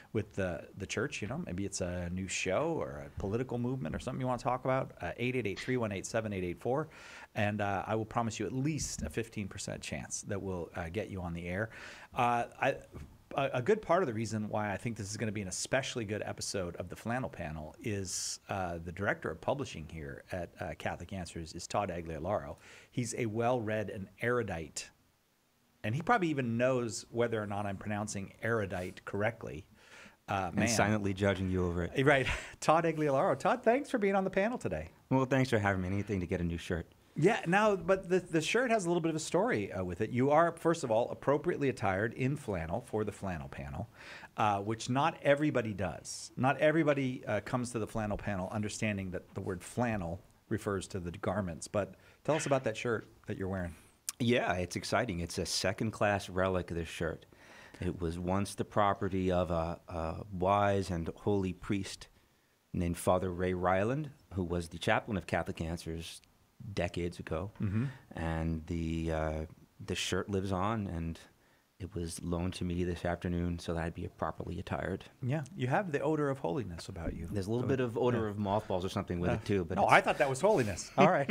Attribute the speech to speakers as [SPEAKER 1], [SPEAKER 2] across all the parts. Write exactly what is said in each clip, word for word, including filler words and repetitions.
[SPEAKER 1] with the the church. You know, maybe it's a new show or a political movement or something you want to talk about. eight eight eight, three one eight, seven eight eight four. And uh, I will promise you at least a fifteen percent chance that we'll uh, get you on the air. Uh, I, a, a good part of the reason why I think this is going to be an especially good episode of the Flannel Panel is uh, the director of publishing here at uh, Catholic Answers is Todd Agliolaro. He's a well-read and erudite, and he probably even knows whether or not I'm pronouncing erudite correctly. Uh,
[SPEAKER 2] and silently judging you over it.
[SPEAKER 1] Right. Todd Agliolaro. Todd, thanks for being on the panel today.
[SPEAKER 2] Well, thanks for having me. Anything to get a new shirt.
[SPEAKER 1] Yeah, now, but the, the shirt has a little bit of a story uh, with it. You are, first of all, appropriately attired in flannel for the Flannel Panel, uh, which not everybody does. Not everybody uh, comes to the Flannel Panel understanding that the word flannel refers to the garments. But tell us about that shirt that you're wearing.
[SPEAKER 2] Yeah, it's exciting. It's a second-class relic of this shirt. It was once the property of a, a wise and holy priest named Father Ray Ryland, who was the chaplain of Catholic Answers decades ago. Mm-hmm. And the uh, the shirt lives on, and it was loaned to me this afternoon so that I'd be properly attired.
[SPEAKER 1] Yeah, you have the odor of holiness about you.
[SPEAKER 2] There's a little so, bit of odor yeah. of mothballs or something with uh, it, too. But
[SPEAKER 1] no, I thought that was holiness. All right.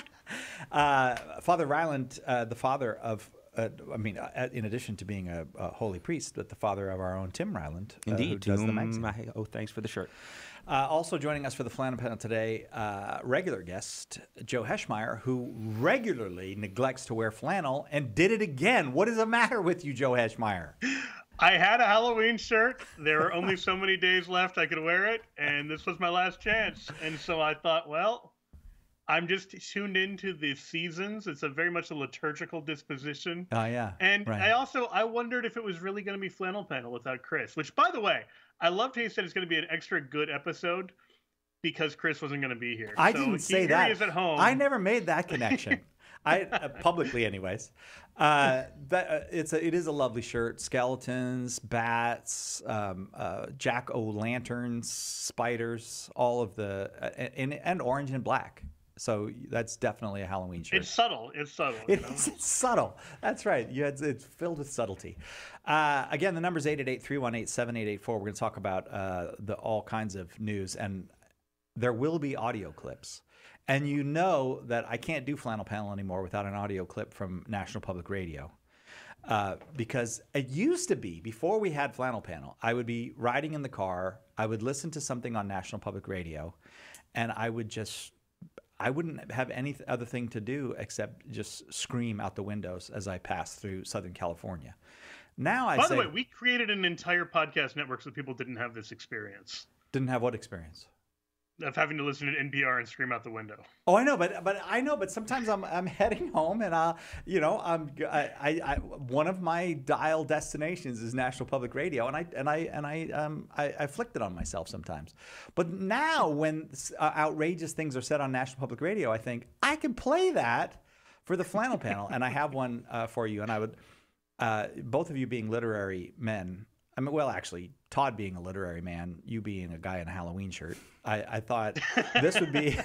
[SPEAKER 1] uh, Father Ryland, uh, the father of Uh, I mean, uh, in addition to being a, a holy priest, but the father of our own Tim Ryland, uh,
[SPEAKER 2] Indeed,
[SPEAKER 1] who does
[SPEAKER 2] to
[SPEAKER 1] the magazine.
[SPEAKER 2] I, oh, thanks for the shirt.
[SPEAKER 1] Uh, also joining us for the Flannel Panel today, uh, regular guest Joe Heschmeyer, who regularly neglects to wear flannel and did it again. What is the matter with you, Joe Heschmeyer?
[SPEAKER 3] I had a Halloween shirt. There were only so many days left I could wear it, and this was my last chance. And so I thought, well, I'm just tuned into the seasons. It's a very much a liturgical disposition.
[SPEAKER 1] Oh, yeah.
[SPEAKER 3] And
[SPEAKER 1] right.
[SPEAKER 3] I also, I wondered if it was really going to be Flannel Panel without Chris, which, by the way, I loved how you said it's going to be an extra good episode because Chris wasn't going to be here.
[SPEAKER 1] I
[SPEAKER 3] so
[SPEAKER 1] didn't
[SPEAKER 3] he,
[SPEAKER 1] say
[SPEAKER 3] here
[SPEAKER 1] that.
[SPEAKER 3] He is at home.
[SPEAKER 1] I never made that connection. I uh, publicly, anyways. Uh, that uh, it's a, it is a lovely shirt. Skeletons, bats, um, uh, jack o' lanterns, spiders, all of the uh, and and orange and black. So that's definitely a Halloween shirt.
[SPEAKER 3] It's subtle. It's subtle.
[SPEAKER 1] It
[SPEAKER 3] you know?
[SPEAKER 1] is, it's subtle. That's right. You had, it's filled with subtlety. Uh, again, the number is eight eight eight, three one eight, seven eight eight four. We're going to talk about uh, the all kinds of news, and there will be audio clips. And you know that I can't do Flannel Panel anymore without an audio clip from National Public Radio. Uh, because it used to be, before we had Flannel Panel, I would be riding in the car, I would listen to something on National Public Radio, and I would just... I wouldn't have any other thing to do except just scream out the windows as I pass through Southern California. Now I
[SPEAKER 3] By
[SPEAKER 1] say,
[SPEAKER 3] the way, we created an entire podcast network so people didn't have this experience.
[SPEAKER 1] Didn't have what experience?
[SPEAKER 3] Of having to listen to N P R and scream out the window.
[SPEAKER 1] Oh, I know, but but I know, but sometimes I'm I'm heading home, and uh, you know, I'm I, I, I one of my dial destinations is National Public Radio, and I and I and I um I, I flicked it on myself sometimes. But now, when uh, outrageous things are said on National Public Radio, I think I can play that for the Flannel Panel, and I have one uh, for you. And I would, uh, both of you being literary men. I mean, well, actually, Todd being a literary man, you being a guy in a Halloween shirt, I, I thought this would be...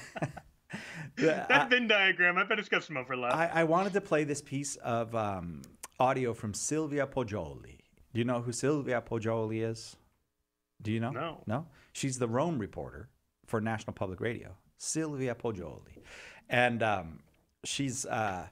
[SPEAKER 3] that I, Venn diagram, I bet it's got some overlap.
[SPEAKER 1] I, I wanted to play this piece of um, audio from Silvia Poggioli. Do you know who Silvia Poggioli is? Do you know?
[SPEAKER 3] No.
[SPEAKER 1] No? She's the Rome reporter for National Public Radio. Silvia Poggioli. And um, she's... Uh,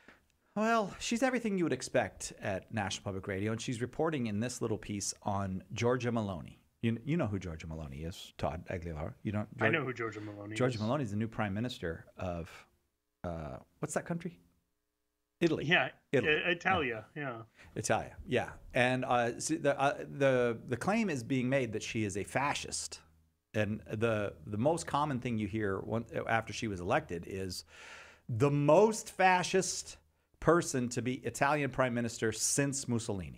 [SPEAKER 1] Well, she's everything you would expect at National Public Radio, and she's reporting in this little piece on Giorgia Meloni. You you know who Giorgia Meloni is, Todd Agliolaro. You don't?
[SPEAKER 3] Georgia, I know who Giorgia Meloni
[SPEAKER 1] Giorgia
[SPEAKER 3] is.
[SPEAKER 1] Giorgia Meloni is the new prime minister of uh, what's that country? Italy.
[SPEAKER 3] Yeah,
[SPEAKER 1] Italy.
[SPEAKER 3] I- Italia. Yeah. yeah.
[SPEAKER 1] Italia. Yeah, and uh, see, the uh, the the claim is being made that she is a fascist, and the the most common thing you hear one, after she was elected is the most fascist person to be Italian prime minister since Mussolini.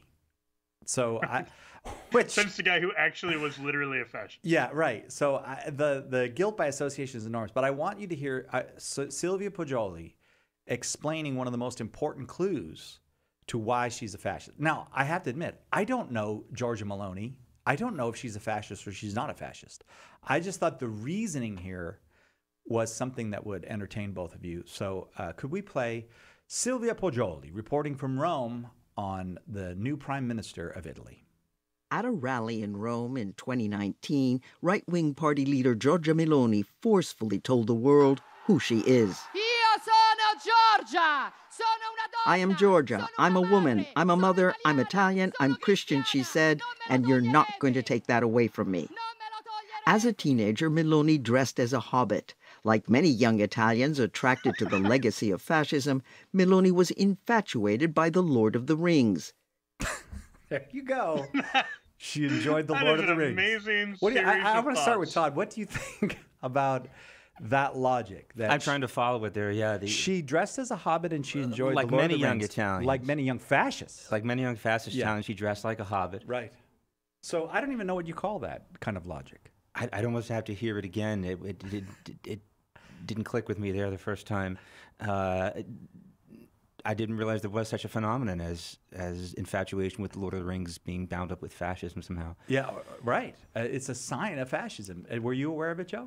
[SPEAKER 1] So I, which
[SPEAKER 3] since the guy who actually was literally a fascist.
[SPEAKER 1] Yeah, right. So I, the the guilt by association is enormous. But I want you to hear uh, so Silvia Poggioli explaining one of the most important clues to why she's a fascist. Now, I have to admit, I don't know Giorgia Meloni. I don't know if she's a fascist or she's not a fascist. I just thought the reasoning here was something that would entertain both of you. So uh, could we play Silvia Poggioli reporting from Rome on the new prime minister of Italy?
[SPEAKER 4] At a rally in Rome in twenty nineteen, right-wing party leader Giorgia Meloni forcefully told the world who she is.
[SPEAKER 5] Io sono Giorgia! Sono una donna!
[SPEAKER 4] I am Georgia.
[SPEAKER 5] Sono
[SPEAKER 4] I'm a
[SPEAKER 5] una
[SPEAKER 4] woman.
[SPEAKER 5] madre.
[SPEAKER 4] I'm a
[SPEAKER 5] Sono
[SPEAKER 4] mother. I'm
[SPEAKER 5] italiana.
[SPEAKER 4] Italian. I'm
[SPEAKER 5] Sono
[SPEAKER 4] Christian, she
[SPEAKER 5] cristiana.
[SPEAKER 4] said,
[SPEAKER 5] Non me lo
[SPEAKER 4] and you're not
[SPEAKER 5] toglierete.
[SPEAKER 4] going to take that away from me.
[SPEAKER 5] Non me lo toglierete.
[SPEAKER 4] As a teenager, Meloni dressed as a hobbit. Like many young Italians attracted to the legacy of fascism, Meloni was infatuated by the Lord of the Rings.
[SPEAKER 1] There you go. She enjoyed the
[SPEAKER 3] That
[SPEAKER 1] Lord
[SPEAKER 3] is
[SPEAKER 1] of the
[SPEAKER 3] an
[SPEAKER 1] Rings.
[SPEAKER 3] amazing
[SPEAKER 1] What do you, I,
[SPEAKER 3] series
[SPEAKER 1] I
[SPEAKER 3] of
[SPEAKER 1] want to start with
[SPEAKER 3] thoughts.
[SPEAKER 1] Todd. What do you think about that logic? That
[SPEAKER 2] I'm trying to follow it there. Yeah, the,
[SPEAKER 1] she dressed as a hobbit and she enjoyed
[SPEAKER 2] like
[SPEAKER 1] the Lord
[SPEAKER 2] many
[SPEAKER 1] of the
[SPEAKER 2] young
[SPEAKER 1] Rings.
[SPEAKER 2] Italians.
[SPEAKER 1] Like many young fascists.
[SPEAKER 2] like many young fascist
[SPEAKER 1] Yeah.
[SPEAKER 2] Italians, she dressed like a hobbit.
[SPEAKER 1] Right. So I don't even know what you call that kind of logic.
[SPEAKER 2] I, I'd almost have to hear it again. It, it, it, it, it didn't click with me there the first time. Uh, I didn't realize there was such a phenomenon as as infatuation with the Lord of the Rings being bound up with fascism somehow.
[SPEAKER 1] Yeah, right. Uh, it's a sign of fascism. Uh, Were you aware of it, Joe?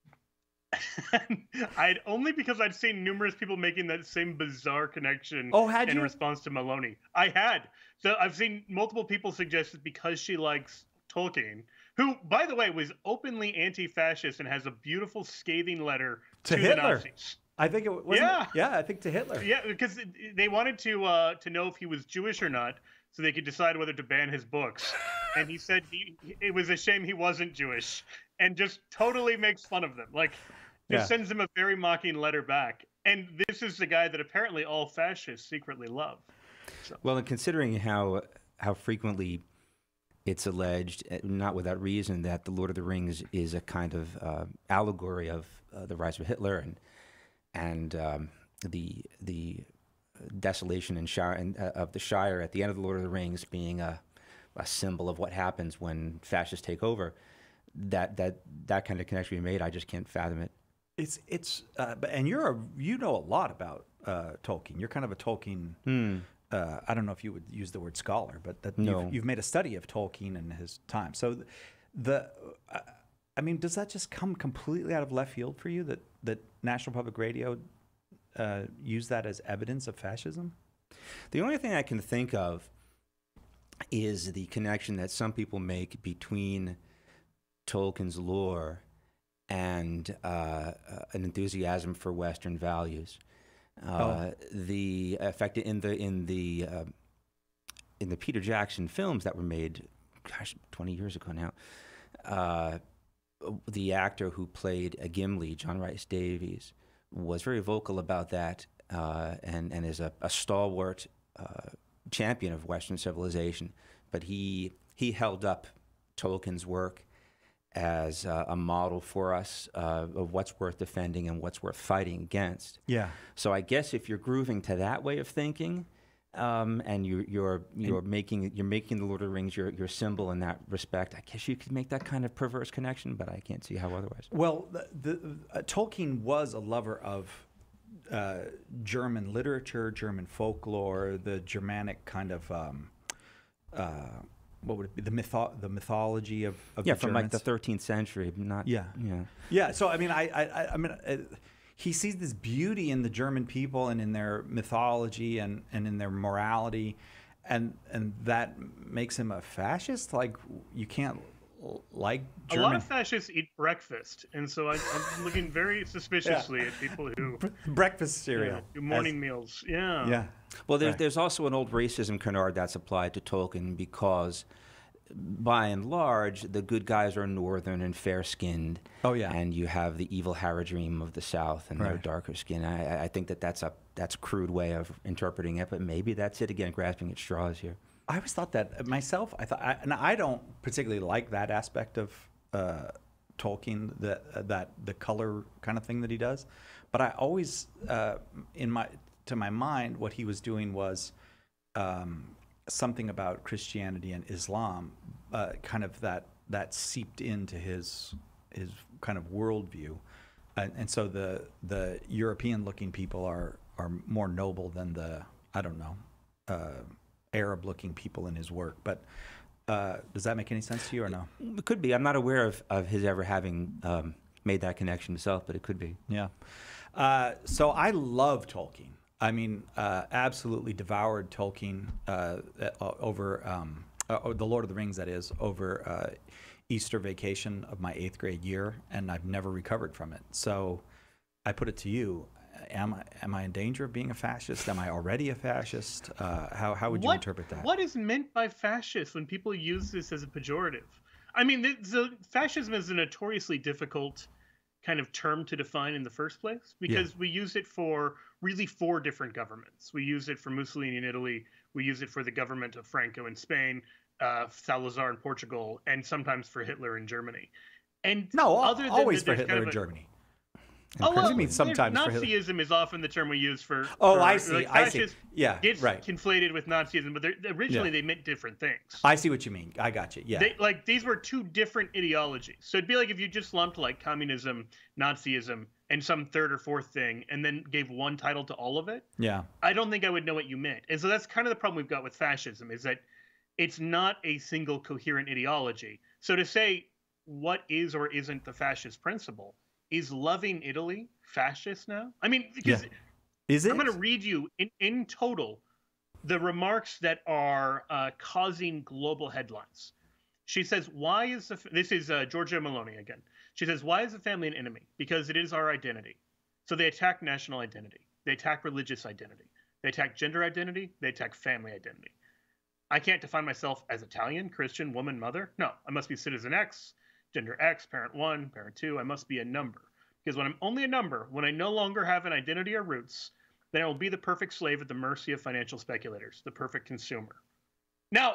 [SPEAKER 3] I'd only because I'd seen numerous people making that same bizarre connection
[SPEAKER 1] Oh, had
[SPEAKER 3] in
[SPEAKER 1] you?
[SPEAKER 3] response to Maloney. I had. So I've seen multiple people suggest that because she likes Tolkien, who, by the way, was openly anti-fascist and has a beautiful scathing letter
[SPEAKER 1] To
[SPEAKER 3] to, the
[SPEAKER 1] Hitler.
[SPEAKER 3] Nazis.
[SPEAKER 1] I think it was.
[SPEAKER 3] Yeah.
[SPEAKER 1] Yeah, I think to Hitler.
[SPEAKER 3] Yeah, because they wanted to uh, to know if he was Jewish or not, so they could decide whether to ban his books. And he said he, it was a shame he wasn't Jewish, and just totally makes fun of them. Like, just
[SPEAKER 1] Yeah.
[SPEAKER 3] sends them a very mocking letter back. And this is the guy that apparently all fascists secretly love.
[SPEAKER 2] Well, and considering how how frequently it's alleged, uh, not without reason, that the Lord of the Rings is a kind of uh, allegory of uh, the rise of Hitler and and um, the the desolation and Shire and, uh, of the Shire at the end of the Lord of the Rings being a, a symbol of what happens when fascists take over. That that that kind of connection we made, I just can't fathom it.
[SPEAKER 1] It's it's uh, but- and you're a you know a lot about uh, Tolkien. You're kind of a Tolkien. Uh, I don't know if you would use the word scholar, but that
[SPEAKER 2] No.
[SPEAKER 1] you've, you've made a study of Tolkien and his time. So th- the uh, I mean, does that just come completely out of left field for you that that National Public Radio uh, use that as evidence of fascism?
[SPEAKER 2] The only thing I can think of is the connection that some people make between Tolkien's lore and uh, uh, an enthusiasm for Western values. Uh, The effect in the in the uh, in the Peter Jackson films that were made, gosh, twenty years ago now. Uh, the actor who played a Gimli, John Rhys Davies, was very vocal about that, uh, and and is a, a stalwart uh, champion of Western civilization. But he he held up Tolkien's work as uh, a model for us uh, of what's worth defending and what's worth fighting against.
[SPEAKER 1] Yeah.
[SPEAKER 2] So I guess if you're grooving to that way of thinking, um, and you, you're you're making you're making the Lord of the Rings your your symbol in that respect, I guess you could make that kind of perverse connection, but I can't see how otherwise.
[SPEAKER 1] Well, the, the uh, Tolkien was a lover of uh, German literature, German folklore, the Germanic kind of um, uh, what would it be? The mytho- the mythology of, of
[SPEAKER 2] Yeah,
[SPEAKER 1] the
[SPEAKER 2] from like the
[SPEAKER 1] Germans.
[SPEAKER 2] thirteenth century, not
[SPEAKER 1] Yeah.
[SPEAKER 2] yeah.
[SPEAKER 1] Yeah, so I mean, I, I, I- I mean, uh, he sees this beauty in the German people and in their mythology and, and in their morality, and and that makes him a fascist. Like you can't l- like
[SPEAKER 3] A
[SPEAKER 1] German
[SPEAKER 3] lot of fascists eat breakfast, and so I, I'm looking very suspiciously at people who
[SPEAKER 1] breakfast cereal,
[SPEAKER 3] yeah, do morning
[SPEAKER 1] as-
[SPEAKER 3] meals. Yeah.
[SPEAKER 1] Yeah,
[SPEAKER 2] Well, there's
[SPEAKER 1] Right.
[SPEAKER 2] there's also an old racism canard that's applied to Tolkien because, by and large, the good guys are northern and fair-skinned.
[SPEAKER 1] Oh, yeah.
[SPEAKER 2] And you have the evil Haradrim of the south and their
[SPEAKER 1] Right.
[SPEAKER 2] darker skin. I, I think that that's a that's a crude way of interpreting it, but maybe that's it again, grasping at straws here.
[SPEAKER 1] I always thought that myself. I thought, I, and I don't particularly like that aspect of uh, Tolkien, that uh, that the color kind of thing that he does. But I always, uh, in my to my mind, what he was doing was um, something about Christianity and Islam, uh, kind of that that seeped into his his kind of worldview, and, and so the the European-looking people are are more noble than the I don't know. Uh, Arab-looking people in his work, but uh, does that make any sense to you or no?
[SPEAKER 2] It could be. I'm not aware of, of his ever having um, made that connection himself, but it could be.
[SPEAKER 1] Yeah. Uh, so I love Tolkien. I mean, uh, absolutely devoured Tolkien uh, uh, over um, uh, the Lord of the Rings, that is, over uh, Easter vacation of my eighth grade year, and I've never recovered from it. So I put it to you. Am I, am I in danger of being a fascist? Am I already a fascist? Uh, how, how would you
[SPEAKER 3] what,
[SPEAKER 1] interpret that?
[SPEAKER 3] What is meant by fascist when people use this as a pejorative? I mean, the, the fascism is a notoriously difficult kind of term to define in the first place, because yeah. we use it for really four different governments. We use it for Mussolini in Italy. We use it for the government of Franco in Spain, uh, Salazar in Portugal, and sometimes for Hitler in Germany. And
[SPEAKER 1] no,
[SPEAKER 3] other than
[SPEAKER 1] always
[SPEAKER 3] the,
[SPEAKER 1] for Hitler
[SPEAKER 3] kind of
[SPEAKER 1] in
[SPEAKER 3] a,
[SPEAKER 1] Germany.
[SPEAKER 3] Oh, well,
[SPEAKER 1] I mean sometimes for Hitler.
[SPEAKER 3] Nazism is often the term we use for.
[SPEAKER 1] Oh,
[SPEAKER 3] for,
[SPEAKER 1] I see.
[SPEAKER 3] Like,
[SPEAKER 1] I see. Yeah,
[SPEAKER 3] gets
[SPEAKER 1] right.
[SPEAKER 3] conflated with Nazism, but originally yeah. they meant different things.
[SPEAKER 1] I see what you mean. I got you. Yeah.
[SPEAKER 3] They, like these were two different ideologies. So it'd be like if you just lumped like communism, Nazism, and some third or fourth thing, and then gave one title to all of it.
[SPEAKER 1] Yeah.
[SPEAKER 3] I don't think I would know what you meant. And so that's kind of the problem we've got with fascism, is that it's not a single coherent ideology. So to say what is or isn't the fascist principle, is loving Italy fascist now? I mean, because
[SPEAKER 1] yeah. is it?
[SPEAKER 3] I'm going to read you in, in total the remarks that are uh, causing global headlines. She says, why is the, this is uh, Giorgia Meloni again. She says, why is the family an enemy? Because it is our identity. So they attack national identity. They attack religious identity. They attack gender identity. They attack family identity. I can't define myself as Italian, Christian, woman, mother. No, I must be citizen X, gender X, parent one, parent two. I must be a number. Because when I'm only a number, when I no longer have an identity or roots, then I will be the perfect slave at the mercy of financial speculators, the perfect consumer. Now,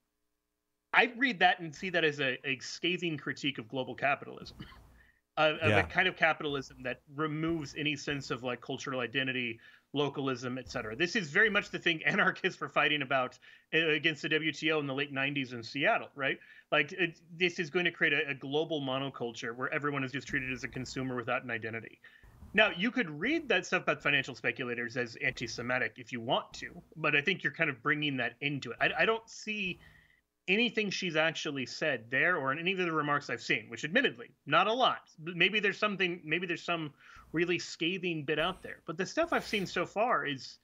[SPEAKER 3] I read that and see that as a, a scathing critique of global capitalism, of, of
[SPEAKER 1] yeah.
[SPEAKER 3] a kind of capitalism that removes any sense of like cultural identity, localism, et cetera. This is very much the thing anarchists were fighting about against the W T O in the late nineties in Seattle, right? Like it, this is going to create a, a global monoculture where everyone is just treated as a consumer without an identity. Now, you could read that stuff about financial speculators as anti-Semitic if you want to, but I think you're kind of bringing that into it. I, I don't see anything she's actually said there or in any of the remarks I've seen, which admittedly, not a lot. Maybe there's something, maybe there's some really scathing bit out there. But the stuff I've seen so far is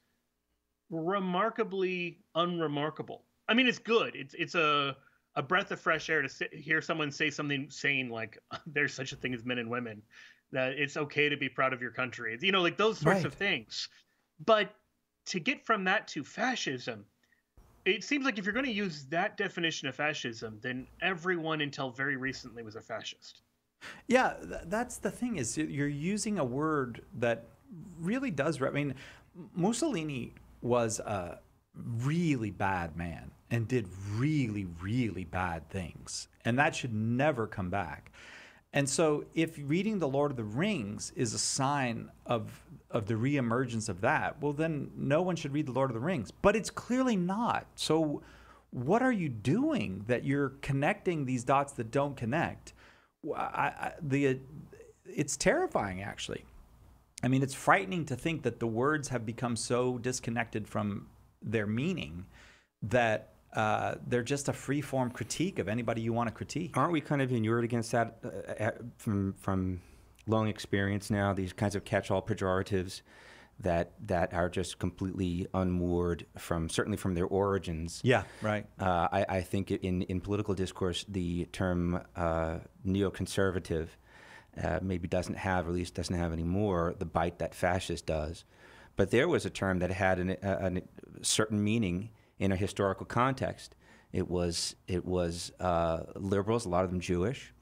[SPEAKER 3] remarkably unremarkable. I mean, it's good. It's it's a, a breath of fresh air to sit, hear someone say something saying like, there's such a thing as men and women, that it's okay to be proud of your country. You know, like those sorts
[SPEAKER 1] right.
[SPEAKER 3] of things. But to get from that to fascism, it seems like if you're going to use that definition of fascism, then everyone until very recently was a fascist.
[SPEAKER 1] Yeah, th- that's the thing, is you're using a word that really does. Re- I mean, Mussolini was a really bad man and did really, really bad things. And that should never come back. And so if reading The Lord of the Rings is a sign of of the reemergence of that, well, then no one should read The Lord of the Rings. But it's clearly not. So what are you doing that you're connecting these dots that don't connect? I, I, the it's terrifying, actually. I mean, it's frightening to think that the words have become so disconnected from their meaning that uh, they're just a free-form critique of anybody you want to critique.
[SPEAKER 2] Aren't we kind of inured against that uh, from from long experience now? These kinds of catch-all pejoratives that that are just completely unmoored from certainly from their origins.
[SPEAKER 1] Yeah, right.
[SPEAKER 2] Uh, I, I think in in political discourse, the term uh, neoconservative uh, maybe doesn't have, or at least doesn't have anymore, the bite that fascist does. But there was a term that had an, a, a certain meaning in a historical context. It was it was uh, liberals, a lot of them Jewish,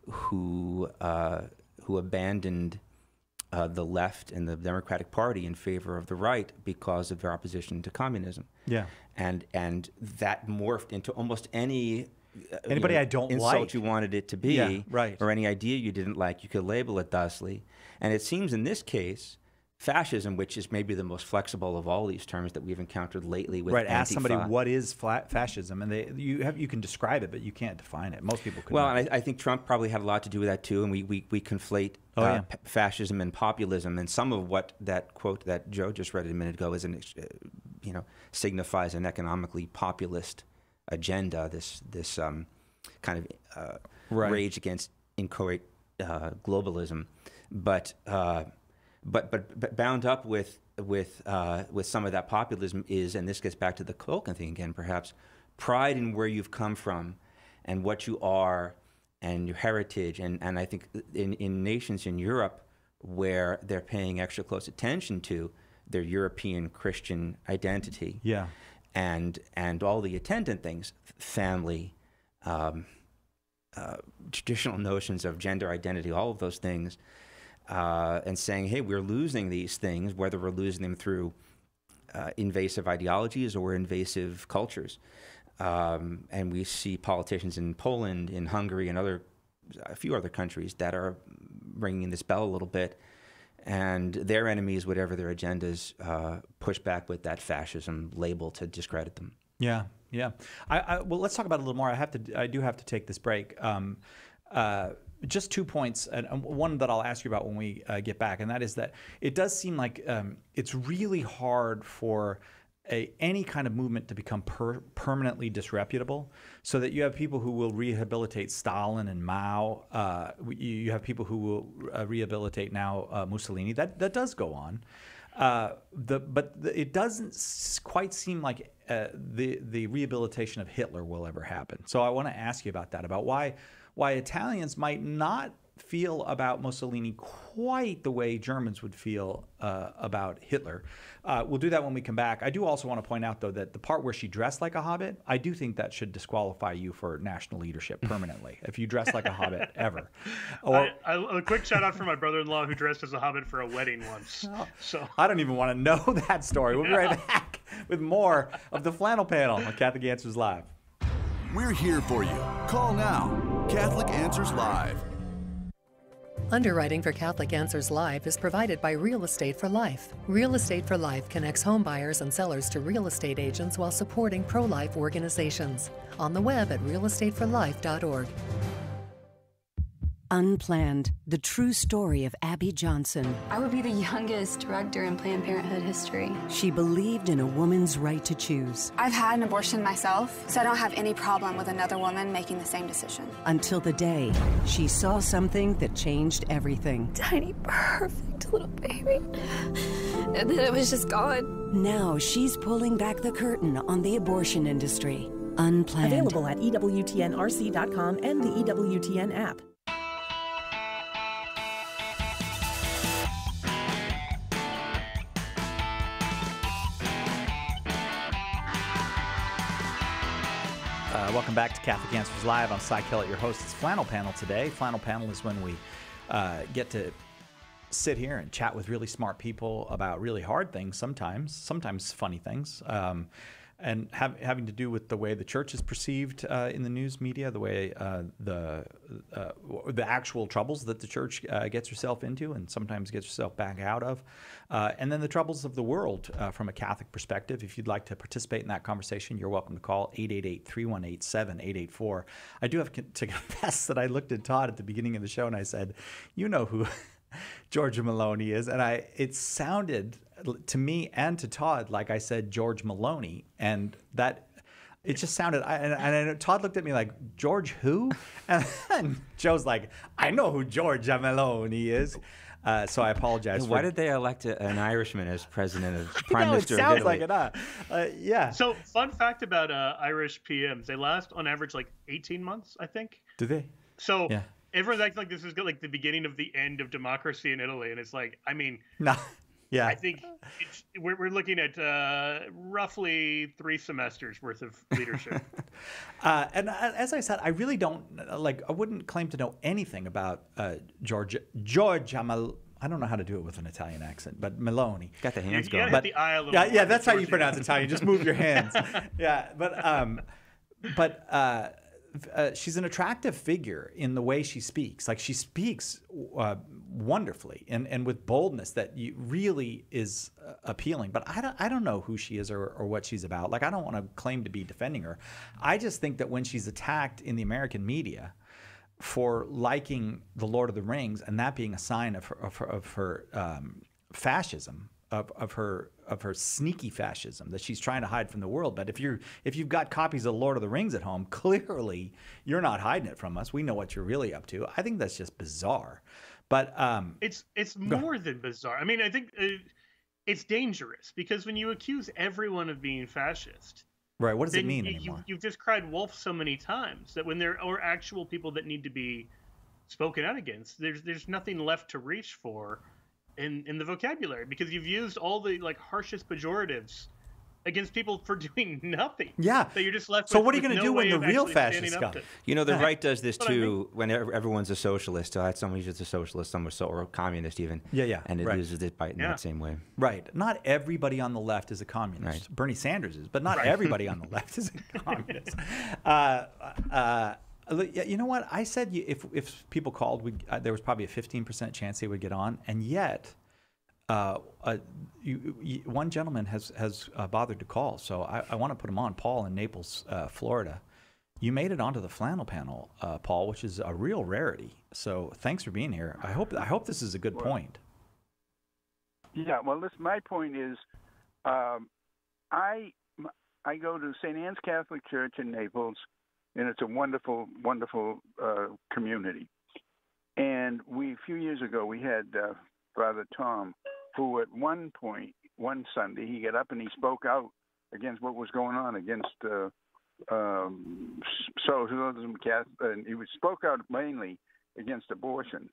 [SPEAKER 2] who uh, who abandoned uh, the left and the Democratic Party in favor of the right because of their opposition to communism.
[SPEAKER 1] Yeah,
[SPEAKER 2] and and that morphed into almost any uh,
[SPEAKER 1] anybody
[SPEAKER 2] you know,
[SPEAKER 1] I don't
[SPEAKER 2] insult
[SPEAKER 1] like.
[SPEAKER 2] you wanted it to be,
[SPEAKER 1] Yeah, right.
[SPEAKER 2] or any idea you didn't like, you could label it thusly. And it seems in this case, fascism, which is maybe the most flexible of all these terms that we've encountered lately with
[SPEAKER 1] right. Ask
[SPEAKER 2] Antifa.
[SPEAKER 1] somebody what is flat fascism, and they you have you can describe it, but you can't define it. Most people could.
[SPEAKER 2] Well, and I, I think Trump probably had a lot to do with that too, and we we, we conflate
[SPEAKER 1] Oh,
[SPEAKER 2] uh,
[SPEAKER 1] yeah.
[SPEAKER 2] p- fascism and populism, and some of what that quote that Joe just read a minute ago is an ex- uh, you know signifies an economically populist agenda. This this um, kind of uh,
[SPEAKER 1] Right.
[SPEAKER 2] rage against inchoate uh, globalism, but. Uh, But, but but bound up with with uh, with some of that populism is, and this gets back to the Culkin thing again, perhaps, pride in where you've come from and what you are and your heritage. And, and I think in, in nations in Europe where they're paying extra close attention to their European Christian identity,
[SPEAKER 1] Yeah.
[SPEAKER 2] and and all the attendant things, family, um, uh, traditional notions of gender identity, all of those things, uh, and saying, hey, we're losing these things, whether we're losing them through uh, invasive ideologies or invasive cultures. Um, and we see politicians in Poland, in Hungary, and other a few other countries that are ringing this bell a little bit. And their enemies, whatever their agendas, uh, push back with that fascism label to discredit them.
[SPEAKER 1] Yeah, yeah. I, I well, let's talk about it a little more. I have to. I do have to take this break. Um, uh, just two points, and one that I'll ask you about when we uh, get back, and that is that it does seem like um, it's really hard for a, any kind of movement to become per, permanently disreputable, so that you have people who will rehabilitate Stalin and Mao. Uh, you, you have people who will uh, rehabilitate now uh, Mussolini. That that does go on. Uh, the but the, it doesn't s- quite seem like uh, the the rehabilitation of Hitler will ever happen. So I want to ask you about that, about why why Italians might not feel about Mussolini quite the way Germans would feel uh, about Hitler. Uh, we'll do that when we come back. I do also want to point out, though, that the part where she dressed like a hobbit, I do think that should disqualify you for national leadership permanently if you dress like a hobbit ever. Or
[SPEAKER 3] I, I, a quick shout out for my brother-in-law who dressed as a hobbit for a wedding once. So
[SPEAKER 1] I don't even want to know that story. We'll be right back with more of the Flannel Panel on Catholic Answers Live.
[SPEAKER 6] We're here for you. Call now. Catholic Answers Live.
[SPEAKER 7] Underwriting for Catholic Answers Live is provided by Real Estate for Life. Real Estate for Life connects home buyers and sellers to real estate agents while supporting pro-life organizations. On the web at real estate for life dot org.
[SPEAKER 8] Unplanned, the true story of Abby Johnson.
[SPEAKER 9] I would be the youngest director in Planned Parenthood history.
[SPEAKER 8] She believed in a woman's right to choose.
[SPEAKER 9] I've had an abortion myself, so I don't have any problem with another woman making the same decision.
[SPEAKER 8] Until the day she saw something that changed everything.
[SPEAKER 9] Tiny, perfect little baby. And then it was just gone.
[SPEAKER 8] Now she's pulling back the curtain on the abortion industry. Unplanned.
[SPEAKER 10] Available at E W T N R C dot com and the E W T N app.
[SPEAKER 1] Uh, welcome back to Catholic Answers Live. I'm Cy Kellett, your host. It's Flannel Panel today. Flannel Panel is when we uh, get to sit here and chat with really smart people about really hard things sometimes, sometimes funny things, um, and have, having to do with the way the church is perceived uh, in the news media, the way uh, the uh, the actual troubles that the church uh, gets herself into and sometimes gets herself back out of, uh, and then the troubles of the world uh, from a Catholic perspective. If you'd like to participate in that conversation, you're welcome to call eight eight eight, three one eight, seven eight eight four. I do have to confess that I looked at Todd at the beginning of the show and I said, you know who Georgia Maloney is, and I it sounded to me and to Todd like I said George Maloney, and that it just sounded. I, and, and I, Todd looked at me like, George who? And then Joe's like, I know who Georgia Maloney is. Uh, so I apologize.
[SPEAKER 2] Why
[SPEAKER 1] for,
[SPEAKER 2] did they elect a, an Irishman as president of
[SPEAKER 1] I
[SPEAKER 2] prime
[SPEAKER 1] know,
[SPEAKER 2] minister
[SPEAKER 1] it sounds
[SPEAKER 2] of
[SPEAKER 1] like
[SPEAKER 2] Italy?
[SPEAKER 1] it, huh? Uh, yeah.
[SPEAKER 3] So, fun fact about uh, Irish P Ms: they last on average like eighteen months, I think.
[SPEAKER 1] Do they?
[SPEAKER 3] So.
[SPEAKER 1] Yeah.
[SPEAKER 3] Everyone's acting like this is like the beginning of the end of democracy in Italy, and it's like, I mean,
[SPEAKER 1] No. Yeah.
[SPEAKER 3] I think it's, we're we're looking at uh, roughly three semesters worth of leadership.
[SPEAKER 1] uh, and uh, as I said, I really don't like. I wouldn't claim to know anything about uh, Georgia. Georgia Mal- I don't know how to do it with an Italian accent, but Meloni.
[SPEAKER 2] Got the hands
[SPEAKER 3] You
[SPEAKER 2] going.
[SPEAKER 3] gotta hit the eye a little
[SPEAKER 1] Yeah,
[SPEAKER 3] more
[SPEAKER 1] yeah,
[SPEAKER 3] than
[SPEAKER 1] that's how you
[SPEAKER 3] Georgia.
[SPEAKER 1] pronounce Italian. Just move your hands. Yeah, but um, but uh, uh, she's an attractive figure in the way she speaks. Like she speaks uh, wonderfully and, and with boldness that you really is uh, appealing. But I don't I don't know who she is or, or what she's about. Like I don't want to claim to be defending her. I just think that when she's attacked in the American media for liking The Lord of the Rings and that being a sign of her of her, of her um, fascism. Of, of her of her sneaky fascism that she's trying to hide from the world. But if you're if you've got copies of Lord of the Rings at home, clearly you're not hiding it from us. We know what you're really up to. I think that's just bizarre. But um,
[SPEAKER 3] it's it's more than bizarre. I mean, I think uh, it's dangerous because when you accuse everyone of being fascist,
[SPEAKER 1] Right. What does it
[SPEAKER 3] then
[SPEAKER 1] mean
[SPEAKER 3] you,
[SPEAKER 1] anymore?
[SPEAKER 3] You, you've just cried wolf so many times that when there are actual people that need to be spoken out against, there's there's nothing left to reach for in in the vocabulary, because you've used all the like harshest pejoratives against people for doing nothing.
[SPEAKER 1] Yeah.
[SPEAKER 3] So you're just left
[SPEAKER 1] So
[SPEAKER 3] with,
[SPEAKER 1] what are you
[SPEAKER 3] with
[SPEAKER 1] going to
[SPEAKER 3] no
[SPEAKER 1] do when
[SPEAKER 3] way
[SPEAKER 1] the
[SPEAKER 3] of
[SPEAKER 1] real
[SPEAKER 3] actually
[SPEAKER 1] fascists
[SPEAKER 3] standing up
[SPEAKER 1] come?
[SPEAKER 3] to-
[SPEAKER 2] You know, the
[SPEAKER 3] Yeah.
[SPEAKER 2] right does this
[SPEAKER 3] But I
[SPEAKER 2] too
[SPEAKER 3] mean-
[SPEAKER 2] when ev- everyone's a socialist. So I had somebody who's a socialist, some are so, or a communist even.
[SPEAKER 1] Yeah, yeah,
[SPEAKER 2] And it
[SPEAKER 1] right.
[SPEAKER 2] uses it by, in
[SPEAKER 3] Yeah.
[SPEAKER 2] that same way.
[SPEAKER 1] Right. Not everybody on the left is a communist.
[SPEAKER 2] Right.
[SPEAKER 1] Bernie Sanders is, but not
[SPEAKER 3] Right.
[SPEAKER 1] everybody on the left is a communist. Uh, uh, look, yeah, you know what? I said you, if if people called, we uh, there was probably a fifteen percent chance they would get on, and yet. Uh, uh, you, you, one gentleman has has uh, bothered to call, so I, I want to put him on. Paul in Naples, uh, Florida. You made it onto the flannel panel, uh, Paul, which is a real rarity. So thanks for being here. I hope I hope this is a good
[SPEAKER 11] Well,
[SPEAKER 1] point.
[SPEAKER 11] Yeah, well, this my point is, um, I I go to Saint Anne's Catholic Church in Naples, and it's a wonderful, wonderful uh, community. And we a few years ago we had uh, Father Tom, who at one point one Sunday he got up and he spoke out against what was going on against uh, um, socialism, and he was spoke out mainly against abortion.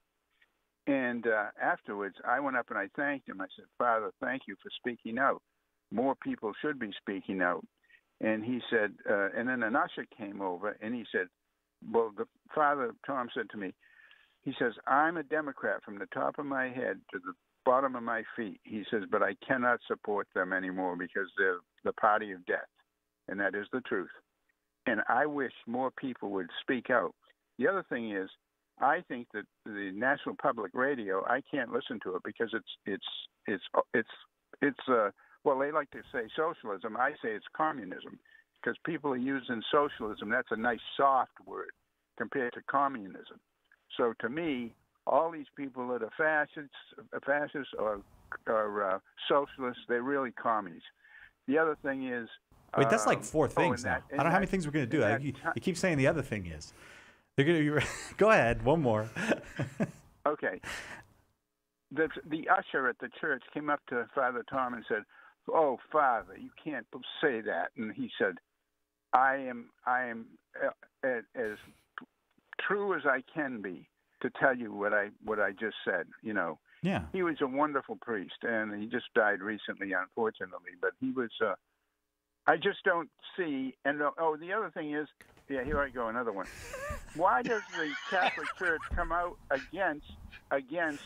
[SPEAKER 11] And uh, afterwards, I went up and I thanked him. I said, Father, thank you for speaking out. More people should be speaking out. And he said, uh, and then an usher came over and he said, well, the Father Tom said to me, he says, I'm a Democrat from the top of my head to the bottom of my feet. He says, but I cannot support them anymore because they're the party of death. And that is the truth. And I wish more people would speak out. The other thing is, I think that the National Public Radio, I can't listen to it because it's it's it's it's it's uh well, they like to say socialism. I say it's communism because people are using socialism. That's a nice soft word compared to communism. So to me, all these people that are fascists, fascists or or uh, socialists, they're really commies. The other thing is.
[SPEAKER 1] Wait, that's like
[SPEAKER 11] um,
[SPEAKER 1] four
[SPEAKER 11] oh,
[SPEAKER 1] things
[SPEAKER 11] and
[SPEAKER 1] now.
[SPEAKER 11] that-
[SPEAKER 1] I don't know how
[SPEAKER 11] and
[SPEAKER 1] many
[SPEAKER 11] that-
[SPEAKER 1] things we're going to do.
[SPEAKER 11] and
[SPEAKER 1] I,
[SPEAKER 11] that
[SPEAKER 1] you,
[SPEAKER 11] ti-
[SPEAKER 1] you keep saying the other thing is. They're going to go ahead. One more.
[SPEAKER 11] Okay. The the usher at the church came up to Father Tom and said, "Oh, Father, you can't say that." And he said, "I am I am uh, as true as I can be to tell you what I what I just said." You know.
[SPEAKER 1] Yeah.
[SPEAKER 11] He was a wonderful priest, and he just died recently, unfortunately. But he was. Uh, I just don't see. And oh, the other thing is, yeah, here I go, another one. Why does the Catholic Church come out against against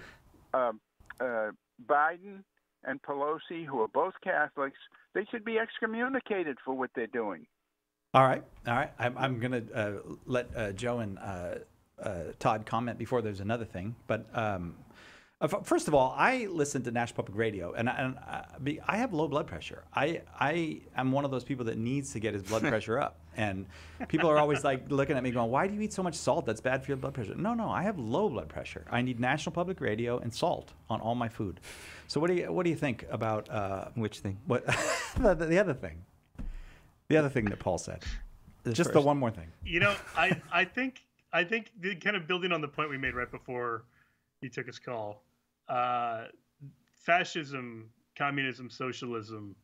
[SPEAKER 11] uh, uh, Biden and Pelosi, who are both Catholics? They should be excommunicated for what they're doing.
[SPEAKER 1] All right. All right. I'm, I'm going to uh, let uh, Joe and uh, uh, Todd comment before there's another thing. But um, uh, f- first of all, I listen to National Public Radio, and, I- and I, be- I have low blood pressure. I, I am one of those people that needs to get his blood pressure up. And people are always like looking at me going, why do you eat so much salt? That's bad for your blood pressure. No, no, I have low blood pressure. I need National Public Radio and salt on all my food. So what do you what do you think about uh,
[SPEAKER 2] which thing?
[SPEAKER 1] What the, the other thing? The other thing that Paul said.
[SPEAKER 2] The
[SPEAKER 1] Just the
[SPEAKER 2] first.
[SPEAKER 1] one more thing.
[SPEAKER 3] You know, I, I think I think the, kind of building on the point we made right before he took his call, uh, fascism, communism, socialism,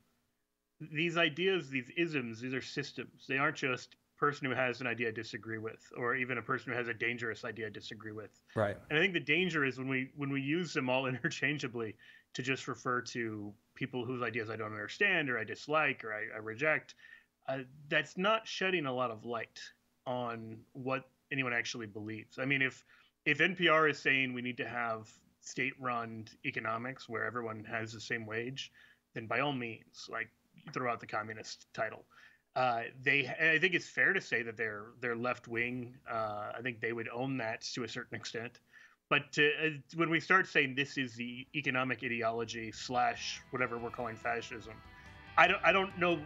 [SPEAKER 3] these ideas, these isms, these are systems. They aren't just a person who has an idea I disagree with, or even a person who has a dangerous idea I disagree with.
[SPEAKER 1] Right.
[SPEAKER 3] And I think the danger is when we when we use them all interchangeably to just refer to people whose ideas I don't understand or I dislike or I, I reject. Uh, that's not shedding a lot of light on what anyone actually believes. I mean, if if N P R is saying we need to have state-run economics where everyone has the same wage, then by all means, like throw out the communist title. Uh, they, I think it's fair to say that they're they're left-wing. Uh, I think they would own that to a certain extent. But to, uh, when we start saying this is the economic ideology slash whatever we're calling fascism, I don't I don't know.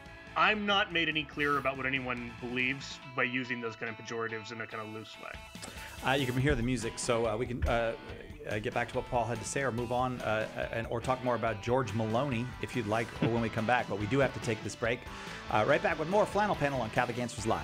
[SPEAKER 3] I'm not made any clearer about what anyone believes by using those kind of pejoratives in a kind of loose way.
[SPEAKER 1] Uh, you can hear the music, so uh, we can uh, uh, get back to what Paul had to say, or move on, uh, and or talk more about George Maloney if you'd like, or when we come back. But we do have to take this break. Uh, right back with more Flannel Panel on Catholic Answers Live.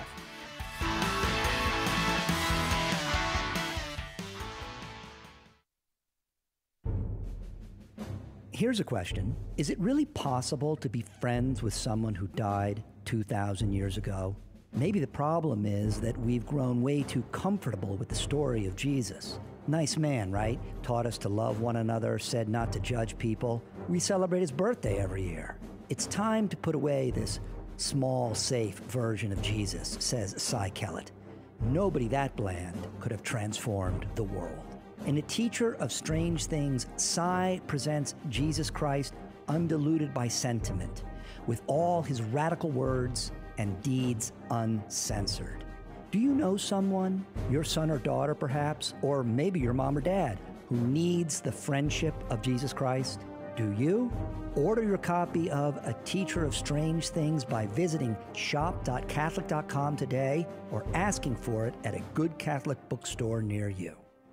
[SPEAKER 12] Here's a question. Is it really possible to be friends with someone who died two thousand years ago. Maybe the problem is that we've grown way too comfortable with the story of Jesus. Nice man, right? Taught us to love one another, said not to judge people. We celebrate his birthday every year. It's time to put away this small, safe version of Jesus, says Cy Kellett. Nobody that bland could have transformed the world. In A Teacher of Strange Things, Cy presents Jesus Christ undiluted by sentiment, with all his radical words and deeds uncensored. Do you know someone, your son or daughter perhaps, or maybe your mom or dad, who needs the friendship of Jesus Christ? Do you? Order your copy of A Teacher of Strange Things by visiting shop dot catholic dot com today or asking for it at a good Catholic bookstore near you.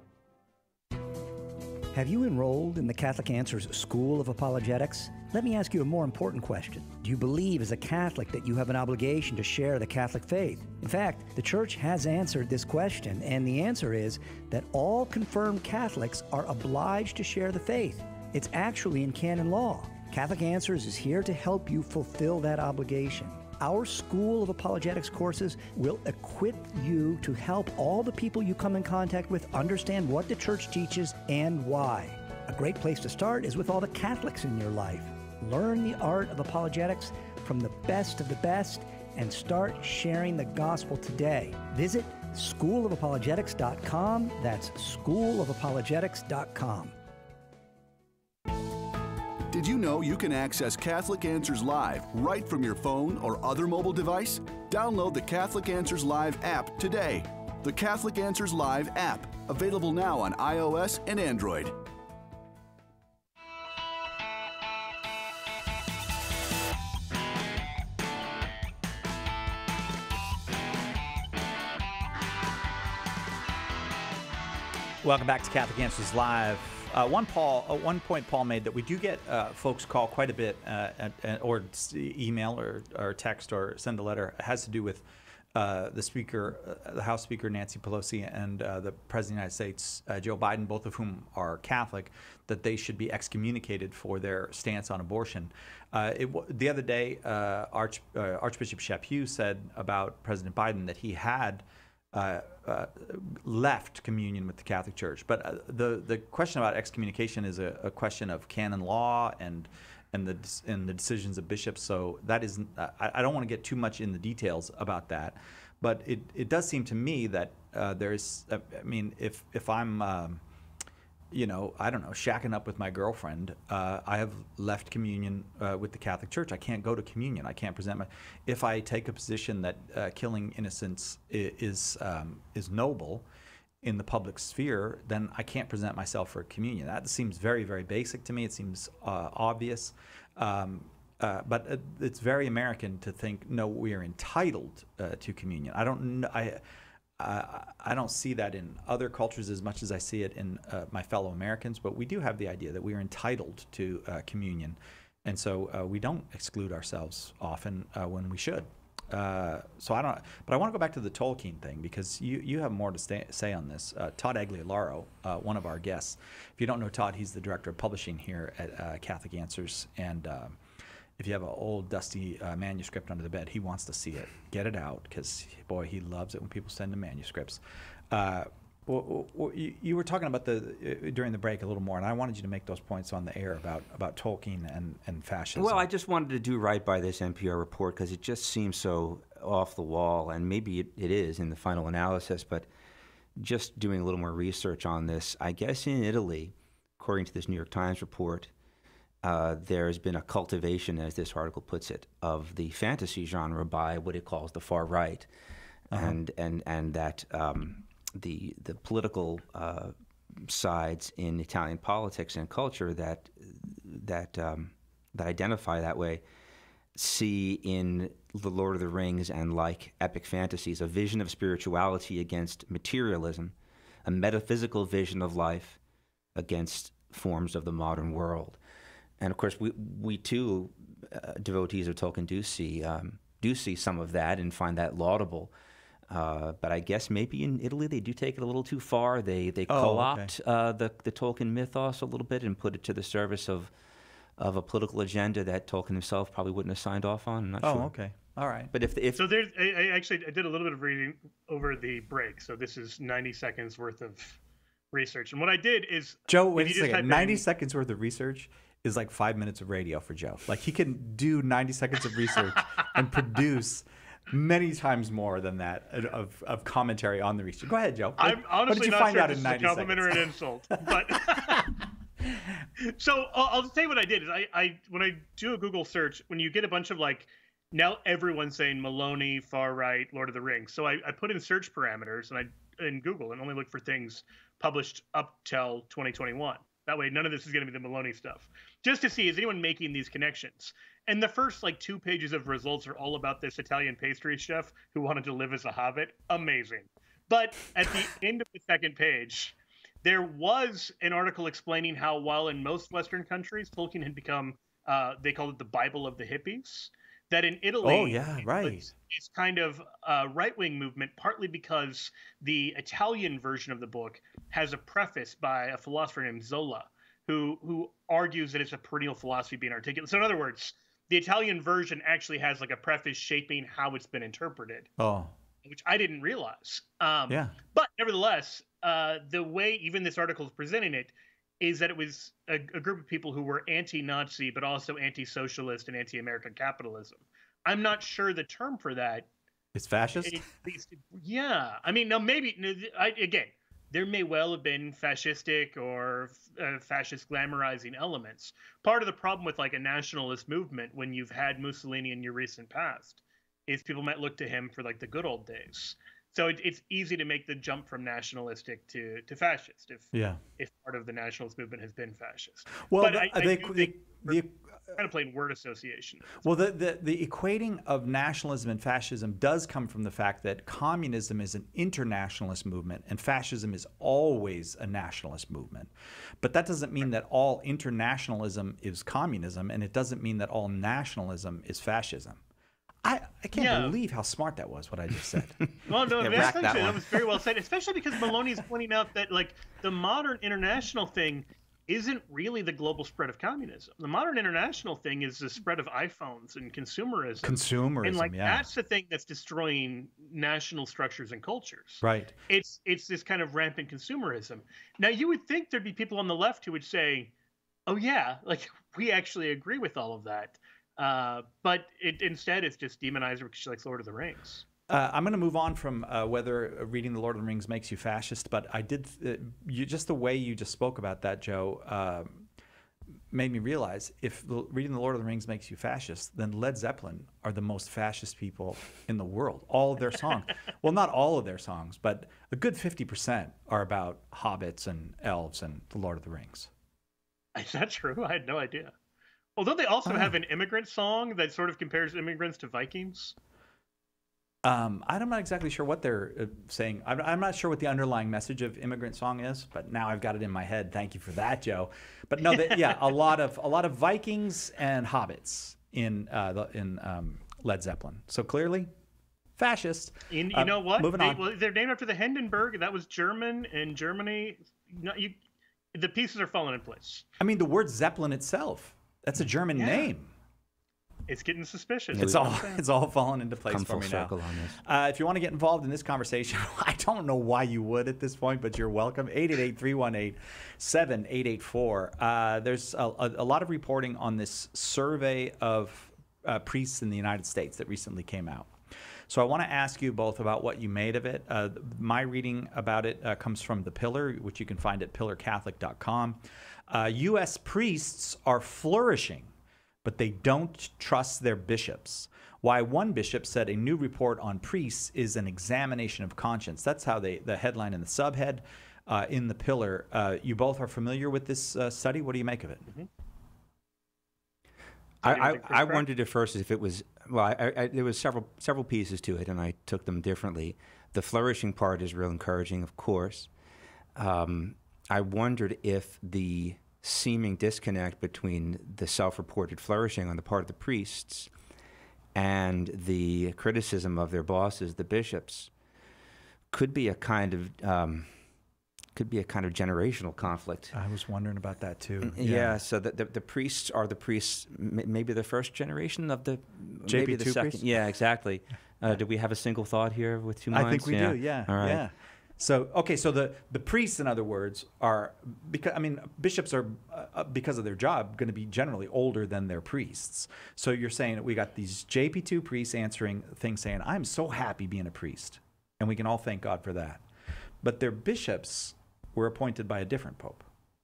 [SPEAKER 12] Have you enrolled in the Catholic Answers School of Apologetics? Let me ask you a more important question. Do you believe as a Catholic that you have an obligation to share the Catholic faith? In fact, the Church has answered this question, and the answer is that all confirmed Catholics are obliged to share the faith. It's actually in canon law. Catholic Answers is here to help you fulfill that obligation. Our School of Apologetics courses will equip you to help all the people you come in contact with understand what the Church teaches and why. A great place to start is with all the Catholics in your life. Learn the art of apologetics from the best of the best and start sharing the gospel today. Visit school of apologetics dot com. That's school of apologetics dot com.
[SPEAKER 6] Did you know you can access Catholic Answers Live right from your phone or other mobile device? Download the Catholic Answers Live app today. The Catholic Answers Live app, available now on iOS and Android.
[SPEAKER 1] Welcome back to Catholic Answers Live. Uh, one Paul, uh, one point Paul made that we do get uh, folks call quite a bit, uh, at, at, or email or, or text or send a letter. It has to do with uh, the Speaker, uh, the House Speaker Nancy Pelosi, and uh, the President of the United States uh, Joe Biden, both of whom are Catholic, that they should be excommunicated for their stance on abortion. Uh, it, the other day, uh, Arch, uh, Archbishop Chaput said about President Biden that he had Uh, uh, left communion with the Catholic Church, but uh, the the question about excommunication is a, a question of canon law and and the and the decisions of bishops. So that isn't. Uh, I, I don't want to get too much in the details about that, but it, it does seem to me that uh, there's. Uh, I mean, if if I'm, um, you know, I don't know, shacking up with my girlfriend, uh, I have left communion uh, with the Catholic Church. I can't go to communion. I can't present my. If I take a position that uh, killing innocents is is, um, is noble in the public sphere, then I can't present myself for communion. That seems very, very basic to me. It seems uh, obvious, um, uh, but it's very American to think, no, we are entitled uh, to communion. I don't. know. I. Uh, I don't see that in other cultures as much as I see it in uh, my fellow Americans, but we do have the idea that we are entitled to uh, communion, and so uh, we don't exclude ourselves often uh, when we should. Uh, so I don't. But I want to go back to the Tolkien thing because you you have more to stay, say on this. Uh, Todd Agliolaro, uh, one of our guests. If you don't know Todd, he's the director of publishing here at uh, Catholic Answers, and Uh, if you have an old dusty uh, manuscript under the bed, he wants to see it. Get it out, because boy, he loves it when people send him manuscripts. Uh, well, well, you, you were talking about the uh, during the break a little more, and I wanted you to make those points on the air about about Tolkien and and fascism.
[SPEAKER 2] Well, I just wanted to do right by this N P R report because it just seems so off the wall, and maybe it, it is in the final analysis. But just doing a little more research on this, I guess in Italy, according to this New York Times report, Uh, there's been a cultivation, as this article puts it, of the fantasy genre by what it calls the far right, uh-huh. and and and that um, the the political uh, sides in Italian politics and culture that that um, that identify that way see in The Lord of the Rings and like epic fantasies a vision of spirituality against materialism, a metaphysical vision of life against forms of the modern world. And of course, we we too, uh, devotees of Tolkien, do see um, do see some of that and find that laudable. Uh, but I guess maybe in Italy they do take it a little too far. They they
[SPEAKER 1] oh,
[SPEAKER 2] co-opt
[SPEAKER 1] okay.
[SPEAKER 2] uh, the the Tolkien mythos a little bit and put it to the service of of a political agenda that Tolkien himself probably wouldn't have signed off on. I'm not
[SPEAKER 1] oh,
[SPEAKER 2] sure.
[SPEAKER 1] okay. All right.
[SPEAKER 2] But if if
[SPEAKER 3] so there's I, I actually I did a little bit of reading over the break, so this is ninety seconds worth of research, and what I did is
[SPEAKER 1] Joe, wait a
[SPEAKER 3] if you just
[SPEAKER 1] second.
[SPEAKER 3] type
[SPEAKER 1] ninety
[SPEAKER 3] in-
[SPEAKER 1] seconds worth of research is like five minutes of radio for Joe. Like he can do ninety seconds of research and produce many times more than that of, of commentary on the research. Go ahead, Joe. What,
[SPEAKER 3] I'm honestly
[SPEAKER 1] what did you
[SPEAKER 3] not
[SPEAKER 1] find
[SPEAKER 3] sure
[SPEAKER 1] out
[SPEAKER 3] if
[SPEAKER 1] in
[SPEAKER 3] this is a
[SPEAKER 1] ninety
[SPEAKER 3] compliment or
[SPEAKER 1] seconds?
[SPEAKER 3] an insult, but so I'll, I'll say what I did is I, I when I do a Google search, when you get a bunch of like now everyone's saying Maloney, far right, Lord of the Rings, so I, I put in search parameters and I in Google and only look for things published up till twenty twenty-one. That way, none of this is going to be the Maloney stuff. Just to see, is anyone making these connections? And the first like two pages of results are all about this Italian pastry chef who wanted to live as a hobbit. Amazing. But at the end of the second page, there was an article explaining how while in most Western countries, Tolkien had become, uh, they called it the Bible of the hippies, that in Italy,
[SPEAKER 1] Oh, yeah, right.
[SPEAKER 3] it's, it's kind of a right-wing movement, partly because the Italian version of the book has a preface by a philosopher named Zola, who who argues that it's a perennial philosophy being articulated. So in other words, the Italian version actually has like a preface shaping how it's been interpreted,
[SPEAKER 1] Oh,
[SPEAKER 3] which I didn't realize. Um,
[SPEAKER 1] yeah.
[SPEAKER 3] But nevertheless, uh, the way even this article is presenting it is that it was a, a group of people who were anti-Nazi, but also anti-socialist and anti-American capitalism. I'm not sure the term for that.
[SPEAKER 1] It's fascist?
[SPEAKER 3] At least, yeah. I mean, no, maybe, no, I, again, there may well have been fascistic or uh, fascist glamorizing elements. Part of the problem with like a nationalist movement when you've had Mussolini in your recent past is people might look to him for like the good old days. So it, it's easy to make the jump from nationalistic to, to fascist if
[SPEAKER 1] Yeah.
[SPEAKER 3] if part of the nationalist movement has been fascist.
[SPEAKER 1] Well,
[SPEAKER 3] but
[SPEAKER 1] the-
[SPEAKER 3] I, I
[SPEAKER 1] they-
[SPEAKER 3] do
[SPEAKER 1] the-
[SPEAKER 3] think
[SPEAKER 1] the-
[SPEAKER 3] we're kind of playing word association.
[SPEAKER 1] Well, the, the, the equating of nationalism and fascism does come from the fact that communism is an internationalist movement and fascism is always a nationalist movement. But that doesn't mean that all internationalism is communism, and it doesn't mean that all nationalism is fascism. I, I can't
[SPEAKER 3] Yeah.
[SPEAKER 1] believe how smart that was, what I just said.
[SPEAKER 3] Well, no,
[SPEAKER 1] Yeah,
[SPEAKER 3] that's
[SPEAKER 1] rack that
[SPEAKER 3] actually, that,
[SPEAKER 1] one.
[SPEAKER 3] was very well said, especially because Maloney's pointing out that like the modern international thing isn't really the global spread of communism. The modern international thing is the spread of iPhones and consumerism.
[SPEAKER 1] Consumerism,
[SPEAKER 3] and like
[SPEAKER 1] yeah.
[SPEAKER 3] that's the thing that's destroying national structures and cultures.
[SPEAKER 1] Right.
[SPEAKER 3] It's it's this kind of rampant consumerism. Now you would think there'd be people on the left who would say, "Oh yeah, like we actually agree with all of that." Uh, but it, instead, it's just demonized because she likes Lord of the Rings.
[SPEAKER 1] Uh, I'm going to move on from uh, whether reading The Lord of the Rings makes you fascist, but I did, uh, you, just the way you just spoke about that, Joe, uh, made me realize if the, reading The Lord of the Rings makes you fascist, then Led Zeppelin are the most fascist people in the world. All of their songs, well, not all of their songs, but a good fifty percent are about hobbits and elves and The Lord of the Rings.
[SPEAKER 3] Is that true? I had no idea. Although they also
[SPEAKER 1] Oh.
[SPEAKER 3] have an immigrant song that sort of compares immigrants to Vikings.
[SPEAKER 1] Um, I'm not exactly sure what they're uh, saying. I'm, I'm not sure what the underlying message of Immigrant Song is, but now I've got it in my head. Thank you for that, Joe. But no, they, yeah, a lot of a lot of Vikings and hobbits in uh, the, in um, Led Zeppelin. So clearly, fascist.
[SPEAKER 3] And you
[SPEAKER 1] Uh,
[SPEAKER 3] know what?
[SPEAKER 1] Moving
[SPEAKER 3] They,
[SPEAKER 1] on.
[SPEAKER 3] well, they're named after the Hindenburg. That was German, and Germany. No, you, the pieces are falling in place.
[SPEAKER 1] I mean, the word Zeppelin itself, that's a German
[SPEAKER 3] Yeah.
[SPEAKER 1] name.
[SPEAKER 3] It's getting suspicious.
[SPEAKER 1] It's
[SPEAKER 3] That's what
[SPEAKER 1] all
[SPEAKER 3] I'm saying.
[SPEAKER 1] it's all fallen into place
[SPEAKER 2] Come
[SPEAKER 1] for
[SPEAKER 2] full
[SPEAKER 1] me
[SPEAKER 2] circle
[SPEAKER 1] now.
[SPEAKER 2] on this.
[SPEAKER 1] Uh, if you want to get involved in this conversation, I don't know why you would at this point, but you're welcome. eight eight eight, three one eight, seven eight eight four. Uh, there's a, a, a lot of reporting on this survey of uh, priests in the United States that recently came out. So I want to ask you both about what you made of it. Uh, my reading about it uh, comes from The Pillar, which you can find at pillar catholic dot com. Uh, U S priests are flourishing, but they don't trust their bishops. Why one bishop said a new report on priests is an examination of conscience. That's how they, the headline and the subhead uh, in The Pillar. Uh, you both are familiar with this uh, study. What do you make of it?
[SPEAKER 3] Mm-hmm.
[SPEAKER 2] I,
[SPEAKER 3] What do you
[SPEAKER 2] I,
[SPEAKER 3] think,
[SPEAKER 2] I
[SPEAKER 3] Chris?
[SPEAKER 2] wondered at first if it was well. I, I, there was several several pieces to it, and I took them differently. The flourishing part is real encouraging, of course. Um, I wondered if the seeming disconnect between the self-reported flourishing on the part of the priests and the criticism of their bosses, the bishops, could be a kind of um, could be a kind of generational conflict.
[SPEAKER 1] I was wondering about that too.
[SPEAKER 2] Yeah, yeah so the, the the priests are the priests, maybe the first generation of the
[SPEAKER 1] J P two
[SPEAKER 2] maybe the second.
[SPEAKER 1] priests?
[SPEAKER 2] Yeah, exactly. Uh, do we have a single thought here with two minds?
[SPEAKER 1] I think we
[SPEAKER 2] yeah.
[SPEAKER 1] do. Yeah.
[SPEAKER 2] All right.
[SPEAKER 1] Yeah. So okay, so the the priests, in other words, are because I mean bishops are uh, because of their job going to be generally older than their priests. So you're saying that we got these J P two priests answering things saying, "I'm so happy being a priest," and we can all thank God for that. But their bishops were appointed by a different pope.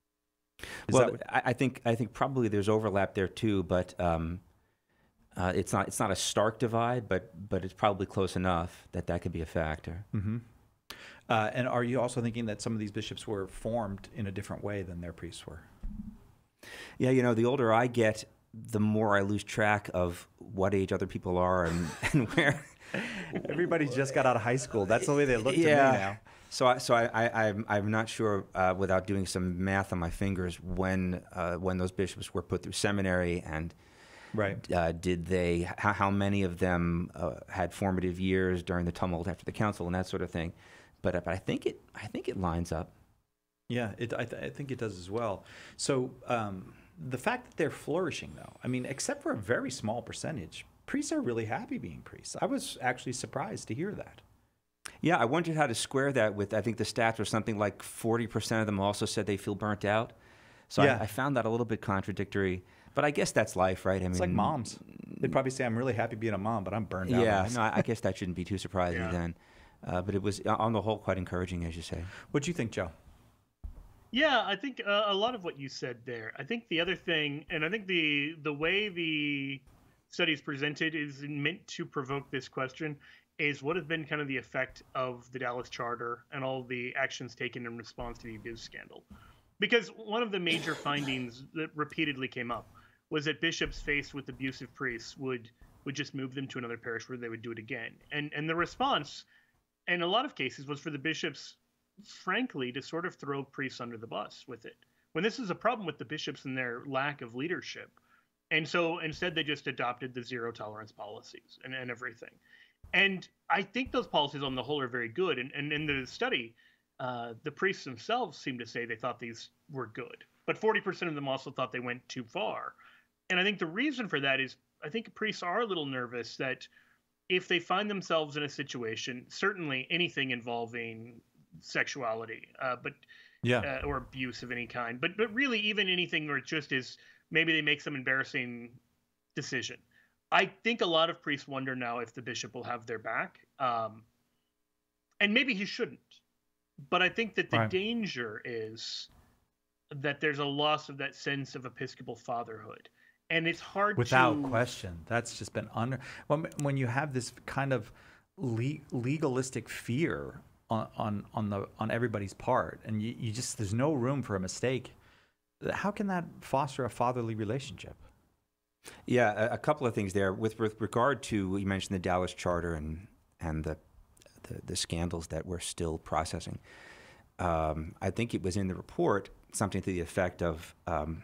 [SPEAKER 1] Is
[SPEAKER 2] well,
[SPEAKER 1] that what,
[SPEAKER 2] I, I think I think probably there's overlap there too, but um, uh, it's not it's not a stark divide, but but it's probably close enough that that could be a factor.
[SPEAKER 1] mm-hmm. Uh, and are you also thinking that some of these bishops were formed in a different way than their priests were?
[SPEAKER 2] Yeah, you know, the older I get, the more I lose track of what age other people are and, and where.
[SPEAKER 1] Everybody just got out of high school. That's the way they look to
[SPEAKER 2] yeah.
[SPEAKER 1] me now.
[SPEAKER 2] So, I, so I, I, I'm, I'm not sure, uh, without doing some math on my fingers, when, uh, when those bishops were put through seminary, and
[SPEAKER 1] right,
[SPEAKER 2] uh, did they, how, how many of them uh, had formative years during the tumult after the council and that sort of thing. But, but I think it, I think it lines up.
[SPEAKER 1] Yeah, it, I, th- I think it does as well. So um, the fact that they're flourishing, though, I mean, except for a very small percentage, priests are really happy being priests. I was actually surprised to hear that.
[SPEAKER 2] Yeah, I wondered how to square that with, I think the stats were something like forty percent of them also said they feel burnt out. So
[SPEAKER 1] yeah.
[SPEAKER 2] I, I found that a little bit contradictory. But I guess that's life, right? I
[SPEAKER 1] it's
[SPEAKER 2] mean,
[SPEAKER 1] like moms. They'd probably say, I'm really happy being a mom, but I'm burned out.
[SPEAKER 2] Yeah, no, I guess that shouldn't be too surprising
[SPEAKER 3] Yeah.
[SPEAKER 2] then. Uh, but it was, on the whole, quite encouraging, as you say.
[SPEAKER 1] What do you think, Joe?
[SPEAKER 3] Yeah, I think uh, a lot of what you said there. I think the other thing, and I think the the way the study is presented is meant to provoke this question, is what has been kind of the effect of the Dallas Charter and all the actions taken in response to the abuse scandal. Because one of the major findings that repeatedly came up was that bishops faced with abusive priests would would just move them to another parish where they would do it again. And and the response, in a lot of cases, was for the bishops, frankly, to sort of throw priests under the bus with it, when this is a problem with the bishops and their lack of leadership. And so instead, they just adopted the zero tolerance policies and, and everything. And I think those policies on the whole are very good. And, and in the study, uh, the priests themselves seem to say they thought these were good. But forty percent of them also thought they went too far. And I think the reason for that is I think priests are a little nervous that if they find themselves in a situation, certainly anything involving sexuality, uh, but
[SPEAKER 1] yeah,
[SPEAKER 3] uh, or abuse of any kind, but but really even anything where it just is maybe they make some embarrassing decision. I think a lot of priests wonder now if the bishop will have their back, um, and maybe he shouldn't. But I think that the
[SPEAKER 1] right.
[SPEAKER 3] danger is that there's a loss of that sense of episcopal fatherhood. And it's hard
[SPEAKER 1] without
[SPEAKER 3] to...
[SPEAKER 1] question. That's just been under when when you have this kind of le- legalistic fear on, on on the on everybody's part, and you, you just there's no room for a mistake. How can that foster a fatherly relationship?
[SPEAKER 2] Yeah, a, a couple of things there with, with regard to you mentioned the Dallas Charter and and the the, the scandals that we're still processing. Um, I think it was in the report something to the effect of. Um,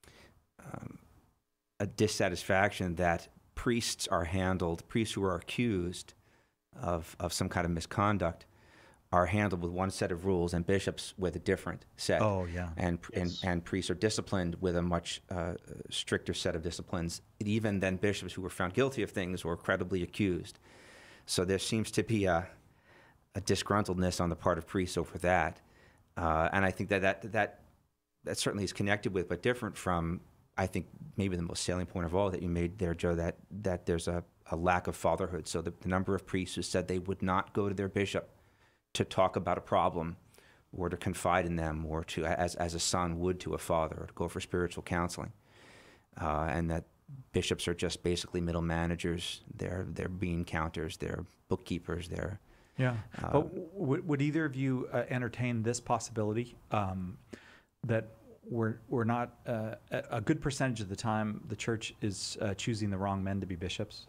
[SPEAKER 2] um, a dissatisfaction that priests are handled, priests who are accused of, of some kind of misconduct are handled with one set of rules and bishops with a different set.
[SPEAKER 1] Oh, yeah.
[SPEAKER 2] And,
[SPEAKER 3] Yes.
[SPEAKER 2] and, and priests are disciplined with a much uh, stricter set of disciplines, even than bishops who were found guilty of things or credibly accused. So there seems to be a, a disgruntledness on the part of priests over that. Uh, and I think that that, that that certainly is connected with, but different from, I think, maybe the most salient point of all that you made there, Joe, that, that there's a, a lack of fatherhood. So the, the number of priests who said they would not go to their bishop to talk about a problem or to confide in them or to, as, as a son would to a father, or to go for spiritual counseling. Uh, and that bishops are just basically middle managers. They're, they're bean counters, they're bookkeepers, they're...
[SPEAKER 1] Yeah,
[SPEAKER 2] uh,
[SPEAKER 1] but w- would either of you uh, entertain this possibility um, that we're we're not uh, a a good percentage of the time the church is uh, choosing the wrong men to be bishops?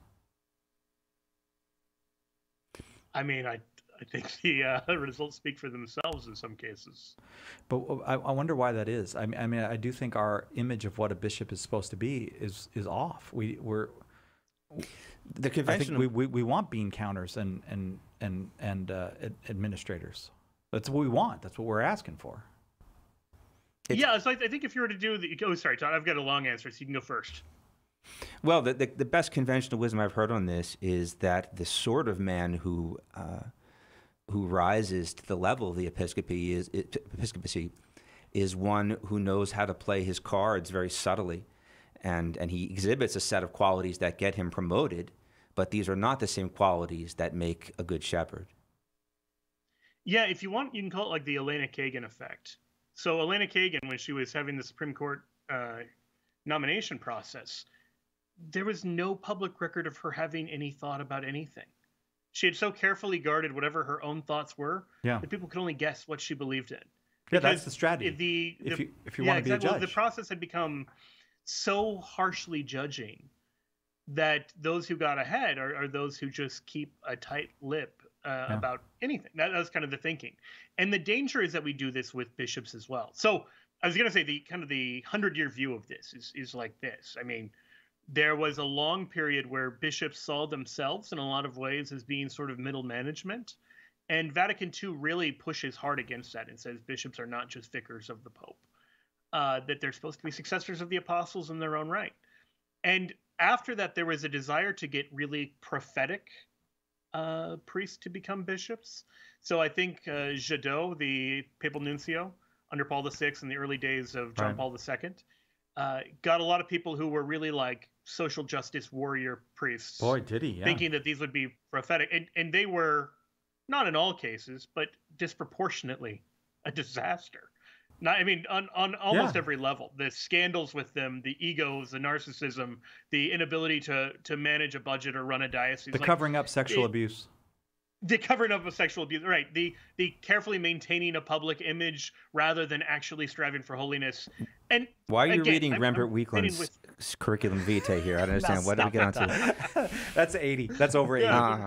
[SPEAKER 3] I mean, I I think the uh, results speak for themselves in some cases.
[SPEAKER 1] But I, I wonder why that is. I mean, I mean, I do think our image of what a bishop is supposed to be is is off. We we're
[SPEAKER 2] the
[SPEAKER 1] I
[SPEAKER 2] convention.
[SPEAKER 1] think we, we we want bean counters and and and and uh, ad- administrators. That's what we want. That's what we're asking for.
[SPEAKER 2] It's,
[SPEAKER 3] yeah, so I, I think if you were to do the, oh, sorry, Todd, I've got a long answer, so you can go first.
[SPEAKER 2] Well, the, the, the best conventional wisdom I've heard on this is that the sort of man who uh, who rises to the level of the episcopacy is, episcopacy is one who knows how to play his cards very subtly, and, and he exhibits a set of qualities that get him promoted, but these are not the same qualities that make a good shepherd.
[SPEAKER 3] Yeah, if you want, you can call it like the Elena Kagan effect. So Elena Kagan, when she was having the Supreme Court uh, nomination process, there was no public record of her having any thought about anything. She had so carefully guarded whatever her own thoughts were
[SPEAKER 1] yeah.
[SPEAKER 3] that people could only guess what she believed in.
[SPEAKER 1] Yeah, that's the strategy.
[SPEAKER 3] The, the,
[SPEAKER 1] if you, if you
[SPEAKER 3] yeah,
[SPEAKER 1] want to be
[SPEAKER 3] exactly.
[SPEAKER 1] a judge.
[SPEAKER 3] Well, the process had become so harshly judging that those who got ahead are, are those who just keep a tight lip uh, yeah. about anything. That, that was kind of the thinking. And the danger is that we do this with bishops as well. So I was going to say the kind of the hundred-year view of this is is like this. I mean, there was a long period where bishops saw themselves in a lot of ways as being sort of middle management. And Vatican Two really pushes hard against that and says bishops are not just vicars of the Pope, uh, that they're supposed to be successors of the apostles in their own right. And after that, there was a desire to get really prophetic uh, priests to become bishops. So I think uh, Jadot, the papal nuncio under Paul the Sixth in the early days of John
[SPEAKER 1] right.
[SPEAKER 3] Paul the Second, uh, got a lot of people who were really like social justice warrior priests.
[SPEAKER 1] Boy, did he, yeah.
[SPEAKER 3] Thinking that these would be prophetic. And, and they were, not in all cases, but disproportionately a disaster. Not, I mean, on, on almost
[SPEAKER 1] yeah.
[SPEAKER 3] every level. The scandals with them, the egos, the narcissism, the inability to to manage a budget or run a diocese.
[SPEAKER 1] The
[SPEAKER 3] like,
[SPEAKER 1] covering up sexual
[SPEAKER 3] it,
[SPEAKER 1] abuse.
[SPEAKER 3] The covering up of sexual abuse, right. The the carefully maintaining a public image rather than actually striving for holiness. And
[SPEAKER 2] why are you
[SPEAKER 3] again,
[SPEAKER 2] reading
[SPEAKER 3] I'm,
[SPEAKER 2] Rembert
[SPEAKER 3] I'm
[SPEAKER 2] Weekland's
[SPEAKER 3] with...
[SPEAKER 2] curriculum vitae here? I don't understand. What did we get onto?
[SPEAKER 1] That's eighty. That's over eighty.
[SPEAKER 3] Yeah.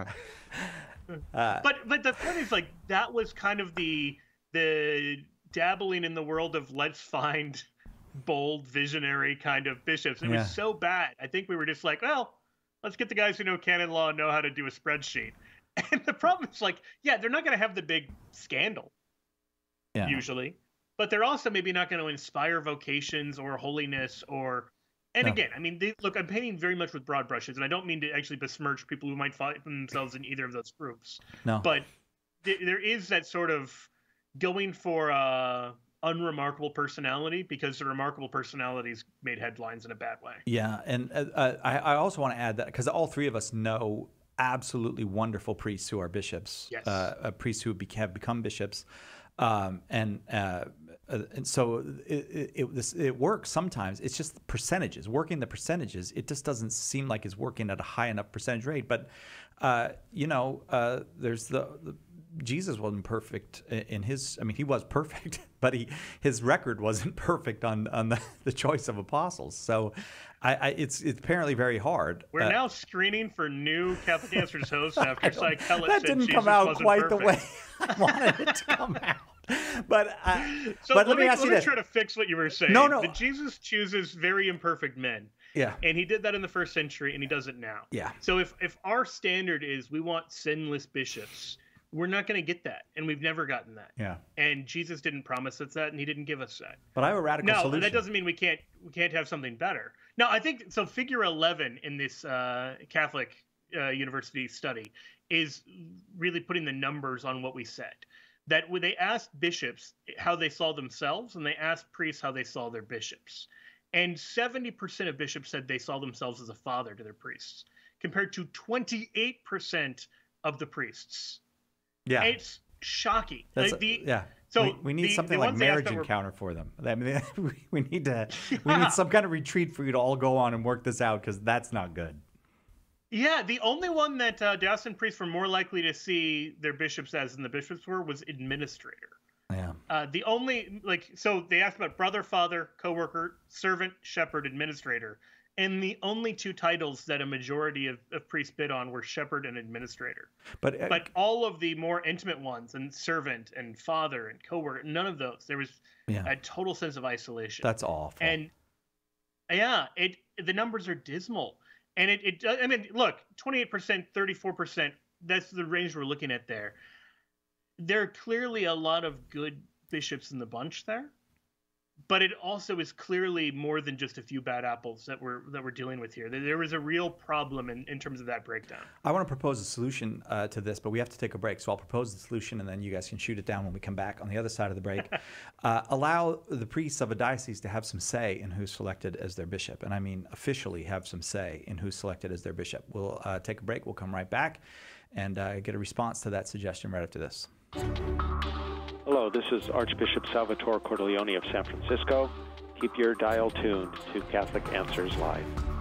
[SPEAKER 3] Uh, but but the point is, like, that was kind of the the dabbling in the world of let's find bold visionary kind of bishops. It
[SPEAKER 1] yeah.
[SPEAKER 3] was so bad. I think we were just like, well, let's get the guys who know canon law and know how to do a spreadsheet. And the problem is, like, yeah, they're not going to have the big scandal
[SPEAKER 1] yeah.
[SPEAKER 3] usually, but they're also maybe not going to inspire vocations or holiness or. And
[SPEAKER 1] no.
[SPEAKER 3] again, I mean, they, look, I'm painting very much with broad brushes, and I don't mean to actually besmirch people who might find themselves in either of those groups.
[SPEAKER 1] No.
[SPEAKER 3] But th- there is that sort of going for uh, unremarkable personality because the remarkable personalities made headlines in a bad way.
[SPEAKER 1] Yeah, and uh, I, I also want to add that because all three of us know absolutely wonderful priests who are bishops,
[SPEAKER 3] yes.
[SPEAKER 1] uh, priests who be- have become bishops, um, and. Uh, Uh, and so it, it, it, this, it works sometimes. It's just the percentages. Working the percentages, it just doesn't seem like it's working at a high enough percentage rate. But, uh, you know, uh, there's the, the Jesus wasn't perfect in his. I mean, he was perfect, but he his record wasn't perfect on on the, the choice of apostles. So, I, I it's it's apparently very hard.
[SPEAKER 3] We're
[SPEAKER 1] uh,
[SPEAKER 3] now screening for new Catholic Answers hosts after Cy Kellett
[SPEAKER 1] that
[SPEAKER 3] said
[SPEAKER 1] didn't
[SPEAKER 3] Jesus
[SPEAKER 1] come out
[SPEAKER 3] wasn't
[SPEAKER 1] quite
[SPEAKER 3] perfect.
[SPEAKER 1] the way I wanted it to come out. But uh,
[SPEAKER 3] so
[SPEAKER 1] but
[SPEAKER 3] let,
[SPEAKER 1] let me ask
[SPEAKER 3] let
[SPEAKER 1] you
[SPEAKER 3] me
[SPEAKER 1] this.
[SPEAKER 3] try to fix what you were saying.
[SPEAKER 1] No, no.
[SPEAKER 3] That Jesus chooses very imperfect men.
[SPEAKER 1] Yeah.
[SPEAKER 3] And he did that in the first century, and he does it now.
[SPEAKER 1] Yeah.
[SPEAKER 3] So if if our standard is we want sinless bishops, we're not going to get that, and we've never gotten that.
[SPEAKER 1] Yeah.
[SPEAKER 3] And Jesus didn't promise us that, and he didn't give us that.
[SPEAKER 1] But I have a radical
[SPEAKER 3] no,
[SPEAKER 1] solution.
[SPEAKER 3] that doesn't mean we can't we can't have something better. No, I think so. Figure eleven in this uh, Catholic uh, University study is really putting the numbers on what we said. That when they asked bishops how they saw themselves, and they asked priests how they saw their bishops, and seventy percent of bishops said they saw themselves as a father to their priests, compared to twenty-eight percent of the priests.
[SPEAKER 1] Yeah,
[SPEAKER 3] it's shocking.
[SPEAKER 1] That's,
[SPEAKER 3] like the,
[SPEAKER 1] yeah.
[SPEAKER 3] So
[SPEAKER 1] we, we need
[SPEAKER 3] the,
[SPEAKER 1] something
[SPEAKER 3] the
[SPEAKER 1] like marriage
[SPEAKER 3] were,
[SPEAKER 1] encounter for them. I mean, we, we need to.
[SPEAKER 3] Yeah.
[SPEAKER 1] We need some kind of retreat for you to all go on and work this out because that's not good.
[SPEAKER 3] Yeah, the only one that uh, diocesan priests were more likely to see their bishops as than the bishops were was administrator.
[SPEAKER 1] Yeah.
[SPEAKER 3] Uh, the only like so they asked about brother, father, coworker, servant, shepherd, administrator, and the only two titles that a majority of, of priests bid on were shepherd and administrator.
[SPEAKER 1] But uh,
[SPEAKER 3] but all of the more intimate ones and servant and father and coworker, none of those. There was
[SPEAKER 1] yeah.
[SPEAKER 3] a total sense of isolation.
[SPEAKER 1] That's awful.
[SPEAKER 3] And yeah, it the numbers are dismal. And it, it, I mean, look, twenty-eight percent, thirty-four percent, that's the range we're looking at there. there are clearly a lot of good bishops in the bunch there, but it also is clearly more than just a few bad apples that we're that we're dealing with here. There was a real problem in, in terms of that breakdown.
[SPEAKER 1] I want to propose a solution uh, to this, but we have to take a break. So I'll propose the solution, and then you guys can shoot it down when we come back on the other side of the break. uh, allow the priests of a diocese to have some say in who's selected as their bishop, and I mean officially have some say in who's selected as their bishop. We'll uh, take a break. We'll come right back and uh, get a response to that suggestion right after this.
[SPEAKER 13] Hello, this is Archbishop Salvatore Cordileone of San Francisco. Keep your dial tuned to Catholic Answers Live.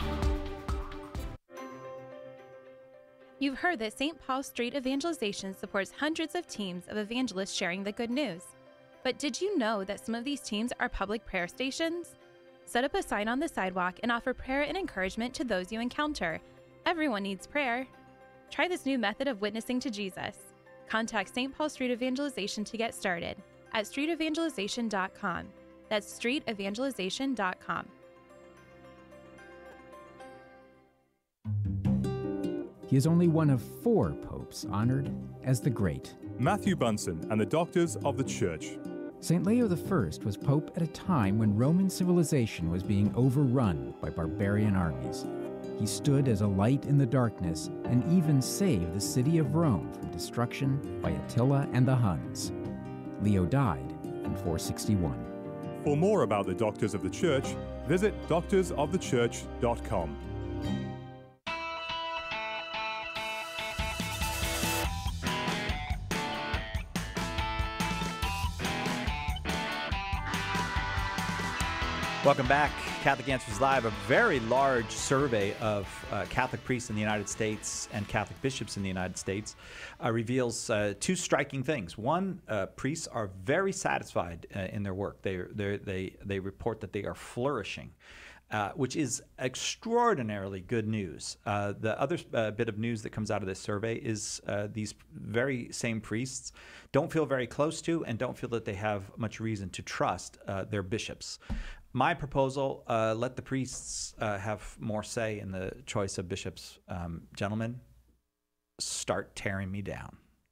[SPEAKER 14] You've heard that Saint Paul Street Evangelization supports hundreds of teams of evangelists sharing the good news. But did you know that some of these teams are public prayer stations? Set up a sign on the sidewalk and offer prayer and encouragement to those you encounter. Everyone needs prayer. Try this new method of witnessing to Jesus. Contact Saint Paul Street Evangelization to get started at street evangelization dot com. That's street evangelization dot com.
[SPEAKER 15] He is only one of four popes honored as the Great.
[SPEAKER 16] Matthew Bunsen and the Doctors of the Church.
[SPEAKER 15] Saint Leo the First was pope at a time when Roman civilization was being overrun by barbarian armies. He stood as a light in the darkness and even saved the city of Rome from destruction by Attila and the Huns. Leo died in four sixty-one.
[SPEAKER 16] For more about the Doctors of the Church, visit doctors of the church dot com.
[SPEAKER 1] Welcome back. Catholic Answers Live, a very large survey of uh, Catholic priests in the United States and Catholic bishops in the United States uh, reveals uh, two striking things. One, uh, priests are very satisfied uh, in their work. They, they, they report that they are flourishing, uh, which is extraordinarily good news. Uh, the other uh, bit of news that comes out of this survey is uh, these very same priests don't feel very close to and don't feel that they have much reason to trust uh, their bishops. My proposal, uh, let the priests uh, have more say in the choice of bishops. Um, gentlemen, start tearing me down.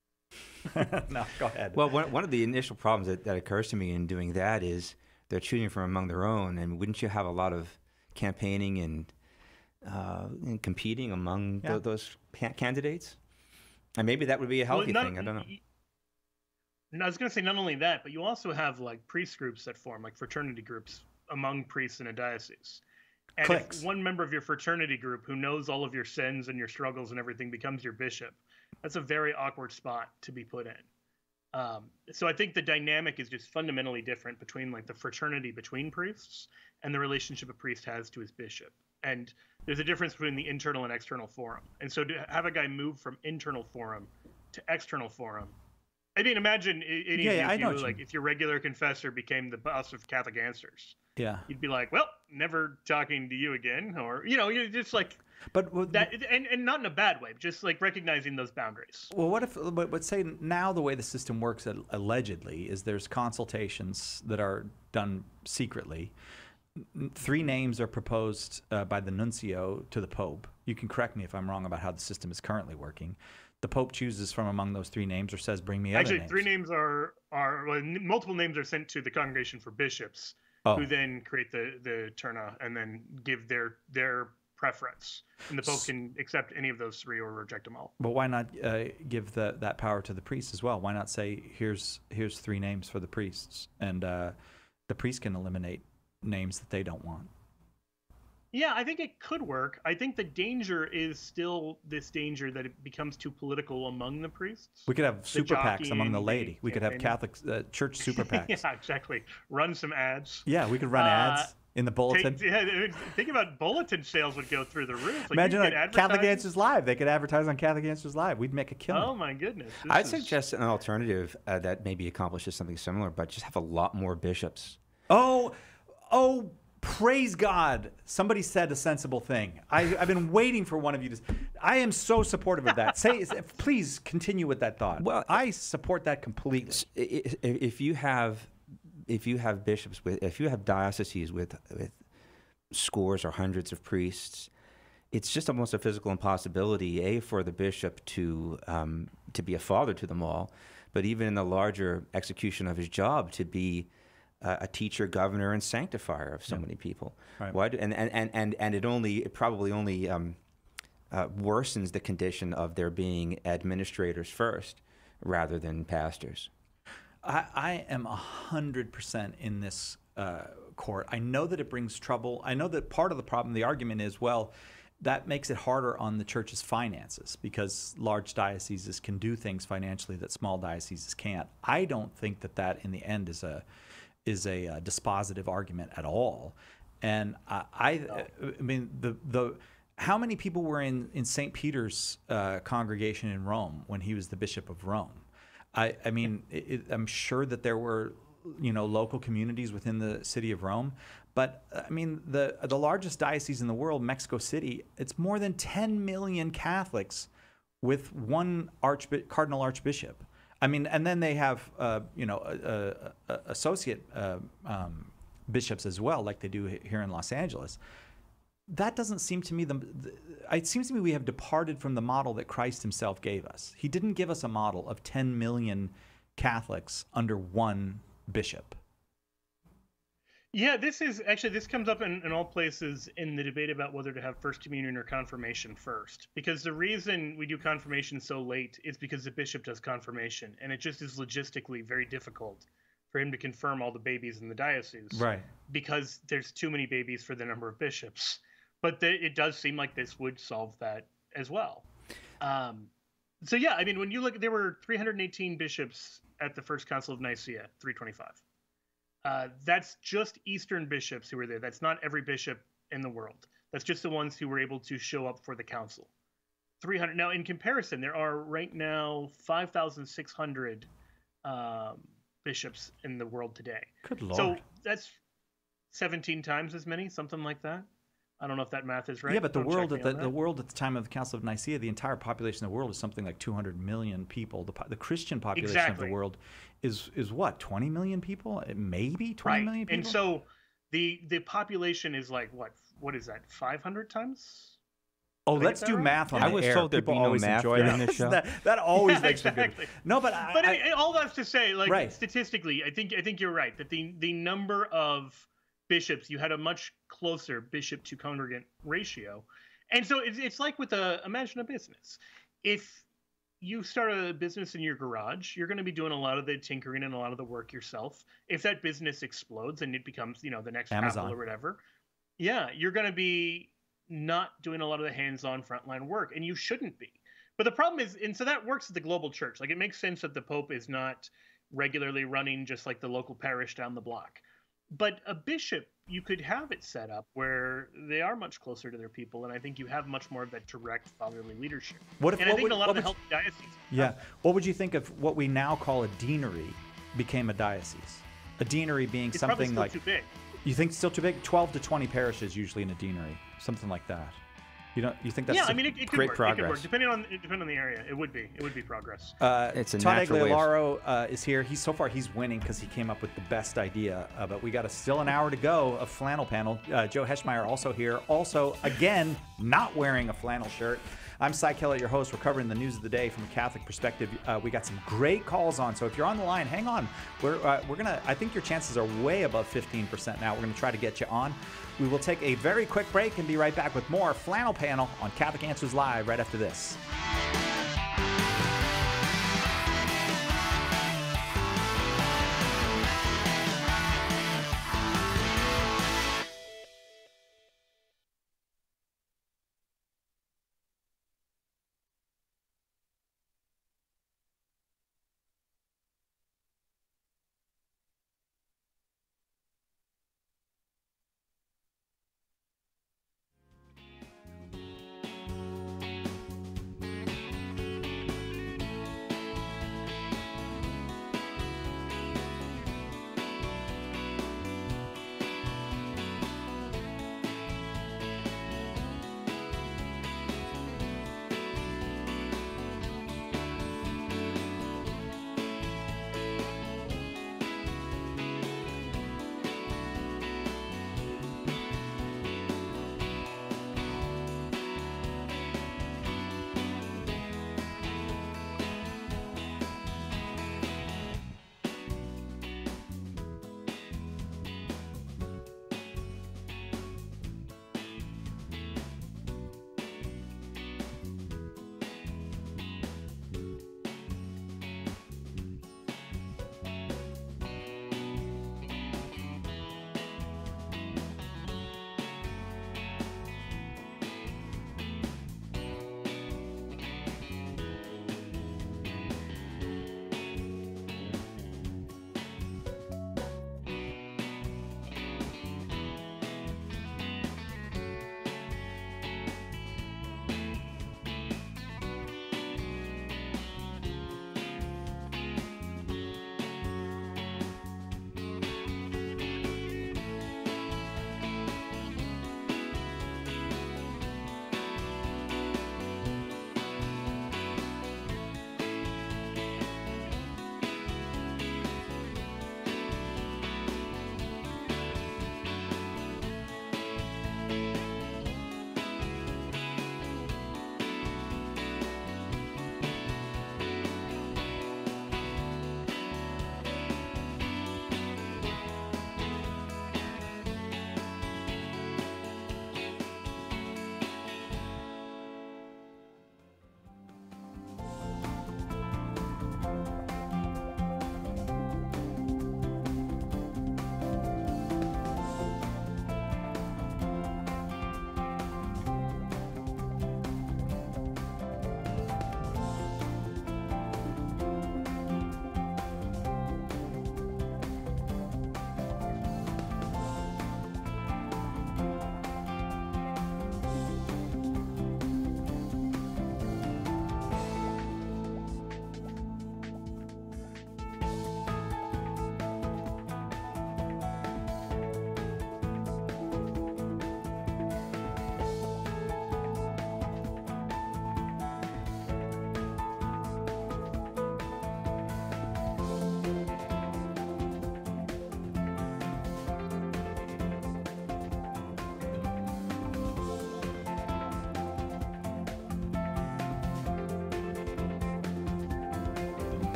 [SPEAKER 1] No, go ahead.
[SPEAKER 2] Well, one, one of the initial problems that, that occurs to me in doing that is they're choosing from among their own, and wouldn't you have a lot of campaigning and, uh, and competing among
[SPEAKER 3] Yeah.
[SPEAKER 2] th- those pa- candidates? And maybe that would be a healthy
[SPEAKER 3] Well, not-
[SPEAKER 2] thing. I don't know.
[SPEAKER 3] And I was going to say not only that, but you also have like priest groups that form, like fraternity groups among priests in a diocese. And
[SPEAKER 1] Cliques.
[SPEAKER 3] if one member of your fraternity group who knows all of your sins and your struggles and everything becomes your bishop, that's a very awkward spot to be put in. Um, so I think the dynamic is just fundamentally different between like the fraternity between priests and the relationship a priest has to his bishop. And there's a difference between the internal and external forum. And so to have a guy move from internal forum to external forum, I mean, imagine i- any
[SPEAKER 1] Yeah,
[SPEAKER 3] of
[SPEAKER 1] yeah,
[SPEAKER 3] you,
[SPEAKER 1] I
[SPEAKER 3] if
[SPEAKER 1] know
[SPEAKER 3] you,
[SPEAKER 1] what you
[SPEAKER 3] like if your regular confessor became the boss of Catholic Answers.
[SPEAKER 1] Yeah.
[SPEAKER 3] You'd be like, well, never talking to you again, or you know, you're just like,
[SPEAKER 1] but well,
[SPEAKER 3] that, and and not in a bad way, just like recognizing those boundaries.
[SPEAKER 1] Well, what if, but, but say now the way the system works uh, allegedly is there's consultations that are done secretly. N- Three names are proposed uh, by the nuncio to the Pope. You can correct me if I'm wrong about how the system is currently working. The Pope chooses from among those three names or says, bring me other
[SPEAKER 3] Actually,
[SPEAKER 1] names.
[SPEAKER 3] three names are are well, n- multiple names are sent to the Congregation for Bishops,
[SPEAKER 1] Oh.
[SPEAKER 3] who then create the the turna and then give their their preference, and the Pope can accept any of those three or reject them all.
[SPEAKER 1] But why not uh, give the, that power to the priests as well? Why not say, here's here's three names for the priests, and uh, the priests can eliminate names that they don't want?
[SPEAKER 3] Yeah, I think it could work. I think the danger is still this danger that it becomes too political among the priests.
[SPEAKER 1] We could have
[SPEAKER 3] The
[SPEAKER 1] super PACs among the
[SPEAKER 3] jockeying,
[SPEAKER 1] laity. We could have
[SPEAKER 3] campaigning.
[SPEAKER 1] Catholic uh, church super PACs.
[SPEAKER 3] Yeah, exactly. Run some ads.
[SPEAKER 1] Yeah, we could run
[SPEAKER 3] Uh,
[SPEAKER 1] ads in the bulletin.
[SPEAKER 3] Take, yeah, I mean, think about bulletin sales would go through the roof. Like,
[SPEAKER 1] Imagine
[SPEAKER 3] you could
[SPEAKER 1] like
[SPEAKER 3] get
[SPEAKER 1] Catholic
[SPEAKER 3] advertising.
[SPEAKER 1] Answers Live. They could advertise on Catholic Answers Live. We'd make a killing.
[SPEAKER 3] Oh my goodness. This
[SPEAKER 2] I'd
[SPEAKER 3] is-
[SPEAKER 2] suggest an alternative uh, that maybe accomplishes something similar, but just have a lot more bishops.
[SPEAKER 1] Oh, oh, praise God. Somebody said a sensible thing. I, I've been waiting for one of you to. I am so supportive of that. Say, please continue with that thought. Well, I support that completely.
[SPEAKER 2] I- i- If you have, if you have bishops with, if you have dioceses with with scores or hundreds of priests, it's just almost a physical impossibility. A, for the bishop to um, to be a father to them all, but even in the larger execution of his job, to be uh, a teacher, governor, and sanctifier of so
[SPEAKER 1] Yeah.
[SPEAKER 2] many people.
[SPEAKER 1] Right.
[SPEAKER 2] Why do, and, and, and, and, and it only, it probably only um, uh, worsens the condition of there being administrators first rather than pastors.
[SPEAKER 1] I, I am a hundred percent in this uh, court. I know that it brings trouble. I know that part of the problem, the argument is, well, that makes it harder on the church's finances because large dioceses can do things financially that small dioceses can't. I don't think that that in the end is a is a uh, dispositive argument at all. And uh, I, I mean, the the how many people were in in Saint Peter's uh, congregation in Rome when he was the Bishop of Rome? I, I mean, it, I'm sure that there were, you know, local communities within the city of Rome, but I mean, the the largest diocese in the world, Mexico City, it's more than ten million Catholics with one archbi- cardinal archbishop. I mean, and then they have, uh, you know, uh, uh, associate uh, um, bishops as well, like they do here in Los Angeles. That doesn't seem to me, the, the, it seems to me we have departed from the model that Christ himself gave us. He didn't give us a model of ten million Catholics under one bishop.
[SPEAKER 3] Yeah, this is actually, this comes up in, in all places in the debate about whether to have First Communion or confirmation first. Because the reason we do confirmation so late is because the bishop does confirmation, and it just is logistically very difficult for him to confirm all the babies in the diocese.
[SPEAKER 1] Right.
[SPEAKER 3] Because there's too many babies for the number of bishops. But the, it does seem like this would solve that as well. Um, so yeah, I mean, when you look, there were three hundred eighteen bishops at the First Council of Nicaea, three twenty-five. Uh, that's just Eastern bishops who were there. That's not every bishop in the world. That's just the ones who were able to show up for the council. three hundred. Now, in comparison, there are right now five thousand six hundred um, bishops in the world today.
[SPEAKER 1] Good Lord.
[SPEAKER 3] So that's seventeen times as many, something like that. I don't know if that math is right.
[SPEAKER 1] Yeah, but the
[SPEAKER 3] Don't
[SPEAKER 1] world
[SPEAKER 3] check
[SPEAKER 1] at
[SPEAKER 3] me
[SPEAKER 1] the,
[SPEAKER 3] on
[SPEAKER 1] the
[SPEAKER 3] that.
[SPEAKER 1] world at the time of the Council of Nicaea, the entire population of the world is something like two hundred million people. The, po- the Christian population of
[SPEAKER 3] Exactly.
[SPEAKER 1] the world is is what, twenty million people? Maybe twenty
[SPEAKER 3] Right.
[SPEAKER 1] million people.
[SPEAKER 3] And so the the population is like what? What is that? five hundred times?
[SPEAKER 1] Oh,
[SPEAKER 3] Did I
[SPEAKER 1] let's
[SPEAKER 3] get
[SPEAKER 1] do
[SPEAKER 3] that right?
[SPEAKER 1] math on
[SPEAKER 2] I
[SPEAKER 1] the
[SPEAKER 2] was
[SPEAKER 1] air.
[SPEAKER 2] told there'd
[SPEAKER 1] People
[SPEAKER 2] be no
[SPEAKER 1] always
[SPEAKER 2] math
[SPEAKER 1] enjoy
[SPEAKER 2] during
[SPEAKER 1] that.
[SPEAKER 2] this show.
[SPEAKER 1] that, that always
[SPEAKER 3] Yeah,
[SPEAKER 1] makes me
[SPEAKER 3] exactly.
[SPEAKER 1] good. No, but I,
[SPEAKER 3] But
[SPEAKER 1] I,
[SPEAKER 3] I, all that's to say, like
[SPEAKER 1] Right.
[SPEAKER 3] statistically, I think I think you're right that the the number of bishops, you had a much closer bishop to congregant ratio, and so it's it's like with a imagine a business. If you start a business in your garage, you're going to be doing a lot of the tinkering and a lot of the work yourself. If that business explodes and it becomes, you know, the next
[SPEAKER 1] Amazon.
[SPEAKER 3] Apple or whatever, yeah, you're going to be not doing a lot of the hands-on frontline work, and you shouldn't be. But the problem is, and so that works at the global church. Like, it makes sense that the Pope is not regularly running just like the local parish down the block. But a bishop, you could have it set up where they are much closer to their people, and I think you have much more of that direct fatherly leadership.
[SPEAKER 1] What if-
[SPEAKER 3] and I
[SPEAKER 1] what
[SPEAKER 3] think
[SPEAKER 1] would-
[SPEAKER 3] a lot
[SPEAKER 1] what
[SPEAKER 3] of the
[SPEAKER 1] would-
[SPEAKER 3] healthy dioceses.
[SPEAKER 1] yeah. What would you think of what we now call a deanery became a diocese? A deanery being
[SPEAKER 3] It's probably
[SPEAKER 1] something
[SPEAKER 3] still
[SPEAKER 1] like
[SPEAKER 3] too big.
[SPEAKER 1] You think it's still too big? twelve to twenty parishes usually in a deanery, something like that. You don't? You think that's
[SPEAKER 3] yeah,
[SPEAKER 1] a
[SPEAKER 3] I mean, it, it could
[SPEAKER 1] great
[SPEAKER 3] work.
[SPEAKER 1] progress?
[SPEAKER 3] It could work depending on depending on the area. It would be. It would be progress.
[SPEAKER 1] Uh,
[SPEAKER 2] It's a
[SPEAKER 1] Todd
[SPEAKER 2] natural way of-
[SPEAKER 1] Aguilaro uh, is here. He's so far he's winning because he came up with the best idea. Uh, but we got a, still an hour to go of flannel panel. Uh, Joe Heschmeyer also here. Also, again, not wearing a flannel shirt. I'm Cy Kellett, your host. We're covering the news of the day from a Catholic perspective. Uh, we got some great calls on, so if you're on the line, hang on. We're uh, we're gonna. I think your chances are way above fifteen percent now. We're gonna try to get you on. We will take a very quick break and be right back with more Flannel Panel on Catholic Answers Live right after this.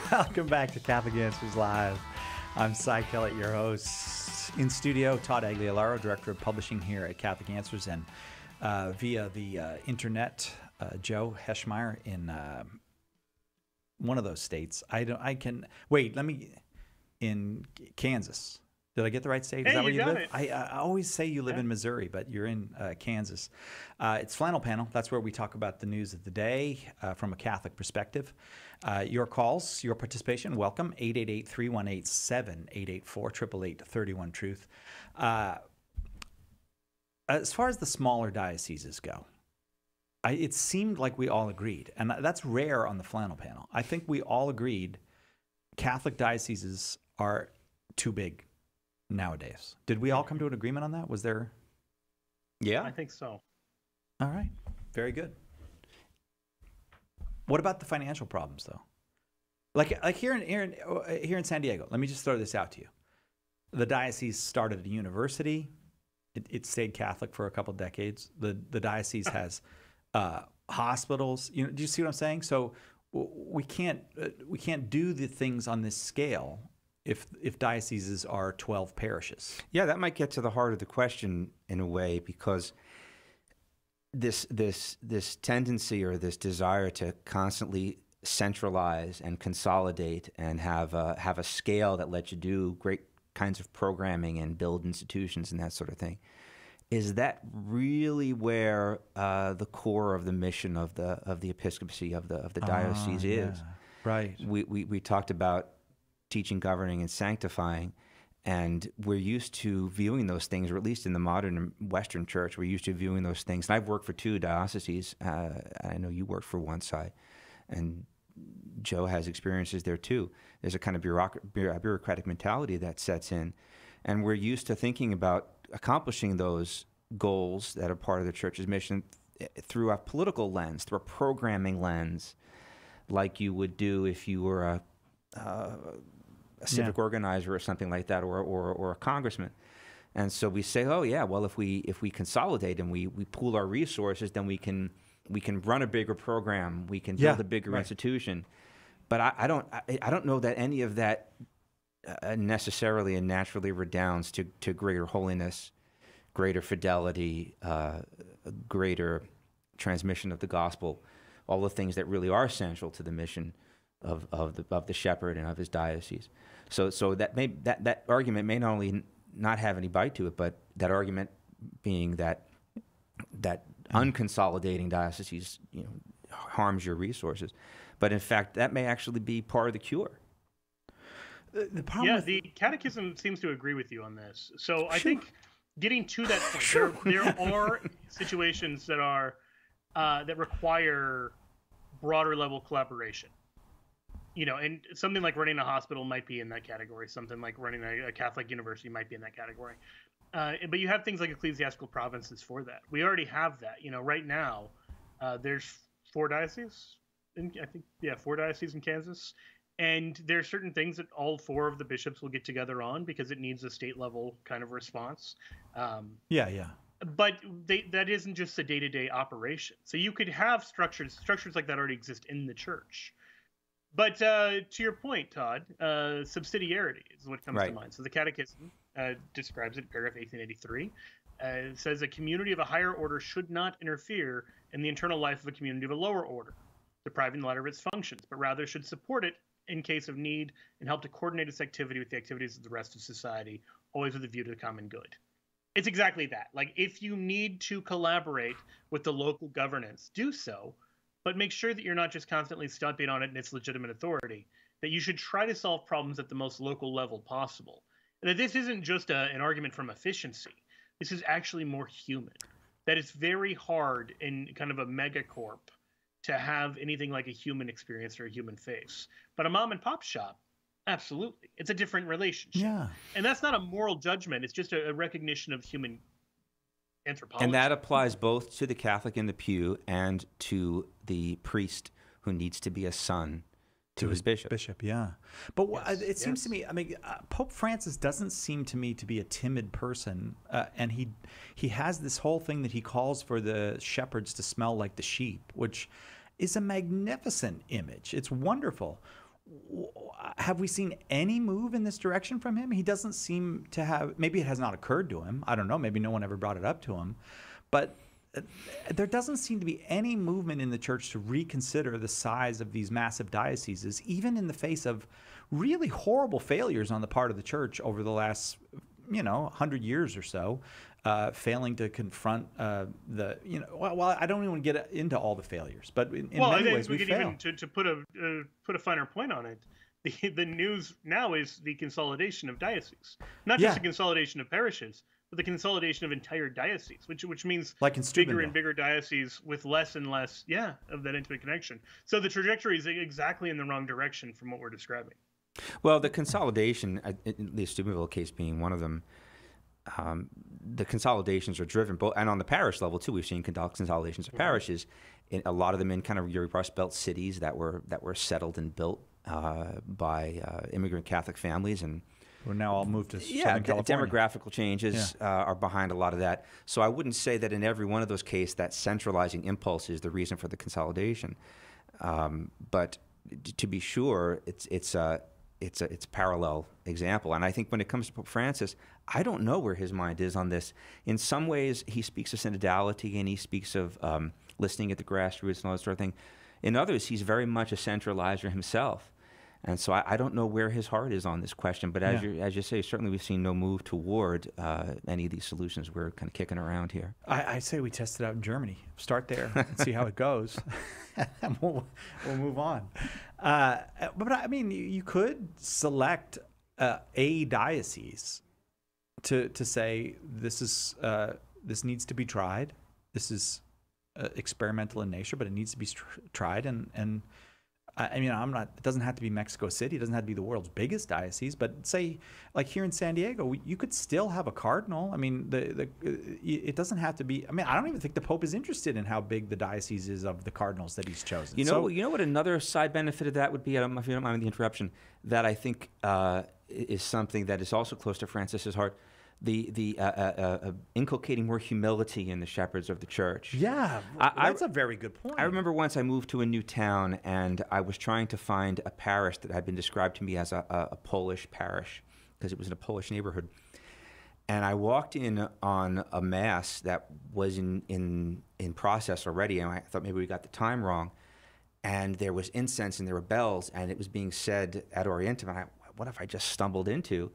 [SPEAKER 1] Welcome back to Catholic Answers Live. I'm Cy Kellett, your host. In studio, Todd Agliolaro, Director of Publishing here at Catholic Answers, and uh, via the uh, internet, uh, Joe Heschmeyer in uh, one of those states. I don't. I can wait. Let me in Kansas. Did I get the right state? Is
[SPEAKER 3] hey,
[SPEAKER 1] that where
[SPEAKER 3] you,
[SPEAKER 1] you
[SPEAKER 3] got
[SPEAKER 1] live?
[SPEAKER 3] It.
[SPEAKER 1] I, I always say you live
[SPEAKER 3] yeah.
[SPEAKER 1] in Missouri, but you're in uh, Kansas. Uh, it's Flannel Panel. That's where we talk about the news of the day uh, from a Catholic perspective. Uh, your calls, your participation, welcome. eight eight eight, three one eight, seven eight eight four, eight eight eight, three one, truth. Uh, as far as the smaller dioceses go, I, it seemed like we all agreed, and that's rare on the Flannel Panel. I think we all agreed Catholic dioceses are too big nowadays. Did we all come to an agreement on that? Was there?
[SPEAKER 2] Yeah,
[SPEAKER 3] I think so.
[SPEAKER 1] All right, very good. What about the financial problems, though? Like, like here in here in, here in San Diego. Let me just throw this out to you. The diocese started a university. It, it stayed Catholic for a couple decades. The the diocese has uh, hospitals. You know, do you see what I'm saying? So we can't uh, we can't do the things on this scale if if dioceses are twelve parishes.
[SPEAKER 2] Yeah, that might get to the heart of the question in a way, because this this this tendency or this desire to constantly centralize and consolidate and have a, have a scale that lets you do great kinds of programming and build institutions and that sort of thing. Is that really where uh, the core of the mission of the of the episcopacy of the of the diocese
[SPEAKER 1] ah,
[SPEAKER 2] is?
[SPEAKER 1] Yeah. Right.
[SPEAKER 2] We, we we talked about teaching, governing, and sanctifying, and we're used to viewing those things, or at least in the modern Western Church, we're used to viewing those things. And I've worked for two dioceses. Uh, I know you worked for one side, and Joe has experiences there too. There's a kind of bureauc- bureaucratic mentality that sets in, and we're used to thinking about accomplishing those goals that are part of the Church's mission through a political lens, through a programming lens, like you would do if you were a, uh, a civic yeah. organizer or something like that, or, or or a congressman. And so we say, oh yeah, well if we if we consolidate and we we pool our resources, then we can we can run a bigger program, we can build
[SPEAKER 1] yeah,
[SPEAKER 2] a bigger
[SPEAKER 1] right.
[SPEAKER 2] institution. But I, I don't I, I don't know that any of that uh, necessarily and naturally redounds to to greater holiness, greater fidelity, uh, greater transmission of the gospel, all the things that really are essential to the mission of of the of the shepherd and of his diocese. So so that may that that argument may not only not have any bite to it, but that argument being that that unconsolidating dioceses, you know, harms your resources, but in fact that may actually be part of the cure.
[SPEAKER 1] The, the problem
[SPEAKER 3] yeah,
[SPEAKER 1] with...
[SPEAKER 3] the Catechism seems to agree with you on this. So I
[SPEAKER 1] sure.
[SPEAKER 3] think getting to that point,
[SPEAKER 1] sure.
[SPEAKER 3] there, there are situations that are uh, that require broader level collaboration. You know, and something like running a hospital might be in that category. Something like running a, a Catholic university might be in that category. Uh, but you have things like ecclesiastical provinces for that. We already have that. You know, right now, uh, there's four dioceses. In, I think, yeah, four dioceses in Kansas. And there are certain things that all four of the bishops will get together on because it needs a state level kind of response. Um,
[SPEAKER 1] yeah, yeah.
[SPEAKER 3] But they, that isn't just a day-to-day operation. So you could have structures, structures like that already exist in the church. But uh, to your point, Todd, uh, subsidiarity is what comes
[SPEAKER 2] right.
[SPEAKER 3] to mind. So the Catechism uh, describes it, paragraph eighteen eighty-three. Uh, it says a community of a higher order should not interfere in the internal life of a community of a lower order, depriving the latter of its functions, but rather should support it in case of need and help to coordinate its activity with the activities of the rest of society, always with a view to the common good. It's exactly that. Like, if you need to collaborate with the local governance, do so. But make sure that you're not just constantly stomping on it and its legitimate authority, that you should try to solve problems at the most local level possible. And that this isn't just a, an argument from efficiency. This is actually more human. That it's very hard in kind of a megacorp to have anything like a human experience or a human face. But a mom and pop shop, absolutely. It's a different relationship.
[SPEAKER 1] Yeah.
[SPEAKER 3] And that's not a moral judgment. It's just a, a recognition of human anthropology.
[SPEAKER 2] And that applies both to the Catholic in the pew and to the priest who needs to be a son to, to his bishop.
[SPEAKER 1] Bishop, yeah. But
[SPEAKER 3] yes,
[SPEAKER 1] it seems
[SPEAKER 3] yes.
[SPEAKER 1] to me, I mean, uh, Pope Francis doesn't seem to me to be a timid person, uh, and he he has this whole thing that he calls for the shepherds to smell like the sheep, which is a magnificent image. It's wonderful. have we seen any move in this direction from him? He doesn't seem to have. Maybe it has not occurred to him. I don't know. Maybe no one ever brought it up to him. But there doesn't seem to be any movement in the church to reconsider the size of these massive dioceses, even in the face of really horrible failures on the part of the church over the last, you know, one hundred years or so, uh, failing to confront uh, the, you know, well, well, I don't even want to get into all the failures, but in, in
[SPEAKER 3] well,
[SPEAKER 1] many
[SPEAKER 3] I think
[SPEAKER 1] ways
[SPEAKER 3] we,
[SPEAKER 1] we
[SPEAKER 3] could
[SPEAKER 1] fail.
[SPEAKER 3] even, to, to put a uh, put a finer point on it, the, the news now is the consolidation of dioceses, not just
[SPEAKER 1] Yeah.
[SPEAKER 3] the consolidation of parishes, but the consolidation of entire dioceses, which which means
[SPEAKER 1] Like in
[SPEAKER 3] bigger
[SPEAKER 1] Steubenville.
[SPEAKER 3] and bigger dioceses with less and less, yeah, of that intimate connection. So the trajectory is exactly in the wrong direction from what we're describing.
[SPEAKER 2] Well, the consolidation, uh, in the Steubenville case being one of them, um, the consolidations are driven both, and on the parish level too. We've seen con- consolidations of parishes, in, a lot of them in kind of Erie Rust Belt cities that were that were settled and built uh, by uh, immigrant Catholic families, and
[SPEAKER 1] We're now all moved to
[SPEAKER 2] yeah,
[SPEAKER 1] Southern
[SPEAKER 2] de-
[SPEAKER 1] California.
[SPEAKER 2] demographical changes
[SPEAKER 1] Yeah.
[SPEAKER 2] uh, are behind a lot of that. So I wouldn't say that in every one of those cases that centralizing impulse is the reason for the consolidation, um, but d- to be sure, it's it's a it's a it's a parallel example. And I think when it comes to Pope Francis, I don't know where his mind is on this. In some ways, he speaks of synodality and he speaks of um, listening at the grassroots and all that sort of thing. In others, he's very much a centralizer himself. And so I, I don't know where his heart is on this question. But as
[SPEAKER 1] Yeah.
[SPEAKER 2] you as you say, certainly we've seen no move toward uh, any of these solutions we're kind of kicking around here.
[SPEAKER 1] I, I say we test it out in Germany. Start there and see how it goes, and we'll we'll move on. Uh, but I mean, you, you could select uh, a diocese to to say this is uh, this needs to be tried. This is uh, experimental in nature, but it needs to be tr- tried. And and I I mean, I'm not. It doesn't have to be Mexico City. It doesn't have to be the world's biggest diocese. But say, like here in San Diego, we, you could still have a cardinal. I mean, the the it doesn't have to be. I mean, I don't even think the Pope is interested in how big the diocese is of the cardinals that he's chosen.
[SPEAKER 2] You know,
[SPEAKER 1] So-
[SPEAKER 2] you know what another side benefit of that would be. I don't know if you don't mind the interruption. That I think uh, is something that is also close to Francis's heart. The the uh, uh, uh, inculcating more humility in the shepherds of the church.
[SPEAKER 1] Yeah,
[SPEAKER 2] I- I-
[SPEAKER 1] that's a very good point.
[SPEAKER 2] I remember once I moved to a new town and I was trying to find a parish that had been described to me as a, a, a Polish parish because it was in a Polish neighborhood. And I walked in on a mass that was in, in, in process already, and I thought maybe we got the time wrong. And there was incense and there were bells, and it was being said at Orientum. And I, what have I just stumbled into?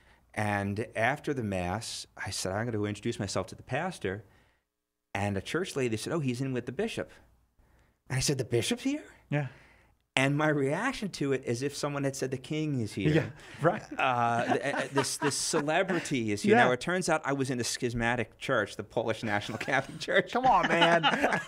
[SPEAKER 2] And after the mass, I said, I'm going to introduce myself to the pastor. And a church lady said, oh, he's in with the bishop. And I said, the bishop's here?
[SPEAKER 1] Yeah.
[SPEAKER 2] And my reaction to it is if someone had said the king is here.
[SPEAKER 1] Yeah, right.
[SPEAKER 2] Uh, th- uh, this this celebrity is here.
[SPEAKER 1] Yeah.
[SPEAKER 2] Now, it turns out I was in a schismatic church, the Polish National Catholic Church.
[SPEAKER 1] Come on, man.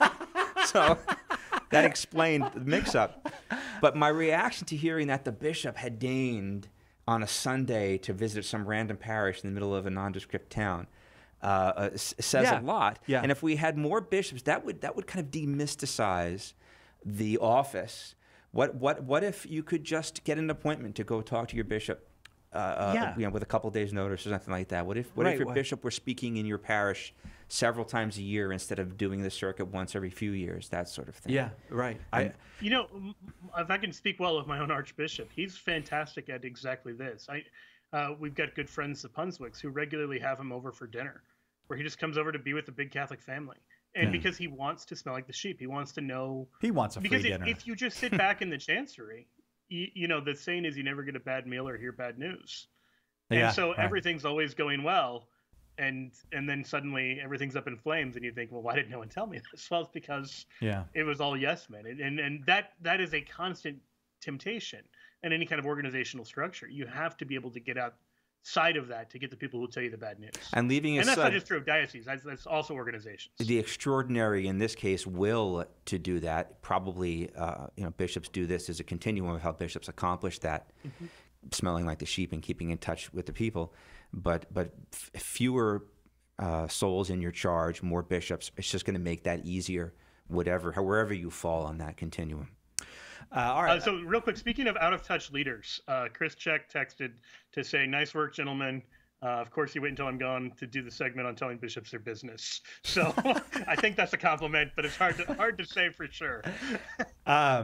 [SPEAKER 2] So that explained the mix-up. But my reaction to hearing that the bishop had deigned on a Sunday to visit some random parish in the middle of a nondescript town uh, uh, s- says
[SPEAKER 1] Yeah.
[SPEAKER 2] a lot.
[SPEAKER 1] Yeah.
[SPEAKER 2] And if we had more bishops, that would that would kind of demysticize the office. What what what if you could just get an appointment to go talk to your bishop? Uh, uh,
[SPEAKER 1] Yeah.
[SPEAKER 2] you know, with a couple days' notice or something like that. What if what
[SPEAKER 1] Right,
[SPEAKER 2] if your
[SPEAKER 1] what-
[SPEAKER 2] bishop were speaking in your parish several times a year instead of doing the circuit once every few years? That sort of thing.
[SPEAKER 1] Yeah, right. I,
[SPEAKER 3] You know, m- if I can speak well of my own archbishop, he's fantastic at exactly this. I, uh, we've got good friends, the Punswicks, who regularly have him over for dinner, where he just comes over to be with the big Catholic family. And
[SPEAKER 1] Yeah.
[SPEAKER 3] because he wants to smell like the sheep, he wants to know.
[SPEAKER 1] He wants a free
[SPEAKER 3] because if,
[SPEAKER 1] dinner.
[SPEAKER 3] if you just sit back in the chancery, you, you know, the saying is you never get a bad meal or hear bad news.
[SPEAKER 1] Yeah,
[SPEAKER 3] and so
[SPEAKER 1] right.
[SPEAKER 3] everything's always going well. And and then suddenly everything's up in flames, and you think, well, why didn't no one tell me this? Well, it's because
[SPEAKER 1] Yeah.
[SPEAKER 3] it was all yes men, and, and and that that is a constant temptation in any kind of organizational structure. You have to be able to get outside of that to get the people who tell you the bad news.
[SPEAKER 2] And leaving
[SPEAKER 3] and that's not
[SPEAKER 2] aside-
[SPEAKER 3] just true of dioceses; that's, that's also organizations.
[SPEAKER 2] The extraordinary in this case will to do that. Probably, uh, you know, bishops do this as a continuum of how bishops accomplish that,
[SPEAKER 3] Mhm.
[SPEAKER 2] smelling like the sheep and keeping in touch with the people. But but f- fewer uh, souls in your charge, more bishops. It's just going to make that easier, whatever, wherever you fall on that continuum.
[SPEAKER 1] Uh, all right.
[SPEAKER 3] Uh, so real quick, speaking of out of touch leaders, uh, Chris Check texted to say, "Nice work, gentlemen." Uh, of course, you wait until I'm gone to do the segment on telling bishops their business. So I think that's a compliment, but it's hard to hard to say for sure.
[SPEAKER 1] Um,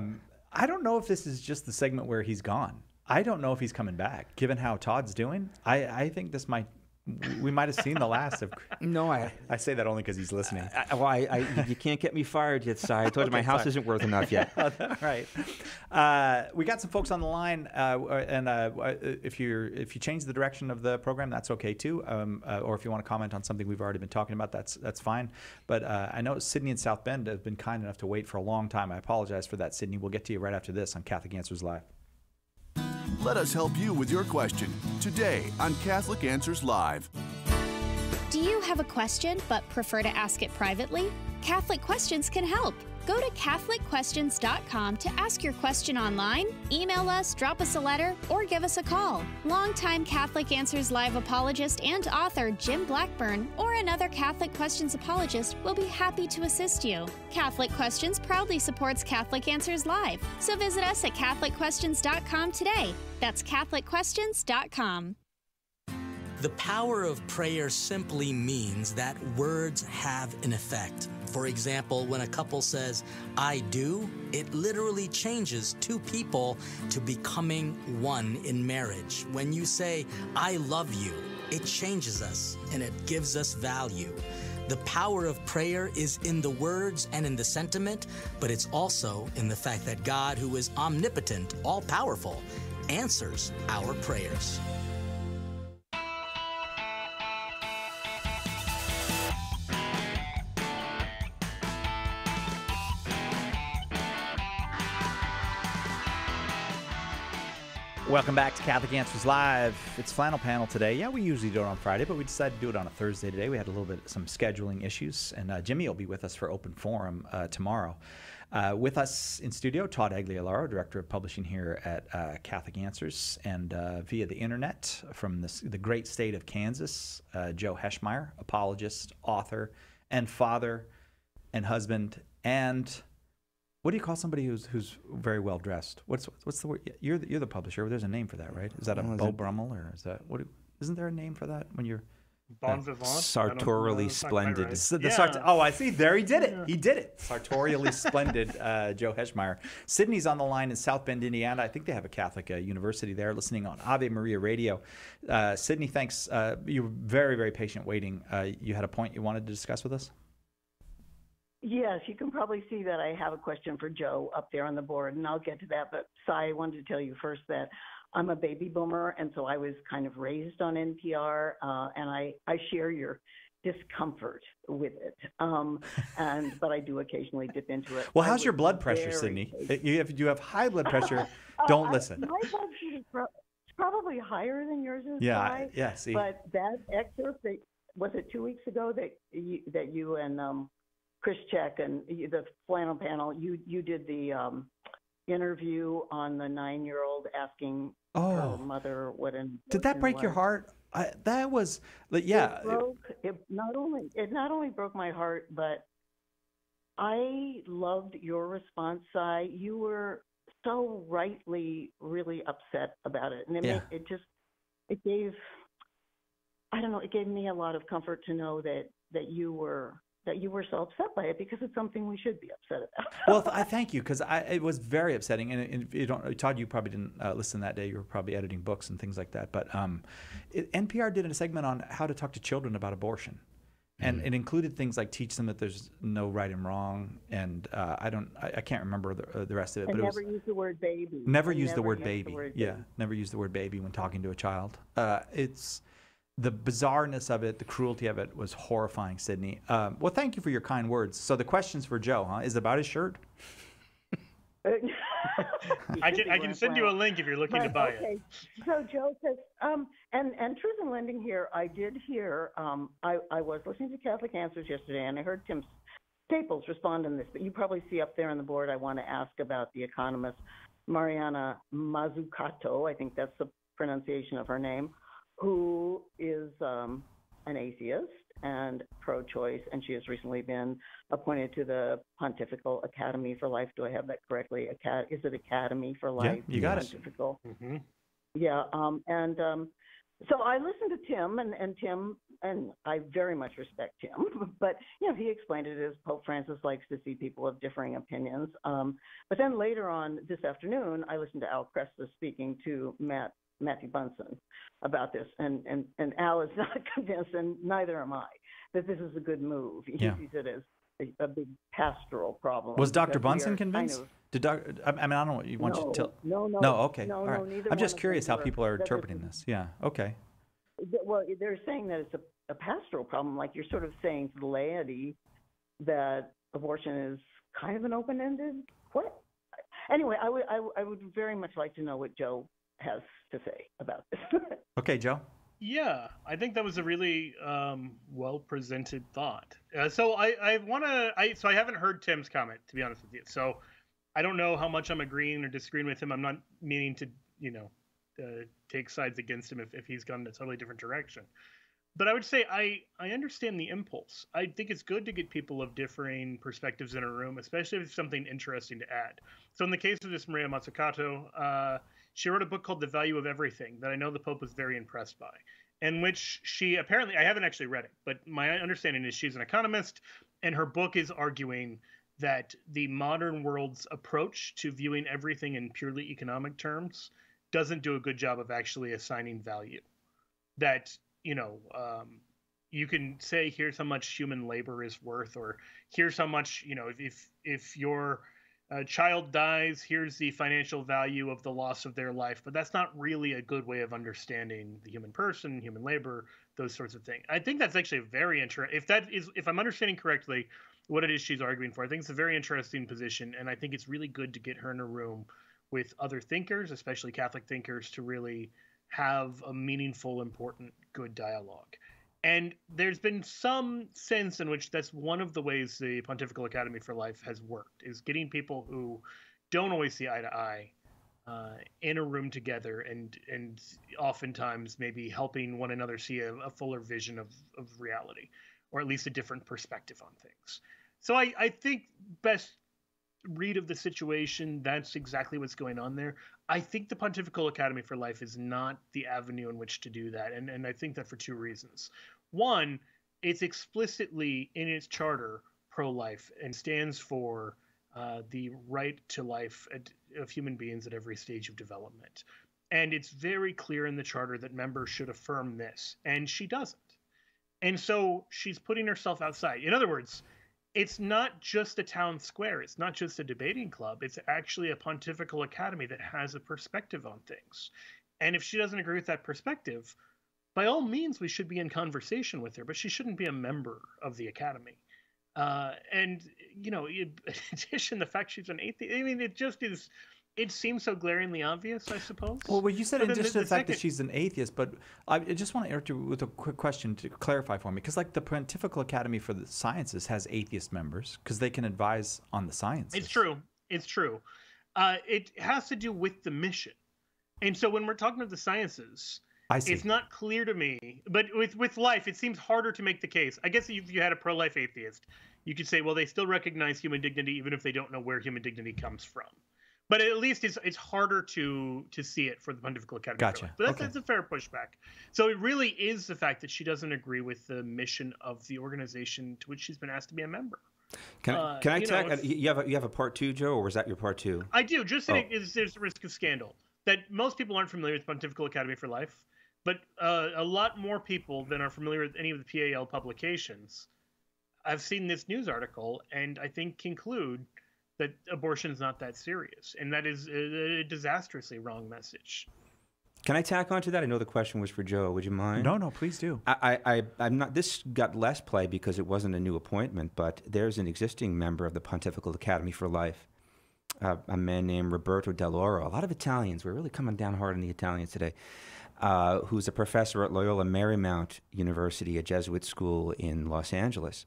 [SPEAKER 1] I don't know if this is just the segment where he's gone. I don't know if he's coming back, given how Todd's doing. I, I think this might, we might have seen the last of.
[SPEAKER 2] No, I.
[SPEAKER 1] I say that only because he's listening.
[SPEAKER 2] I, well, I, I, you can't get me fired yet, Si. I told you my
[SPEAKER 1] Okay,
[SPEAKER 2] house
[SPEAKER 1] fine.
[SPEAKER 2] isn't worth enough yet.
[SPEAKER 1] All right. Uh, we got some folks on the line, uh, and uh, if you if you change the direction of the program, that's okay too. Um, uh, or if you want to comment on something we've already been talking about, that's that's fine. But uh, I know Sydney and South Bend have been kind enough to wait for a long time. I apologize for that, Sydney. We'll get to you right after this on Catholic Answers Live.
[SPEAKER 6] Let us help you with your question today on Catholic Answers Live.
[SPEAKER 17] Do you have a question but prefer to ask it privately? Catholic Questions can help. Go to Catholic Questions dot com to ask your question online, email us, drop us a letter, or give us a call. Longtime Catholic Answers Live apologist and author Jim Blackburn or another Catholic Questions apologist will be happy to assist you. Catholic Questions proudly supports Catholic Answers Live, so visit us at Catholic Questions dot com today. That's Catholic Questions dot com.
[SPEAKER 18] The power of prayer simply means that words have an effect. For example, when a couple says, I do, it literally changes two people to becoming one in marriage. When you say, I love you, it changes us and it gives us value. The power of prayer is in the words and in the sentiment, but it's also in the fact that God, who is omnipotent, all-powerful, answers our prayers.
[SPEAKER 1] Welcome back to Catholic Answers Live. It's Flannel Panel today. Yeah, we usually do it on Friday, but we decided to do it on a Thursday today. We had a little bit some scheduling issues, and uh, Jimmy will be with us for Open Forum uh, tomorrow. Uh, with us in studio, Todd Agliolaro, Director of Publishing here at uh, Catholic Answers, and uh, via the internet from this, the great state of Kansas, uh, Joe Heschmeyer, apologist, author, and father, and husband, and... What do you call somebody who's who's very well dressed? What's what's the word? You're the, you're the publisher. There's a name for that, right? Is that a
[SPEAKER 2] Oh, is
[SPEAKER 1] Beau
[SPEAKER 2] it-
[SPEAKER 1] Brummel, or is that what? do- Isn't there a name for that when you're
[SPEAKER 3] Bon vivant?
[SPEAKER 2] Sartorially splendid.
[SPEAKER 1] It's the- the
[SPEAKER 3] Yeah.
[SPEAKER 1] Sart- oh, I see. There he did it. He did it. Sartorially splendid, uh, Joe Heschmeyer. Sydney's on the line in South Bend, Indiana. I think they have a Catholic uh, university there, listening on Ave Maria Radio. Uh, Sydney, thanks. Uh, you were very, very patient waiting. Uh, you had a point you wanted to discuss with us?
[SPEAKER 19] Yes, you can probably see that I have a question for Joe up there on the board, and I'll get to that. But Si, I wanted to tell you first that I'm a baby boomer, and so I was kind of raised on N P R, uh, and I, I share your discomfort with it. Um, and but I do occasionally dip into it.
[SPEAKER 1] Well,
[SPEAKER 19] I
[SPEAKER 1] how's your
[SPEAKER 19] was
[SPEAKER 1] blood pressure,
[SPEAKER 19] very
[SPEAKER 1] Sydney?
[SPEAKER 19] patient.
[SPEAKER 1] You have, you have high blood pressure.
[SPEAKER 19] Uh,
[SPEAKER 1] Don't
[SPEAKER 19] I-
[SPEAKER 1] listen.
[SPEAKER 19] My blood pressure is pro- it's probably higher than yours is.
[SPEAKER 1] Yeah,
[SPEAKER 19] Si,
[SPEAKER 1] I- yeah, see.
[SPEAKER 19] But that excerpt, that, was it two weeks ago that you, that you and um, Chris Check and you- the Flannel Panel, you you did the um, interview on the nine-year-old asking
[SPEAKER 1] Oh.
[SPEAKER 19] her mother what an
[SPEAKER 1] Did that
[SPEAKER 19] abortion
[SPEAKER 1] break your
[SPEAKER 19] was.
[SPEAKER 1] heart? I, that was, like, yeah.
[SPEAKER 19] It broke. It not only it not only broke my heart, but I loved your response, Si. You were so rightly really upset about it, and it
[SPEAKER 1] Yeah.
[SPEAKER 19] made, it just it gave I don't know it gave me a lot of comfort to know that that you were that you were so upset by it, because it's something we should be upset about.
[SPEAKER 1] Well, th- I thank you, because I it was very upsetting, and, and you don't, Todd, you probably didn't uh, listen that day. You were probably editing books and things like that. But um, it, N P R did a segment on how to talk to children about abortion, and it included things like teach them that there's no right and wrong, and uh, I don't, I, I can't remember the, uh, the rest of it.
[SPEAKER 19] And
[SPEAKER 1] but
[SPEAKER 19] never
[SPEAKER 1] it was,
[SPEAKER 19] use the word baby.
[SPEAKER 1] Never
[SPEAKER 19] And
[SPEAKER 1] use the
[SPEAKER 19] never
[SPEAKER 1] word
[SPEAKER 19] use
[SPEAKER 1] baby.
[SPEAKER 19] word
[SPEAKER 1] Yeah,
[SPEAKER 19] baby.
[SPEAKER 1] never use the word baby when talking to a child. Uh, it's the bizarreness of it, the cruelty of it was horrifying, Sydney. Um, well, thank you for your kind words. So the question's for Joe, huh? Is it about his shirt?
[SPEAKER 3] I can I can send you a link if you're looking to
[SPEAKER 19] But,
[SPEAKER 3] buy
[SPEAKER 19] okay.
[SPEAKER 3] it.
[SPEAKER 19] So Joe says, um, and and Truth in Lending here, I did hear. Um, I I was listening to Catholic Answers yesterday, and I heard Tim Staples respond on this. But you probably see up there on the board. I want to ask about the economist Mariana Mazzucato. I think that's the pronunciation of her name, who is um, an atheist and pro-choice, and she has recently been appointed to the Pontifical Academy for Life. Do I have that correctly? Acad- is it Academy for Life?
[SPEAKER 1] you got it.
[SPEAKER 19] Pontifical.
[SPEAKER 3] Mm-hmm.
[SPEAKER 19] Yeah, um, and um, so I listened to Tim, and, and Tim, and I very much respect Tim, but you know, he explained it as Pope Francis likes to see people of differing opinions. Um, but then later on this afternoon, I listened to Al Kresta speaking to Matt Matthew Bunson about this, and, and, and Al is not convinced, and neither am I, that this is a good move. He
[SPEAKER 1] Yeah.
[SPEAKER 19] sees it as a, a big pastoral problem.
[SPEAKER 1] Was Doctor
[SPEAKER 19] because we
[SPEAKER 1] Bunson
[SPEAKER 19] are
[SPEAKER 1] convinced?
[SPEAKER 19] kind of-
[SPEAKER 1] Did doc, I mean, I don't know. You want
[SPEAKER 19] No,
[SPEAKER 1] you to tell?
[SPEAKER 19] no, no,
[SPEAKER 1] No. Okay.
[SPEAKER 19] no,
[SPEAKER 1] All
[SPEAKER 19] no,
[SPEAKER 1] right.
[SPEAKER 19] neither
[SPEAKER 1] I'm
[SPEAKER 19] one
[SPEAKER 1] just
[SPEAKER 19] of
[SPEAKER 1] curious
[SPEAKER 19] them
[SPEAKER 1] how
[SPEAKER 19] were-
[SPEAKER 1] people are
[SPEAKER 19] that
[SPEAKER 1] interpreting this. Yeah. Okay.
[SPEAKER 19] Well, they're saying that it's a, a pastoral problem, like you're sort of saying to the laity that abortion is kind of an open-ended what? Anyway, I would I, w- I would very much like to know what Joe has to say about this.
[SPEAKER 1] Okay, Joe.
[SPEAKER 3] Yeah, I think that was a really um, well presented thought. Uh, so I, I want to, I so I haven't heard Tim's comment, to be honest with you. So I don't know how much I'm agreeing or disagreeing with him. I'm not meaning to, you know, uh, take sides against him if, if he's gone in a totally different direction. But I would say I, I understand the impulse. I think it's good to get people of differing perspectives in a room, especially if it's something interesting to add. So in the case of this Maria Mazzucato, uh, she wrote a book called The Value of Everything that I know the Pope was very impressed by, in which she apparently, I haven't actually read it, but my understanding is she's an economist, and her book is arguing that the modern world's approach to viewing everything in purely economic terms doesn't do a good job of actually assigning value. That, you know, um, you can say, here's how much human labor is worth, or here's how much, you know, if if, if your uh, child dies, here's the financial value of the loss of their life. But that's not really a good way of understanding the human person, human labor, those sorts of things. I think that's actually a very interesting, if that is, if I'm understanding correctly what it is she's arguing for, I think it's a very interesting position. And I think it's really good to get her in a room with other thinkers, especially Catholic thinkers, to really have a meaningful, important, good dialogue. And there's been some sense in which that's one of the ways the Pontifical Academy for Life has worked, is getting people who don't always see eye to eye uh, in a room together, and and oftentimes maybe helping one another see a, a fuller vision of, of reality, or at least a different perspective on things. So I, I think best read of the situation, that's exactly what's going on there. I think the Pontifical Academy for Life is not the avenue in which to do that, and, and I think that for two reasons. One, it's explicitly in its charter pro-life and stands for uh, the right to life at, of human beings at every stage of development. And it's very clear in the charter that members should affirm this, and she doesn't. And so she's putting herself outside. In other words, it's not just a town square. It's not just a debating club. It's actually a pontifical academy that has a perspective on things. And if she doesn't agree with that perspective, by all means, we should be in conversation with her, but she shouldn't be a member of the academy. Uh, and, you know, in addition, the fact she's an atheist, I mean, it just is, it seems so glaringly obvious, I suppose.
[SPEAKER 1] Well, well you said
[SPEAKER 3] But
[SPEAKER 1] in
[SPEAKER 3] then
[SPEAKER 1] just
[SPEAKER 3] the,
[SPEAKER 1] the,
[SPEAKER 3] the
[SPEAKER 1] fact
[SPEAKER 3] second,
[SPEAKER 1] that she's an atheist, but I I just want to interrupt you with a quick question to clarify for me, because like the Pontifical Academy for the Sciences has atheist members because they can advise on the sciences.
[SPEAKER 3] It's true. It's true. Uh, it has to do with the mission. And so when we're talking about the sciences,
[SPEAKER 1] I see.
[SPEAKER 3] It's not clear to me, but with, with life, it seems harder to make the case. I guess if you had a pro-life atheist, you could say, well, they still recognize human dignity, even if they don't know where human dignity comes from. But at least it's it's harder to to see it for the Pontifical Academy.
[SPEAKER 1] Gotcha.
[SPEAKER 3] But that's,
[SPEAKER 1] Okay.
[SPEAKER 3] that's a fair pushback. So it really is the fact that she doesn't agree with the mission of the organization to which she's been asked to be a member.
[SPEAKER 2] Can,
[SPEAKER 3] Uh,
[SPEAKER 2] can I
[SPEAKER 3] you know,
[SPEAKER 2] tag?
[SPEAKER 3] if-
[SPEAKER 2] You have a, you have a part two, Joe, or was that your part two?
[SPEAKER 3] I do. Just that
[SPEAKER 2] Oh.
[SPEAKER 3] it is, there's a risk of scandal. That most people aren't familiar with Pontifical Academy for Life, but uh, a lot more people than are familiar with any of the P A L publications have seen this news article, and I think conclude that abortion is not that serious, and that is a, a disastrously wrong message.
[SPEAKER 2] Can I tack onto that? I know the question was for Joe. Would you mind?
[SPEAKER 1] No, no, please do.
[SPEAKER 2] I, I, I'm not. This got less play because it wasn't a new appointment, but there's an existing member of the Pontifical Academy for Life, uh, a man named Roberto Dell'Oro. A lot of Italians. We're really coming down hard on the Italians today. Uh, who's a professor at Loyola Marymount University, a Jesuit school in Los Angeles,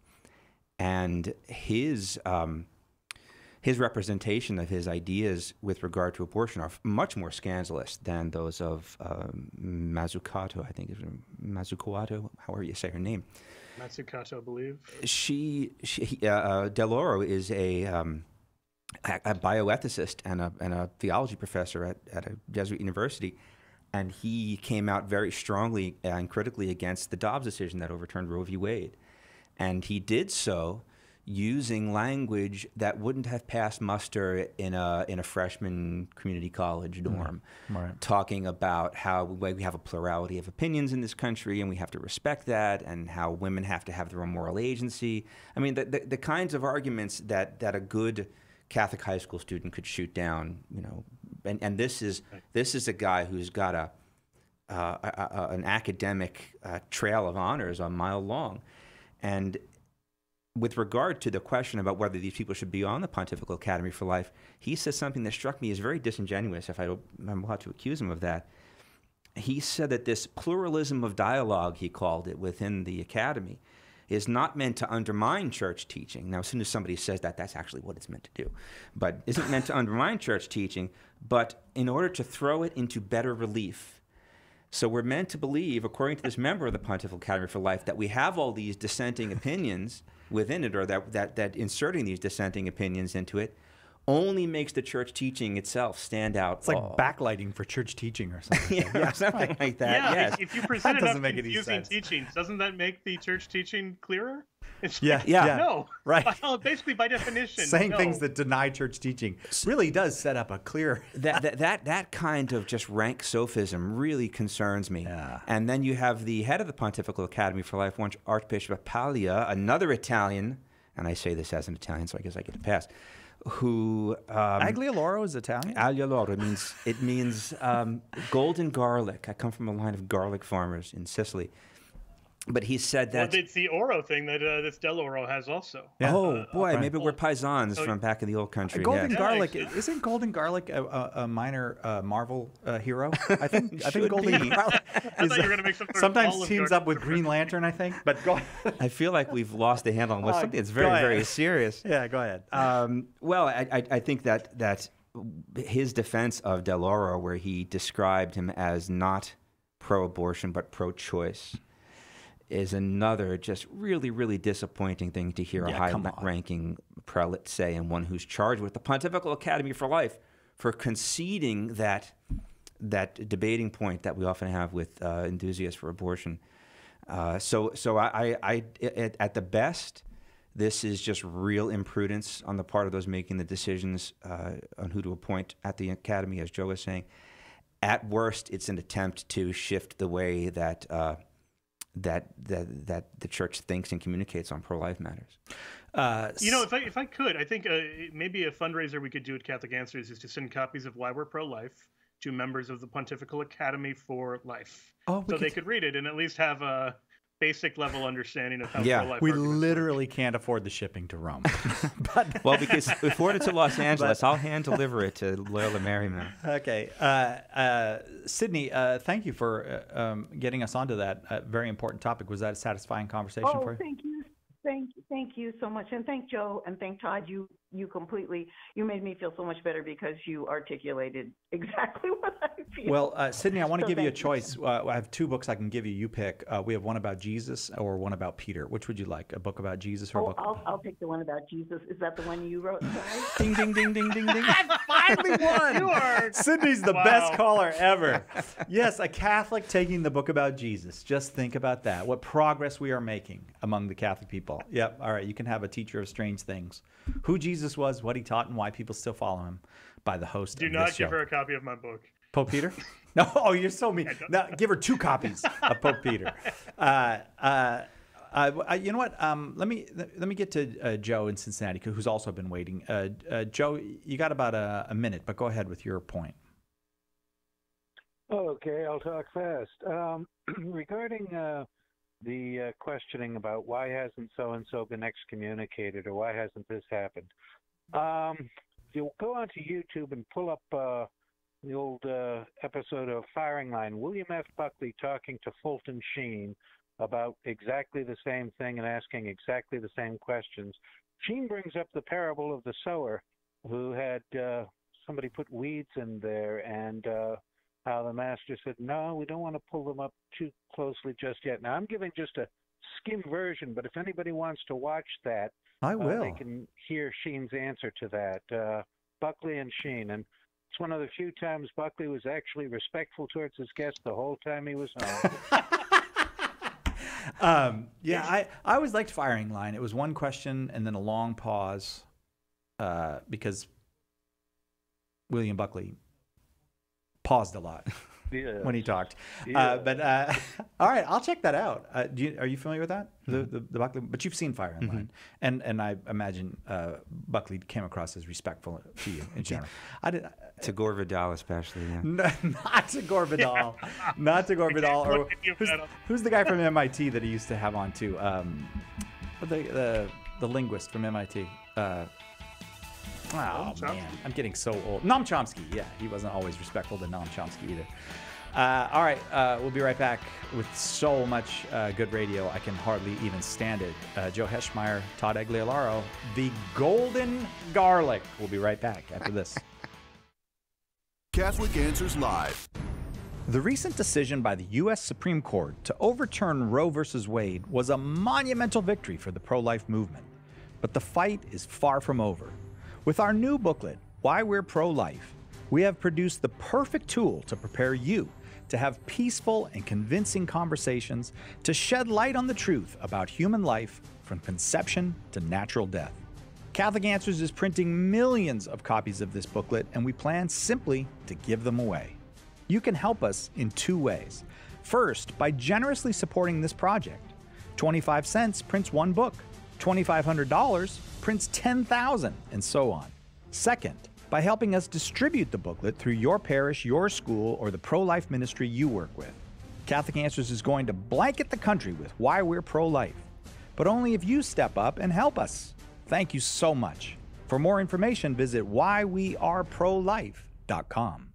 [SPEAKER 2] and his. Um, His representation of his ideas with regard to abortion are much more scandalous than those of um, Mazzucato, I think, is Mazzucato, however you say her name.
[SPEAKER 3] Mazzucato, I believe.
[SPEAKER 2] She, she uh, uh, Dell'Oro is a, um, a, a bioethicist and a, and a theology professor at, at a Jesuit university, and he came out very strongly and critically against the Dobbs decision that overturned Roe v. Wade. And he did so using language that wouldn't have passed muster in a in a freshman community college dorm,
[SPEAKER 1] mm, right.
[SPEAKER 2] talking about how we have a plurality of opinions in this country and we have to respect that, and how women have to have their own moral agency. I mean, the, the, the kinds of arguments that, that a good Catholic high school student could shoot down, you know, and, and this is this is a guy who's got a, uh, a, a an academic uh, trail of honors a mile long, and with regard to the question about whether these people should be on the Pontifical Academy for Life, he says something that struck me as very disingenuous, if I don't, I'm allowed to accuse him of that. He said that this pluralism of dialogue, he called it, within the academy, is not meant to undermine church teaching. Now, as soon as somebody says that, that's actually what it's meant to do. But isn't meant to undermine church teaching, but in order to throw it into better relief. So we're meant to believe, according to this member of the Pontifical Academy for Life, that we have all these dissenting opinions within it, or that, that, that inserting these dissenting opinions into it only makes the church teaching itself stand out.
[SPEAKER 1] It's like
[SPEAKER 2] oh.
[SPEAKER 1] backlighting for church teaching or something.
[SPEAKER 2] yeah, yeah, something like that.
[SPEAKER 3] Yeah,
[SPEAKER 2] yes.
[SPEAKER 3] if, if you present enough
[SPEAKER 1] make any
[SPEAKER 3] confusing
[SPEAKER 1] sense.
[SPEAKER 3] teachings, doesn't that make the church teaching clearer? It's
[SPEAKER 1] Yeah,
[SPEAKER 3] like,
[SPEAKER 1] yeah,
[SPEAKER 3] no,
[SPEAKER 1] right.
[SPEAKER 3] Well, basically, by definition,
[SPEAKER 1] Saying
[SPEAKER 3] no.
[SPEAKER 1] things that deny church teaching really does set up a clear.
[SPEAKER 2] that, that that that kind of just rank sophism really concerns me.
[SPEAKER 1] Yeah.
[SPEAKER 2] And then you have the head of the Pontifical Academy for Life, one Archbishop Paglia, another Italian, and I say this as an Italian, so I guess I get a pass. Who um,
[SPEAKER 1] Aglioloro is Italian?
[SPEAKER 2] Aglioloro means it means um, golden garlic. I come from a line of garlic farmers in Sicily. But he said that.
[SPEAKER 3] Well, it's the Oro thing that uh, this Del Oro has also.
[SPEAKER 1] Yeah.
[SPEAKER 2] Oh
[SPEAKER 3] Uh,
[SPEAKER 2] boy,
[SPEAKER 3] right.
[SPEAKER 2] maybe we're paisans
[SPEAKER 3] Oh,
[SPEAKER 2] from back in the old country.
[SPEAKER 1] Golden
[SPEAKER 2] yes.
[SPEAKER 1] garlic
[SPEAKER 3] Yeah,
[SPEAKER 1] isn't Golden Garlic a, a, a minor uh, Marvel uh, hero? I think I think
[SPEAKER 2] Should
[SPEAKER 1] Golden
[SPEAKER 2] be.
[SPEAKER 1] Garlic
[SPEAKER 3] I
[SPEAKER 1] is,
[SPEAKER 3] thought you were going to make some sort of
[SPEAKER 1] sometimes
[SPEAKER 3] Olive
[SPEAKER 1] teams
[SPEAKER 3] Garden
[SPEAKER 1] up with Green Lantern. I think, but go.
[SPEAKER 2] I feel like we've lost the handle on what's
[SPEAKER 1] Oh,
[SPEAKER 2] something that's
[SPEAKER 1] go
[SPEAKER 2] very,
[SPEAKER 1] ahead.
[SPEAKER 2] very serious.
[SPEAKER 1] Yeah, go ahead.
[SPEAKER 2] Um, well, I, I, I think that that his defense of Del Oro, where he described him as not pro-abortion but pro-choice, is another just really, really disappointing thing to hear
[SPEAKER 1] Yeah,
[SPEAKER 2] a
[SPEAKER 1] come on.
[SPEAKER 2] high-ranking prelate say, and one who's charged with the Pontifical Academy for Life for conceding that that debating point that we often have with uh, enthusiasts for abortion. Uh, so, so I, I, I at, at the best, this is just real imprudence on the part of those making the decisions uh, on who to appoint at the academy, as Joe was saying. At worst, it's an attempt to shift the way that uh, that that that the church thinks and communicates on pro-life matters.
[SPEAKER 1] Uh,
[SPEAKER 3] You know, if I if I could, I think uh, maybe a fundraiser we could do at Catholic Answers is to send copies of Why We're Pro-Life to members of the Pontifical Academy for Life,
[SPEAKER 1] Oh, we
[SPEAKER 3] so they
[SPEAKER 1] could-
[SPEAKER 3] could read it and at least have a basic level understanding of how
[SPEAKER 2] Yeah.
[SPEAKER 3] pro-life
[SPEAKER 1] we
[SPEAKER 3] arguments work.
[SPEAKER 1] literally can't afford the shipping to Rome.
[SPEAKER 2] Well, because afford it to Los Angeles, I'll hand deliver it to Loyola Marymount.
[SPEAKER 1] Okay, uh, uh, Sydney, uh, thank you for uh, um, getting us onto that uh, very important topic. Was that a satisfying conversation
[SPEAKER 19] Oh,
[SPEAKER 1] for you?
[SPEAKER 19] thank you, thank thank you so much, and thank Joe and thank Todd. You you completely you made me feel so much better because you articulated exactly what I feel.
[SPEAKER 1] Well, uh, Sydney, I want to
[SPEAKER 19] So
[SPEAKER 1] give you a
[SPEAKER 19] thank
[SPEAKER 1] choice. Uh, I have two books I can give you. You pick. Uh, we have one about Jesus or one about Peter. Which would you like? A book about Jesus or a
[SPEAKER 19] Oh,
[SPEAKER 1] book?
[SPEAKER 19] I'll I'll take the one about Jesus. Is that the one you wrote? Sorry?
[SPEAKER 2] Ding, ding, ding, ding, ding, ding.
[SPEAKER 1] Finally won.
[SPEAKER 3] You are
[SPEAKER 1] Sydney's the
[SPEAKER 3] Wow.
[SPEAKER 1] best caller ever. Yes, a Catholic taking the book about Jesus. Just think about that. What progress we are making among the Catholic people. Yep. All right. You can have a teacher of strange things. Who Jesus was, what he taught, and why people still follow him by the host
[SPEAKER 3] Do
[SPEAKER 1] of
[SPEAKER 3] not
[SPEAKER 1] this
[SPEAKER 3] give
[SPEAKER 1] show.
[SPEAKER 3] her a copy of my book.
[SPEAKER 1] Pope Peter? No. Oh, you're so mean. Now, give her two copies of Pope Peter. Uh, uh, uh, you know what? Um, let me let me get to uh, Joe in Cincinnati, who's also been waiting. Uh, uh, Joe, you got about a, a minute, but go ahead with your point.
[SPEAKER 20] Okay, I'll talk fast. Um, regarding uh, the uh, questioning about why hasn't so-and-so been excommunicated or why hasn't this happened, um, you'll go onto YouTube and pull up uh, the old uh, episode of Firing Line, William F. Buckley talking to Fulton Sheen about exactly the same thing and asking exactly the same questions. Sheen brings up the parable of the sower who had uh, somebody put weeds in there, and uh, how the master said, no, we don't want to pull them up too closely just yet. Now, I'm giving just a skim version, but if anybody wants to watch that,
[SPEAKER 1] I
[SPEAKER 20] uh,
[SPEAKER 1] will.
[SPEAKER 20] they can hear Sheen's answer to that. Uh, Buckley and Sheen. And It's one of the few times Buckley was actually respectful towards his guests the whole time he was on.
[SPEAKER 1] um, yeah, I, I always liked Firing Line. It was one question and then a long pause uh, because William Buckley paused a lot
[SPEAKER 20] yeah.
[SPEAKER 1] when he talked.
[SPEAKER 20] Yeah.
[SPEAKER 1] Uh, but uh, all right, I'll check that out. Uh, do you, are you familiar with that? The, the, the Buckley, but you've seen Firing
[SPEAKER 2] Mm-hmm.
[SPEAKER 1] Line, and and I imagine uh, Buckley came across as respectful to you in general. I did.
[SPEAKER 2] To Gore Vidal especially, yeah.
[SPEAKER 1] No, not to Gore Vidal. Not to Gore Vidal. Or who's, who's the guy from M I T that he used to have on too? Um, the, the the linguist from M I T. Uh, oh man, I'm getting so old. Noam Chomsky. Yeah, he wasn't always respectful to Noam Chomsky either. Uh, all right, uh, we'll be right back with so much uh, good radio, I can hardly even stand it. Uh, Joe Heschmeyer, Todd Agliolaro, the Golden Garlic. We'll be right back after this.
[SPEAKER 6] Catholic Answers Live.
[SPEAKER 1] The recent decision by the U S Supreme Court to overturn Roe versus Wade was a monumental victory for the pro-life movement. But the fight is far from over. With our new booklet, Why We're Pro-Life, we have produced the perfect tool to prepare you to have peaceful and convincing conversations to shed light on the truth about human life from conception to natural death. Catholic Answers is printing millions of copies of this booklet, and we plan simply to give them away. You can help us in two ways. First, by generously supporting this project. twenty-five cents prints one book, twenty-five hundred dollars prints ten thousand, and so on. Second, by helping us distribute the booklet through your parish, your school, or the pro-life ministry you work with. Catholic Answers is going to blanket the country with why we're pro-life, but only if you step up and help us. Thank you so much. For more information, visit why we are pro life dot com.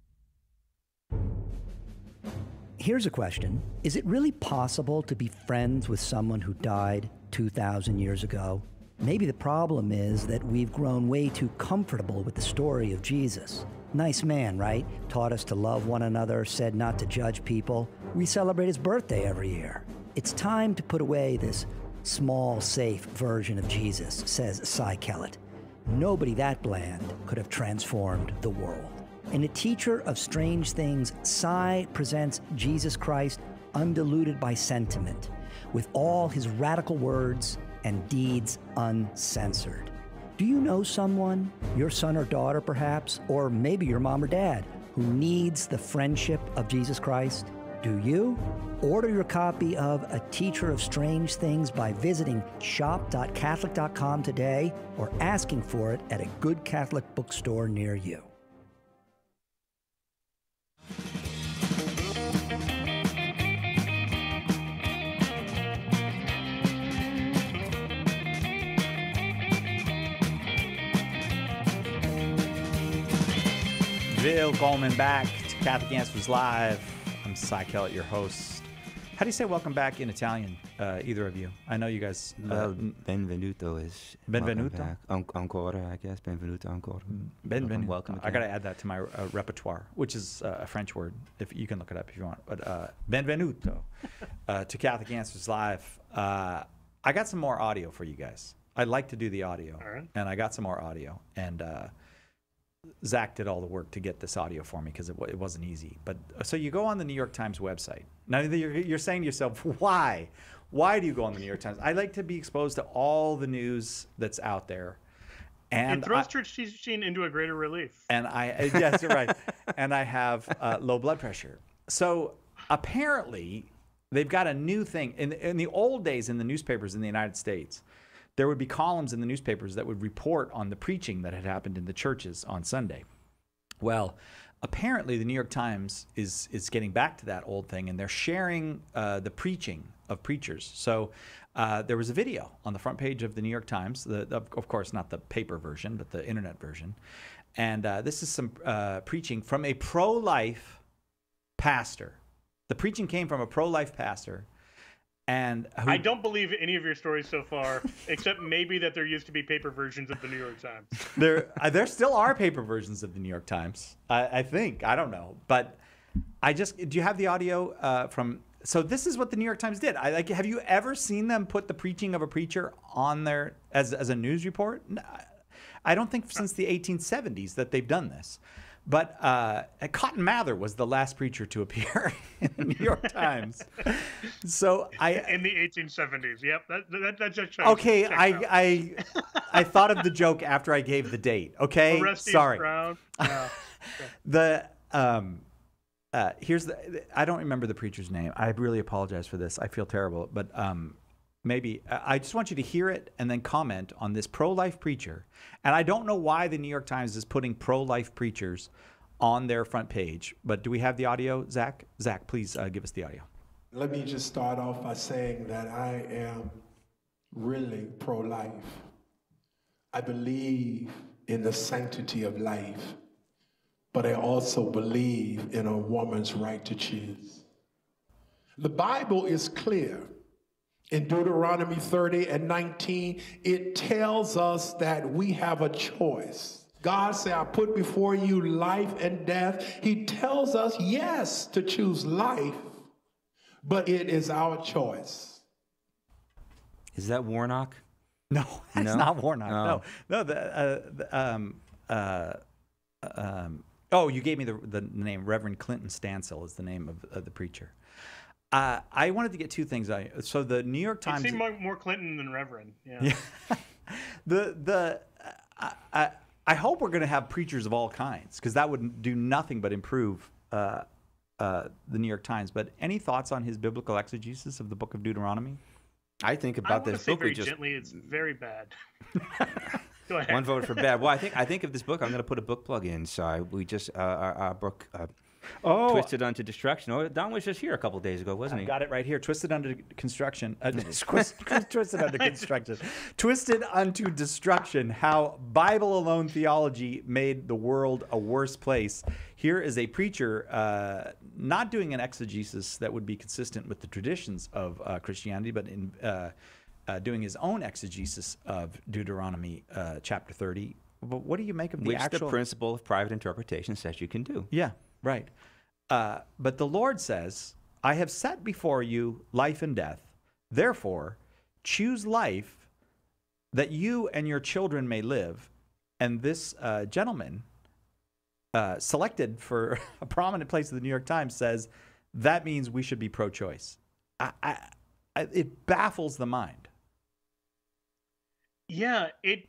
[SPEAKER 12] Here's a question. Is it really possible to be friends with someone who died two thousand years ago? Maybe the problem is that we've grown way too comfortable with the story of Jesus. Nice man, right? Taught us to love one another, said not to judge people. We celebrate his birthday every year. It's time to put away this small, safe version of Jesus, says Cy Kellett. Nobody that bland could have transformed the world. In A Teacher of Strange Things, Cy presents Jesus Christ undiluted by sentiment, with all his radical words and deeds uncensored. Do you know someone, your son or daughter perhaps, or maybe your mom or dad, who needs the friendship of Jesus Christ? Do you? Order your copy of A Teacher of Strange Things by visiting shop dot catholic dot com today or asking for it at a good Catholic bookstore near you.
[SPEAKER 1] Willkommen back to Catholic Answers Live. I'm Cy Kellett, your host. How do you say welcome back in Italian, uh, either of you? I know you guys... Uh,
[SPEAKER 2] well, benvenuto is...
[SPEAKER 1] Benvenuto?
[SPEAKER 2] An- ancora, I guess. Benvenuto ancora.
[SPEAKER 1] Benvenuto.
[SPEAKER 2] Welcome, welcome
[SPEAKER 1] I got to add that to my uh, repertoire, which is uh, a French word. If you can look it up if you want. But uh, benvenuto uh, to Catholic Answers Live. Uh, I got some more audio for you guys. I like to do the audio.
[SPEAKER 3] All right.
[SPEAKER 1] And I got some more audio. And... Uh, Zach did all the work to get this audio for me because it, it wasn't easy. But so you go on the New York Times website. Now you're, you're saying to yourself, why? Why do you go on the New York Times? I like to be exposed to all the news that's out there. And
[SPEAKER 3] it throws
[SPEAKER 1] I,
[SPEAKER 3] church teaching into a greater relief.
[SPEAKER 1] And I, yes, you're right. And I have uh, low blood pressure. So apparently they've got a new thing. In, in the old days in the newspapers in the United States, there would be columns in the newspapers that would report on the preaching that had happened in the churches on Sunday. Well, apparently the New York Times is is getting back to that old thing, and they're sharing uh, the preaching of preachers. So uh, there was a video on the front page of the New York Times, the, the, of course not the paper version, but the internet version. And uh, this is some uh, preaching from a pro-life pastor. The preaching came from a pro-life pastor. And who,
[SPEAKER 3] I don't believe any of your stories so far, except maybe that there used to be paper versions of the New York Times.
[SPEAKER 1] There, uh, there still are paper versions of the New York Times. I, I think. I don't know, but I just. Do you have the audio uh, from? So this is what the New York Times did. I like. Have you ever seen them put the preaching of a preacher on there as as a news report? I don't think since the eighteen seventies that they've done this. But uh, Cotton Mather was the last preacher to appear in the New York Times. So I
[SPEAKER 3] in the eighteen seventies. Yep, that that, that just checks,
[SPEAKER 1] okay.
[SPEAKER 3] checks
[SPEAKER 1] I
[SPEAKER 3] out.
[SPEAKER 1] I I thought of the joke after I gave the date. Okay,
[SPEAKER 3] Orestes
[SPEAKER 1] sorry.
[SPEAKER 3] Brown. Yeah.
[SPEAKER 1] The um, uh, here's the. I don't remember the preacher's name. I really apologize for this. I feel terrible, but um. Maybe. I just want you to hear it and then comment on this pro-life preacher. And I don't know why the New York Times is putting pro-life preachers on their front page. But do we have the audio, Zach? Zach, please uh, give us the audio.
[SPEAKER 21] Let me just start off by saying that I am really pro-life. I believe in the sanctity of life, but I also believe in a woman's right to choose. The Bible is clear. In Deuteronomy thirty and nineteen, it tells us that we have a choice. God said, I put before you life and death. He tells us, yes, to choose life, but it is our choice.
[SPEAKER 2] Is that Warnock?
[SPEAKER 1] No, that's
[SPEAKER 2] No?
[SPEAKER 1] not Warnock.
[SPEAKER 2] Oh.
[SPEAKER 1] No, no. The, uh, the um, uh, um, oh, you gave me the the name. Reverend Clinton Stansel is the name of, of the preacher. Uh, I wanted to get two things. I so the New York
[SPEAKER 3] It
[SPEAKER 1] Times.
[SPEAKER 3] seemed more, more Clinton than Reverend. Yeah.
[SPEAKER 1] Yeah. the the I, I, I hope we're going to have preachers of all kinds, because that would do nothing but improve uh, uh, the New York Times. But any thoughts on his biblical exegesis of the Book of Deuteronomy?
[SPEAKER 2] I think
[SPEAKER 3] I
[SPEAKER 2] about
[SPEAKER 3] want to
[SPEAKER 2] this
[SPEAKER 3] say
[SPEAKER 2] book.
[SPEAKER 3] very
[SPEAKER 2] We just
[SPEAKER 3] gently, it's very bad. Go ahead.
[SPEAKER 2] one vote for bad. Well, I think I think of this book. I'm going to put a book plug in. So I, we just uh, our, our book. Uh,
[SPEAKER 1] Oh.
[SPEAKER 2] Twisted Unto Destruction. Oh, Don was just here a couple days ago, wasn't
[SPEAKER 1] I
[SPEAKER 2] he?
[SPEAKER 1] got it right here. Twisted Unto Construction. Uh, twisted Unto Construction. Twisted Unto Destruction. How Bible alone theology made the world a worse place. Here is a preacher uh, not doing an exegesis that would be consistent with the traditions of uh, Christianity, but in uh, uh, doing his own exegesis of Deuteronomy uh, chapter thirty. But what do you make of the
[SPEAKER 2] Which
[SPEAKER 1] actual...
[SPEAKER 2] the principle of private interpretation says you can do.
[SPEAKER 1] Yeah, right. Uh, but the Lord says, I have set before you life and death. Therefore, choose life that you and your children may live. And this uh, gentleman uh, selected for a prominent place in the New York Times says, that means we should be pro-choice. I, I, I, it baffles the mind.
[SPEAKER 3] Yeah, it.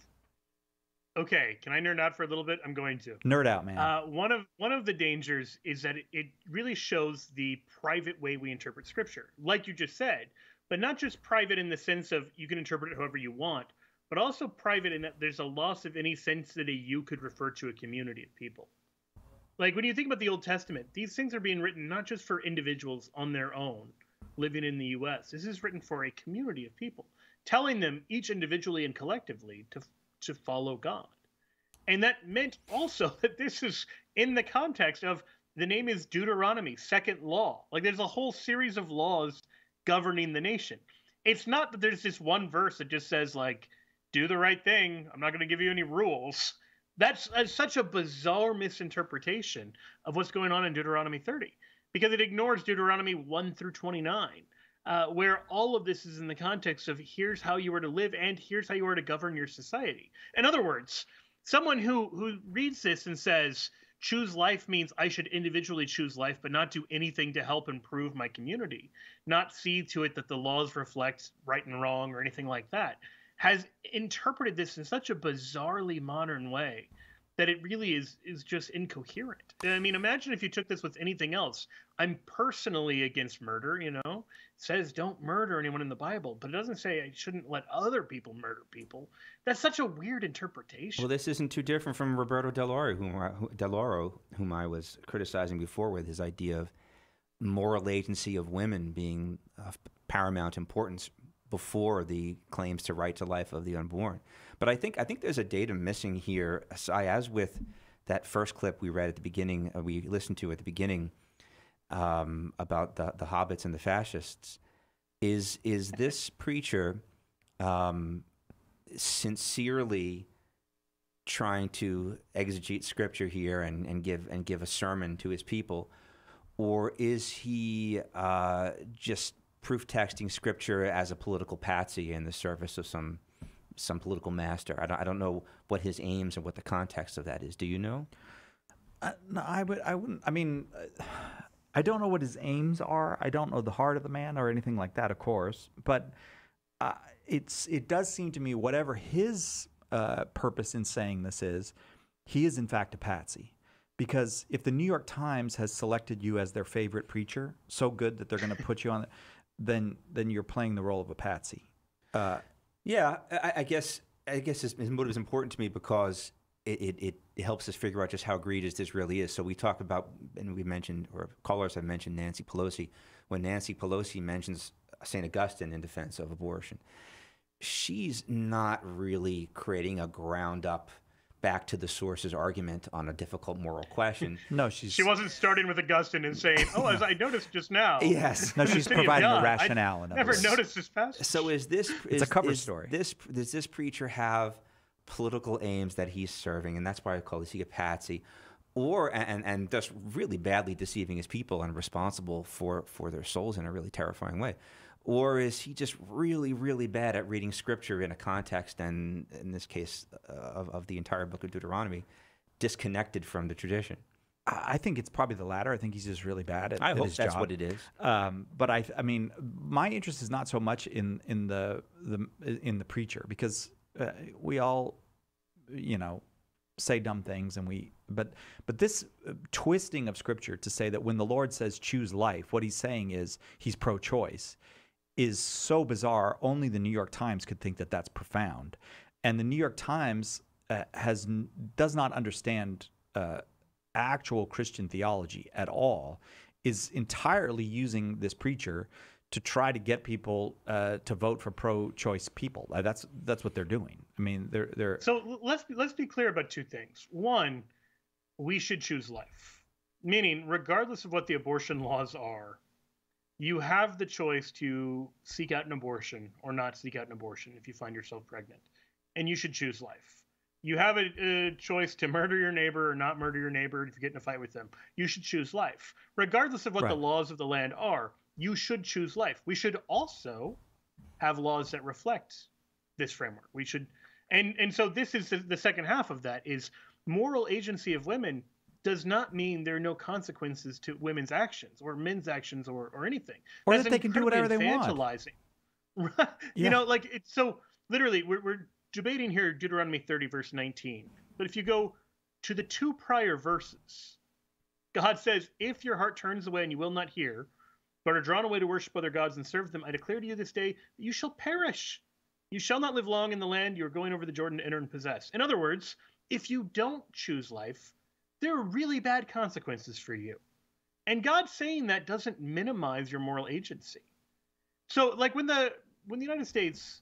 [SPEAKER 3] Okay, can I nerd out for a little bit? I'm going to.
[SPEAKER 1] Nerd out, man.
[SPEAKER 3] Uh, one of one of the dangers is that it, it really shows the private way we interpret Scripture, like you just said, but not just private in the sense of you can interpret it however you want, but also private in that there's a loss of any sense that a you could refer to a community of people. Like when you think about the Old Testament, these things are being written not just for individuals on their own living in the U S. This is written for a community of people, telling them each individually and collectively to to follow God. And that meant also that this is in the context of the name is Deuteronomy, second law. Like there's a whole series of laws governing the nation. It's not that there's this one verse that just says like, do the right thing. I'm not going to give you any rules. That's, that's such a bizarre misinterpretation of what's going on in Deuteronomy thirty, because it ignores Deuteronomy one through twenty-nine, uh, where all of this is in the context of here's how you are to live and here's how you are to govern your society. In other words, someone who, who reads this and says, choose life means I should individually choose life, but not do anything to help improve my community, not see to it that the laws reflect right and wrong or anything like that, has interpreted this in such a bizarrely modern way that it really is is just incoherent. I mean, imagine if you took this with anything else. I'm personally against murder, you know. It says don't murder anyone in the Bible, but it doesn't say I shouldn't let other people murder people. That's such a weird interpretation.
[SPEAKER 2] Well, this isn't too different from Roberto Del Oro, whom I, who, Del Oro, whom I was criticizing before, with his idea of moral agency of women being of paramount importance before the claims to right to life of the unborn. But I think I think there's a data missing here, as with that first clip we read at the beginning, uh, we listened to at the beginning um, about the, the hobbits and the fascists. Is is this preacher um, sincerely trying to exegete scripture here and, and give and give a sermon to his people, or is he uh, just proof texting scripture as a political patsy in the service of some some political master? I don't, I don't know what his aims and what the context of that is. Do you know?
[SPEAKER 1] Uh, no, I would. I wouldn't. I mean, uh, I don't know what his aims are. I don't know the heart of the man or anything like that, of course. But uh, it's it does seem to me, whatever his uh, purpose in saying this is, he is in fact a patsy. Because if the New York Times has selected you as their favorite preacher, so good that they're going to put you on, it, then then you're playing the role of a patsy. Uh,
[SPEAKER 2] yeah, I, I guess I guess his, his motive is important to me because it, it, it helps us figure out just how egregious this really is. So we talk about, and we mentioned, or callers have mentioned Nancy Pelosi. When Nancy Pelosi mentions Saint Augustine in defense of abortion, she's not really creating a ground-up, back to the sources argument on a difficult moral question.
[SPEAKER 1] No, she's
[SPEAKER 3] she wasn't starting with Augustine and saying, "Oh, as I noticed just now."
[SPEAKER 2] Yes,
[SPEAKER 1] no, she's providing a rationale.
[SPEAKER 3] I never noticed this passage.
[SPEAKER 2] So is this?
[SPEAKER 1] It's
[SPEAKER 2] is,
[SPEAKER 1] a cover
[SPEAKER 2] is
[SPEAKER 1] story.
[SPEAKER 2] This does this preacher have political aims that he's serving, and that's why I call this a patsy, or and and just really badly deceiving his people and responsible for for their souls in a really terrifying way? Or is he just really, really bad at reading scripture in a context, and in this case, uh, of, of the entire book of Deuteronomy, disconnected from the tradition?
[SPEAKER 1] I think it's probably the latter. I think he's just really bad at,
[SPEAKER 2] I
[SPEAKER 1] at
[SPEAKER 2] hope
[SPEAKER 1] his
[SPEAKER 2] that's
[SPEAKER 1] job.
[SPEAKER 2] what it is.
[SPEAKER 1] Um, but I, I mean, my interest is not so much in in the the in the preacher, because uh, we all, you know, say dumb things, and we. But but this uh, twisting of scripture to say that when the Lord says choose life, what he's saying is he's pro-choice, is so bizarre. Only the New York Times could think that that's profound, and the New York Times uh, has does not understand uh, actual Christian theology at all. Is entirely using this preacher to try to get people uh, to vote for pro-choice people. Uh, that's that's what they're doing. I mean, they're they're.
[SPEAKER 3] So let's let's be clear about two things. One, we should choose life, meaning regardless of what the abortion laws are, you have the choice to seek out an abortion or not seek out an abortion if you find yourself pregnant, and you should choose life. You have a, a choice to murder your neighbor or not murder your neighbor if you get in a fight with them. You should choose life. Regardless of what
[SPEAKER 1] Right.
[SPEAKER 3] the laws of the land are, you should choose life. We should also have laws that reflect this framework. We should, and and so this is the, the second half of that is moral agency of women does not mean there are no consequences to women's actions or men's actions or, or anything.
[SPEAKER 1] Or
[SPEAKER 3] That's
[SPEAKER 1] that they can do whatever they want.
[SPEAKER 3] infantilizing. Right? You
[SPEAKER 1] Yeah.
[SPEAKER 3] know, like it's so literally we're we're debating here Deuteronomy thirty verse nineteen. But if you go to the two prior verses, God says, "If your heart turns away and you will not hear, but are drawn away to worship other gods and serve them, I declare to you this day that you shall perish. You shall not live long in the land you are going over the Jordan to enter and possess." In other words, if you don't choose life, there are really bad consequences for you. And God saying that doesn't minimize your moral agency. So like when the when the United States,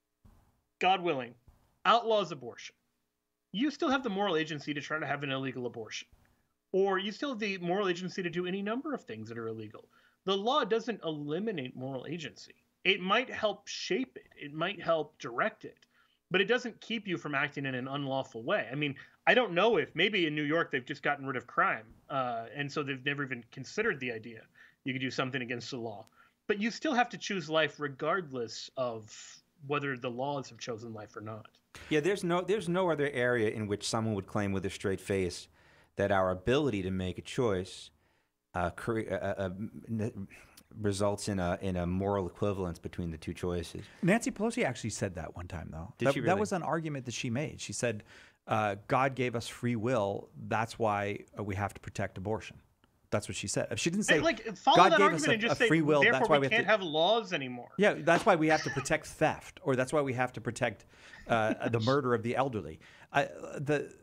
[SPEAKER 3] God willing, outlaws abortion, you still have the moral agency to try to have an illegal abortion. Or you still have the moral agency to do any number of things that are illegal. The law doesn't eliminate moral agency. It might help shape it. It might help direct it. But it doesn't keep you from acting in an unlawful way. I mean, I don't know if maybe in New York they've just gotten rid of crime. Uh, and so they've never even considered the idea you could do something against the law. But you still have to choose life regardless of whether the laws have chosen life or not.
[SPEAKER 2] Yeah, there's no there's no other area in which someone would claim with a straight face that our ability to make a choice uh, cre- uh, uh, n- results in a in a moral equivalence between the two choices.
[SPEAKER 1] Nancy Pelosi actually said that one time, though.
[SPEAKER 2] Did
[SPEAKER 1] that,
[SPEAKER 2] she
[SPEAKER 1] that
[SPEAKER 2] really?
[SPEAKER 1] was an argument that she made. She said, uh, "God gave us free will. That's why uh, we have to protect abortion." That's what she said. She didn't say
[SPEAKER 3] And, like follow
[SPEAKER 1] God
[SPEAKER 3] that
[SPEAKER 1] gave
[SPEAKER 3] argument
[SPEAKER 1] us a,
[SPEAKER 3] and just
[SPEAKER 1] a
[SPEAKER 3] say,
[SPEAKER 1] free will.
[SPEAKER 3] therefore
[SPEAKER 1] That's why
[SPEAKER 3] we,
[SPEAKER 1] we have
[SPEAKER 3] can't
[SPEAKER 1] to,
[SPEAKER 3] have laws anymore.
[SPEAKER 1] Yeah, that's why we have to protect theft, or that's why we have to protect uh, the murder of the elderly. I, the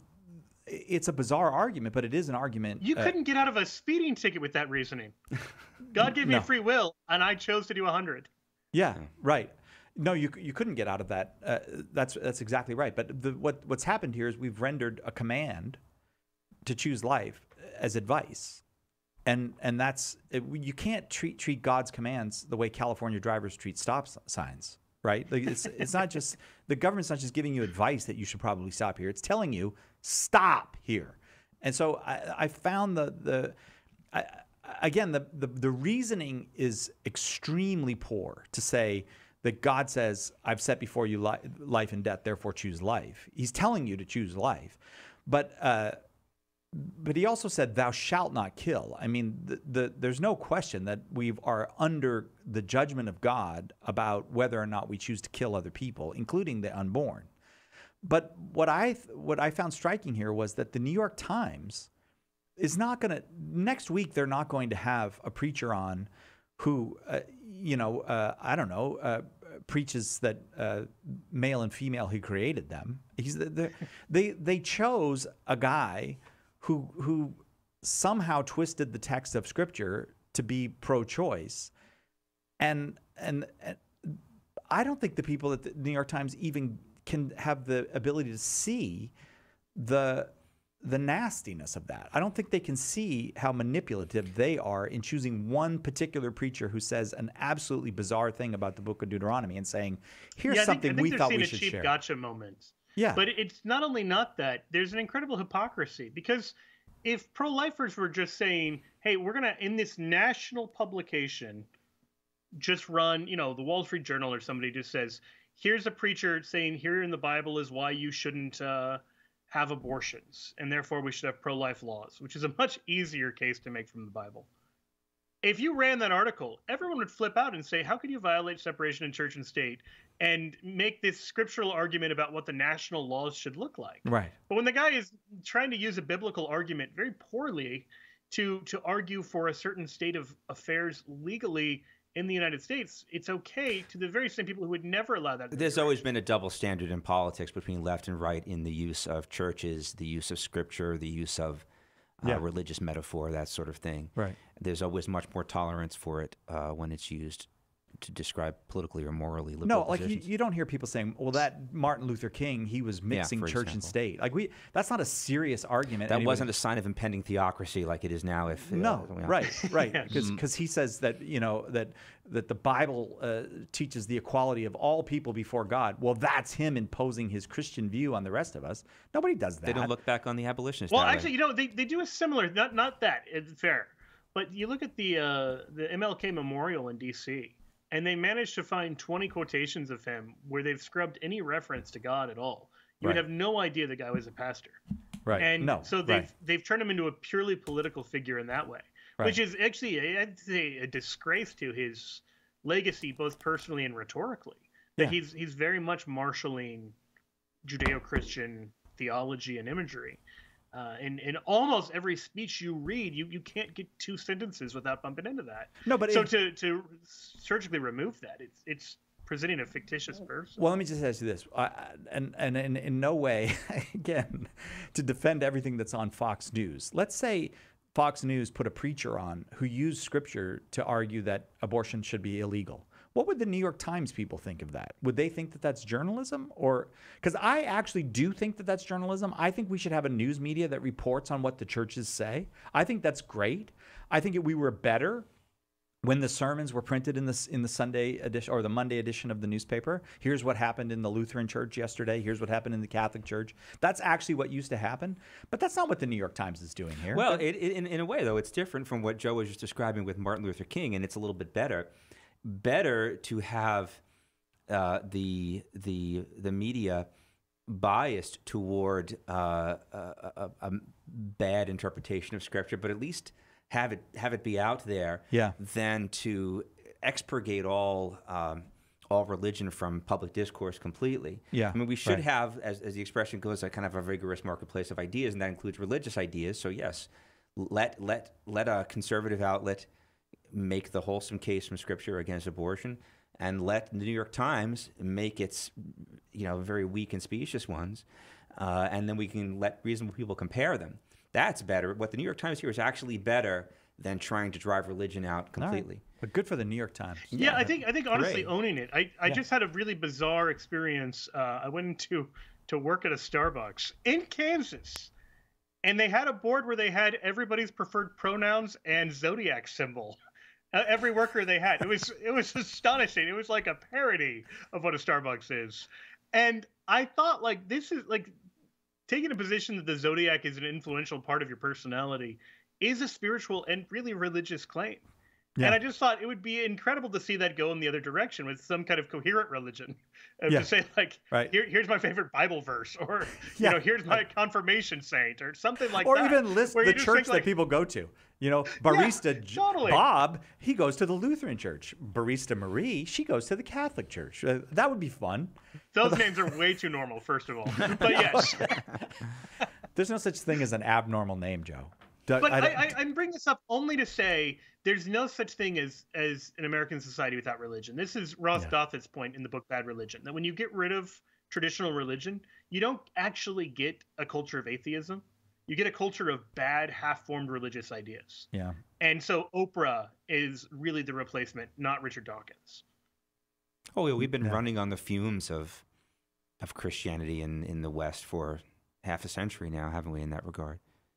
[SPEAKER 1] it's a bizarre argument, but it is an argument.
[SPEAKER 3] You
[SPEAKER 1] uh,
[SPEAKER 3] couldn't get out of a speeding ticket with that reasoning. God gave me
[SPEAKER 1] No.
[SPEAKER 3] free will, and I chose to do a hundred.
[SPEAKER 1] Yeah, right. No, you you couldn't get out of that. Uh, that's that's exactly right. But the, what what's happened here is we've rendered a command to choose life as advice, and and that's it, you can't treat treat God's commands the way California drivers treat stop s- signs, right? Like it's it's not just the government's not just giving you advice that you should probably stop here. It's telling you stop here, and so I, I found the the. I, Again, the, the the reasoning is extremely poor to say that God says, "I've set before you li- life and death, therefore choose life." He's telling you to choose life, but uh, but he also said, "Thou shalt not kill." I mean, the, the, there's no question that we are under the judgment of God about whether or not we choose to kill other people, including the unborn. But what I what I found striking here was that the New York Times is not going to next week. They're not going to have a preacher on who, uh, you know, uh, I don't know, uh, preaches that uh, male and female he created them. He's they they chose a guy who who somehow twisted the text of Scripture to be pro-choice, and and, and I don't think the people at the New York Times even can have the ability to see the the nastiness of that. I don't think they can see how manipulative they are in choosing one particular preacher who says an absolutely bizarre thing about the Book of Deuteronomy and saying, "Here's
[SPEAKER 3] yeah, I
[SPEAKER 1] something
[SPEAKER 3] think, I think
[SPEAKER 1] we thought we
[SPEAKER 3] a
[SPEAKER 1] should
[SPEAKER 3] cheap
[SPEAKER 1] share."
[SPEAKER 3] Gotcha moment.
[SPEAKER 1] Yeah,
[SPEAKER 3] but it's not only not that. There's an incredible hypocrisy, because if pro-lifers were just saying, "Hey, we're gonna in this national publication just run," you know, the Wall Street Journal or somebody just says, "Here's a preacher saying here in the Bible is why you shouldn't uh, have abortions, and therefore we should have pro-life laws," which is a much easier case to make from the Bible. If you ran that article, everyone would flip out and say, "How could you violate separation in church and state and make this scriptural argument about what the national laws should look like?"
[SPEAKER 1] Right.
[SPEAKER 3] But when the guy is trying to use a biblical argument very poorly to to argue for a certain state of affairs legally in the United States, it's okay to the very same people who would never allow that.
[SPEAKER 2] There's always been a double standard in politics between left and right in the use of churches, the use of Scripture, the use of uh,
[SPEAKER 1] Yeah.
[SPEAKER 2] religious metaphor, that sort of thing.
[SPEAKER 1] Right.
[SPEAKER 2] There's always much more tolerance for it uh, when it's used to describe politically or morally liberal
[SPEAKER 1] No, like you,
[SPEAKER 2] positions.
[SPEAKER 1] you don't hear people saying, "Well, that Martin Luther King, he was mixing
[SPEAKER 2] for
[SPEAKER 1] church and
[SPEAKER 2] example.
[SPEAKER 1] state." Like we, that's not a serious argument.
[SPEAKER 2] That
[SPEAKER 1] anybody-
[SPEAKER 2] wasn't a sign of impending theocracy like it is now. If uh,
[SPEAKER 1] No,
[SPEAKER 2] yeah.
[SPEAKER 1] right, right,
[SPEAKER 2] Yeah.
[SPEAKER 1] because because he says that you know that that the Bible uh, teaches the equality of all people before God. Well, that's him imposing his Christian view on the rest of us. Nobody does that.
[SPEAKER 2] They don't look back on the abolitionists.
[SPEAKER 3] Well,
[SPEAKER 2] that way.
[SPEAKER 3] actually, you know, they, they do a similar, not not that, it's fair, but you look at the uh, the M L K Memorial in D C, and they managed to find twenty quotations of him where they've scrubbed any reference to God at all. You would
[SPEAKER 1] Right.
[SPEAKER 3] have no idea the guy was a pastor.
[SPEAKER 1] Right.
[SPEAKER 3] And
[SPEAKER 1] No,
[SPEAKER 3] so they've
[SPEAKER 1] right.
[SPEAKER 3] they've turned him into a purely political figure in that way,
[SPEAKER 1] Right.
[SPEAKER 3] which is actually, I'd say, a disgrace to his legacy, both personally and rhetorically. That
[SPEAKER 1] Yeah.
[SPEAKER 3] he's he's very much marshaling Judeo-Christian theology and imagery. Uh, in, in almost every speech you read, you, you can't get two sentences without bumping into that.
[SPEAKER 1] No, but
[SPEAKER 3] so
[SPEAKER 1] it-
[SPEAKER 3] to, to surgically remove that, it's it's presenting a fictitious person.
[SPEAKER 1] Well, let me just ask you this, I, and and in, in no way, again, to defend everything that's on Fox News. Let's say Fox News put a preacher on who used Scripture to argue that abortion should be illegal. What would the New York Times people think of that? Would they think that that's journalism? Or because I actually do think that that's journalism. I think we should have a news media that reports on what the churches say. I think that's great. I think we were better when the sermons were printed in the in the Sunday edition or the Monday edition of the newspaper. Here's what happened in the Lutheran church yesterday. Here's what happened in the Catholic church. That's actually what used to happen. But that's not what the New York Times is doing here.
[SPEAKER 2] Well, it, it, in, in a way, though, it's different from what Joe was just describing with Martin Luther King, and it's a little bit better. Better to have uh, the the the media biased toward uh, a, a, a bad interpretation of Scripture, but at least have it have it be out there.
[SPEAKER 1] Yeah.
[SPEAKER 2] Than to expurgate all um, all religion from public discourse completely.
[SPEAKER 1] Yeah,
[SPEAKER 2] I mean, we should
[SPEAKER 1] right.
[SPEAKER 2] have, as, as the expression goes, a kind of a vigorous marketplace of ideas, and that includes religious ideas. So yes, let let let a conservative outlet make the wholesome case from Scripture against abortion, and let the New York Times make its, you know, very weak and specious ones, uh, and then we can let reasonable people compare them. That's better. What the New York Times here is actually better than trying to drive religion out completely.
[SPEAKER 1] Right. But good for the New York Times.
[SPEAKER 3] Yeah, I think I think honestly
[SPEAKER 1] Hooray.
[SPEAKER 3] owning it. I, I
[SPEAKER 1] Yeah.
[SPEAKER 3] just had a really bizarre experience. Uh, I went into to work at a Starbucks in Kansas, and they had a board where they had everybody's preferred pronouns and zodiac symbol. Uh, every worker they had. It was it was astonishing. It was like a parody of what a Starbucks is. And I thought, like, this is like taking a position that the zodiac is an influential part of your personality is a spiritual and really religious claim.
[SPEAKER 1] Yeah.
[SPEAKER 3] And I just thought it would be incredible to see that go in the other direction with some kind of coherent religion. Uh,
[SPEAKER 1] Yeah.
[SPEAKER 3] To say, like,
[SPEAKER 1] Right.
[SPEAKER 3] Here, here's my favorite Bible verse, or, you
[SPEAKER 1] Yeah.
[SPEAKER 3] know, here's my confirmation saint, or something like
[SPEAKER 1] or
[SPEAKER 3] that.
[SPEAKER 1] even list
[SPEAKER 3] where
[SPEAKER 1] the
[SPEAKER 3] you just
[SPEAKER 1] church
[SPEAKER 3] think,
[SPEAKER 1] that
[SPEAKER 3] like,
[SPEAKER 1] people go to. You know, Barista J-
[SPEAKER 3] totally.
[SPEAKER 1] Bob, he goes to the Lutheran church. Barista Marie, she goes to the Catholic church. Uh, that would be fun.
[SPEAKER 3] Those names are way too normal, first of all. But yes.
[SPEAKER 1] There's no such thing as an abnormal name, Joe. Do-
[SPEAKER 3] But
[SPEAKER 1] I
[SPEAKER 3] I,
[SPEAKER 1] don't-
[SPEAKER 3] I, I bring this up only to say there's no such thing as as an American society without religion. This is Ross
[SPEAKER 1] Yeah.
[SPEAKER 3] Douthat's point in the book Bad Religion, that when you get rid of traditional religion, you don't actually get a culture of atheism. You get a culture of bad, half-formed religious ideas.
[SPEAKER 1] yeah.
[SPEAKER 3] And so Oprah is really the replacement, not Richard Dawkins.
[SPEAKER 2] Oh, yeah, we've been
[SPEAKER 1] Yeah.
[SPEAKER 2] running on the fumes of of Christianity in, in the West for half a century now, haven't we, in that regard?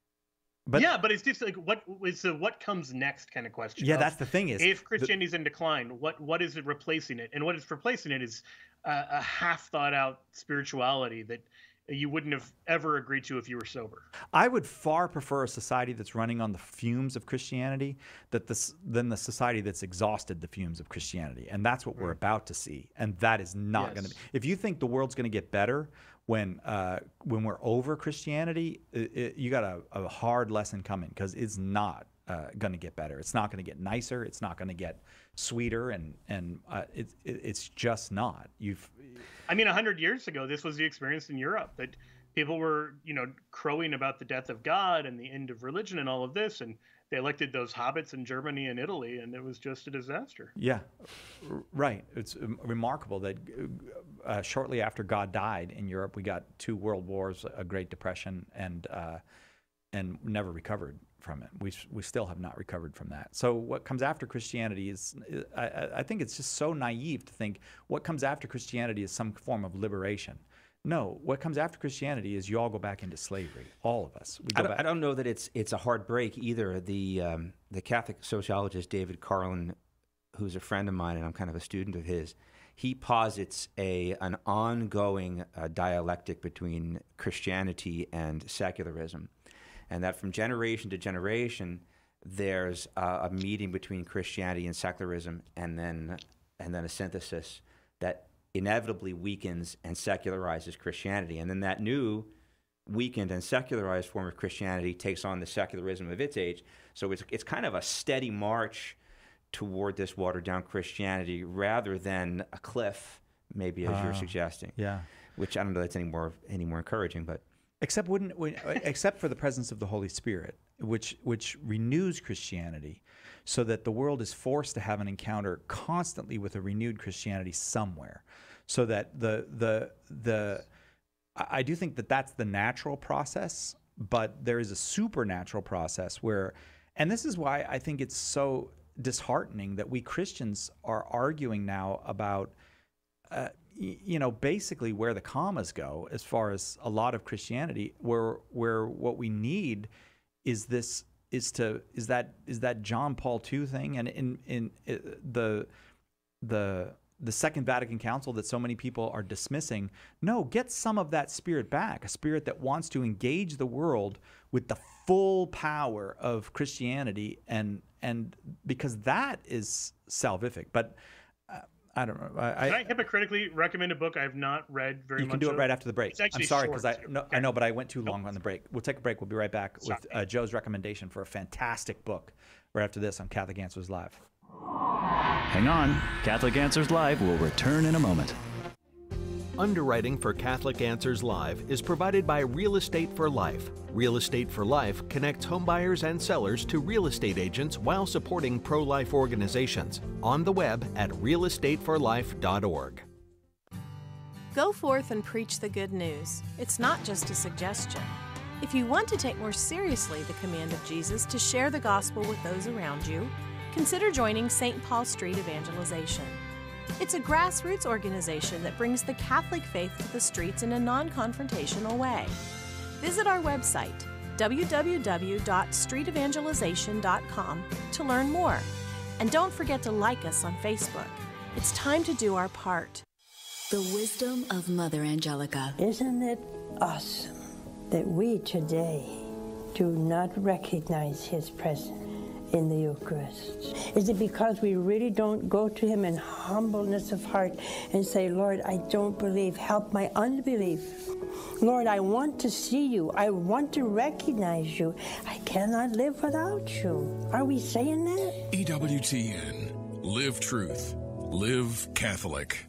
[SPEAKER 1] But
[SPEAKER 3] yeah, but it's just like what is the what comes next kind of question.
[SPEAKER 1] Yeah,
[SPEAKER 3] of,
[SPEAKER 1] that's the thing is
[SPEAKER 3] if
[SPEAKER 1] the-
[SPEAKER 3] Christianity's in decline, what what is it replacing it? And what is replacing it is uh, a half thought out spirituality that you wouldn't have ever agreed to if you were sober.
[SPEAKER 1] I would far prefer a society that's running on the fumes of Christianity that this, than the society that's exhausted the fumes of Christianity. And that's what we're about to see. And that is not going to
[SPEAKER 3] Yes.
[SPEAKER 1] be. If you think the world's going to get better when uh, when we're over Christianity, it, it, you got a, a hard lesson coming, because it's not uh, going to get better. It's not going to get nicer. It's not going to get sweeter. And, and uh, it, it, it's just not. You've
[SPEAKER 3] I mean, a hundred years ago, this was the experience in Europe, that people were, you know, crowing about the death of God and the end of religion and all of this, and they elected those hobbits in Germany and Italy, and it was just a disaster.
[SPEAKER 1] Yeah, r- right. It's um, remarkable that uh, shortly after God died in Europe, we got two world wars, a Great Depression, and uh, and never recovered from it. We s- we still have not recovered from that. So what comes after Christianity is, I, I- I think it's just so naive to think what comes after Christianity is some form of liberation. No, what comes after Christianity is you all go back into slavery, all of us. We
[SPEAKER 2] I
[SPEAKER 1] go
[SPEAKER 2] don't,
[SPEAKER 1] back.
[SPEAKER 2] I don't know that it's it's a hard break either. The um, the Catholic sociologist David Carlin, who's a friend of mine and I'm kind of a student of his, he posits a an ongoing uh, dialectic between Christianity and secularism, and that from generation to generation there's uh, a meeting between Christianity and secularism, and then and then a synthesis that inevitably weakens and secularizes Christianity. And then that new weakened and secularized form of Christianity takes on the secularism of its age. So it's it's kind of a steady march toward this watered down Christianity rather than a cliff, maybe, as
[SPEAKER 1] Ah,
[SPEAKER 2] you're suggesting.
[SPEAKER 1] yeah.
[SPEAKER 2] Which I don't know that's any more any more encouraging, but
[SPEAKER 1] Except wouldn't, when- except for the presence of the Holy Spirit, which which renews Christianity, so that the world is forced to have an encounter constantly with a renewed Christianity somewhere, so that the the the I I do think that that's the natural process, but there is a supernatural process where, and this is why I think it's so disheartening that we Christians are arguing now about. Uh, y- you know, basically where the commas go as far as a lot of Christianity, where where what we need is this is to is that is that John Paul the Second thing, and in in uh, the the the Second Vatican Council that so many people are dismissing. No, get some of that spirit back, a spirit that wants to engage the world with the full power of Christianity, and and because that is salvific. But uh, I don't know. I,
[SPEAKER 3] Can I hypocritically recommend a book I have not read very
[SPEAKER 1] you
[SPEAKER 3] much?
[SPEAKER 1] can do it
[SPEAKER 3] of?
[SPEAKER 1] right after the break.
[SPEAKER 3] It's actually
[SPEAKER 1] I'm sorry
[SPEAKER 3] short,
[SPEAKER 1] because I
[SPEAKER 3] too.
[SPEAKER 1] no, I know, but I went too long on the break. We'll take a break. We'll be right back
[SPEAKER 3] Sorry.
[SPEAKER 1] with uh, Joe's recommendation for a fantastic book right after this on Catholic Answers Live.
[SPEAKER 5] Hang on. Catholic Answers Live will return in a moment.
[SPEAKER 22] Underwriting for Catholic Answers Live is provided by Real Estate for Life. Real Estate for Life connects homebuyers and sellers to real estate agents while supporting pro-life organizations. On the web at real estate for life dot org.
[SPEAKER 23] Go forth and preach the good news. It's not just a suggestion. If you want to take more seriously the command of Jesus to share the gospel with those around you, consider joining Saint Paul Street Evangelization. It's a grassroots organization that brings the Catholic faith to the streets in a non-confrontational way. Visit our website, w w w dot street evangelization dot com, to learn more. And don't forget to like us on Facebook. It's time to do our part.
[SPEAKER 8] The wisdom of Mother Angelica.
[SPEAKER 24] Isn't it awesome that we today do not recognize his presence
[SPEAKER 4] in the Eucharist? Is it because we really don't go to him in humbleness of heart and say, Lord, I don't believe, help my unbelief. Lord, I want to see you. I want to recognize you. I cannot live without you. Are we saying that?
[SPEAKER 7] E W T N. Live truth. Live Catholic.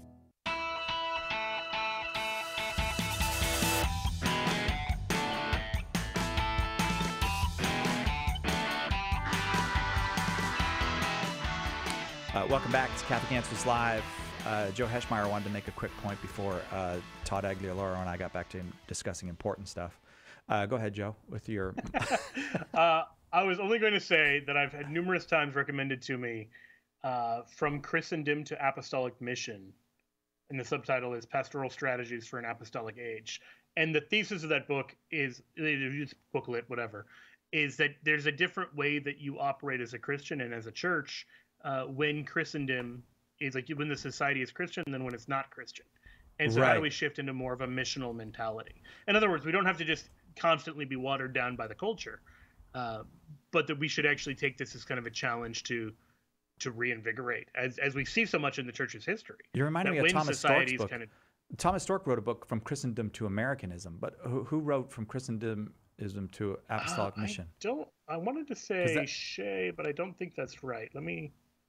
[SPEAKER 1] Uh, welcome back to Catholic Answers Live. Uh, Joe Heschmeyer wanted to make a quick point before uh, Todd Aglioloro and I got back to him discussing important stuff. Uh, go ahead, Joe, with your...
[SPEAKER 3] uh, I was only going to say that I've had numerous times recommended to me uh, From Christendom to Apostolic Mission, and the subtitle is Pastoral Strategies for an Apostolic Age. And the thesis of that book is, it's booklet, whatever, is that there's a different way that you operate as a Christian and as a church uh, when Christendom is like when the society is Christian than when it's not Christian. And so
[SPEAKER 1] Right.
[SPEAKER 3] how do we shift into more of a missional mentality? In other words, we don't have to just constantly be watered down by the culture, uh, but that we should actually take this as kind of a challenge to to reinvigorate, as as we see so much in the church's history.
[SPEAKER 1] You remind
[SPEAKER 3] that
[SPEAKER 1] me of
[SPEAKER 3] when
[SPEAKER 1] Thomas Stork's
[SPEAKER 3] societies
[SPEAKER 1] book.
[SPEAKER 3] kind of
[SPEAKER 1] Thomas Stork wrote a book, From Christendom to Americanism, but who, who wrote From Christendomism to Apostolic
[SPEAKER 3] Uh,
[SPEAKER 1] Mission?
[SPEAKER 3] I don't. I wanted to
[SPEAKER 1] 'Cause
[SPEAKER 3] say
[SPEAKER 1] that-
[SPEAKER 3] Shea, but I don't think that's right. Let me.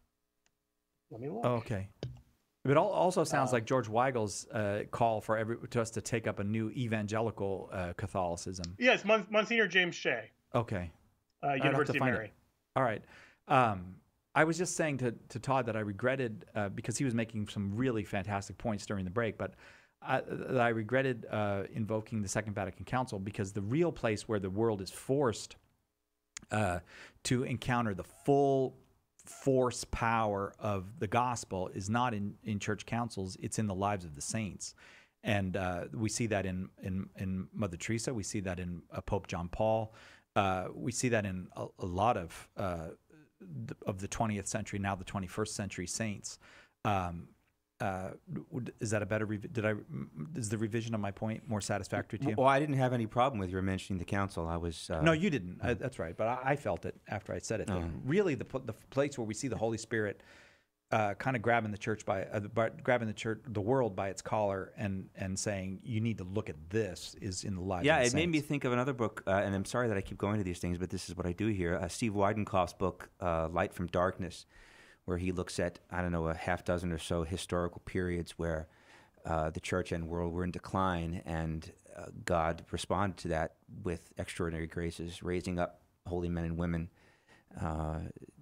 [SPEAKER 3] Let me look.
[SPEAKER 1] Oh, okay. But it al- also sounds
[SPEAKER 3] Uh,
[SPEAKER 1] like George Weigel's uh, call for every to us to take up a new evangelical uh, Catholicism.
[SPEAKER 3] Yes, Mon- Monsignor James Shea,
[SPEAKER 1] Okay.
[SPEAKER 3] uh,
[SPEAKER 1] I'd have to
[SPEAKER 3] University of
[SPEAKER 1] find it.
[SPEAKER 3] Mary.
[SPEAKER 1] All right. Um, I was just saying to, to Todd that I regretted, uh, because he was making some really fantastic points during the break, but I, that I regretted uh, invoking the Second Vatican Council, because the real place where the world is forced uh, to encounter the full force power of the gospel is not in, in church councils, it's in the lives of the saints. And uh, we see that in, in, in Mother Teresa, we see that in uh, Pope John Paul, uh, we see that in a, a lot of uh, th- of the twentieth century, now the twenty-first century saints. Um, uh, would- is that a better, revi- did I, is the revision of my point more satisfactory to you?
[SPEAKER 2] Well, I didn't have any problem with your mentioning the council. I was uh,
[SPEAKER 1] No, you didn't. Uh, that's right. But I, I felt it after I said it. that
[SPEAKER 2] Oh.
[SPEAKER 1] Really, the pl- the place where we see the Holy Spirit uh, kind of grabbing the church by, uh, by grabbing the church, the world by its collar, and and saying you need to look at this is in the lives.
[SPEAKER 2] Yeah,
[SPEAKER 1] of the
[SPEAKER 2] it made me
[SPEAKER 1] saints.
[SPEAKER 2] think of another book, uh, and I'm sorry that I keep going to these things, but this is what I do here. Uh, Steve Weidenkopf's book, uh, Light from Darkness, where he looks at, I don't know, a half dozen or so historical periods where uh, the church and world were in decline, and uh, God responded to that with extraordinary graces, raising up holy men and women uh,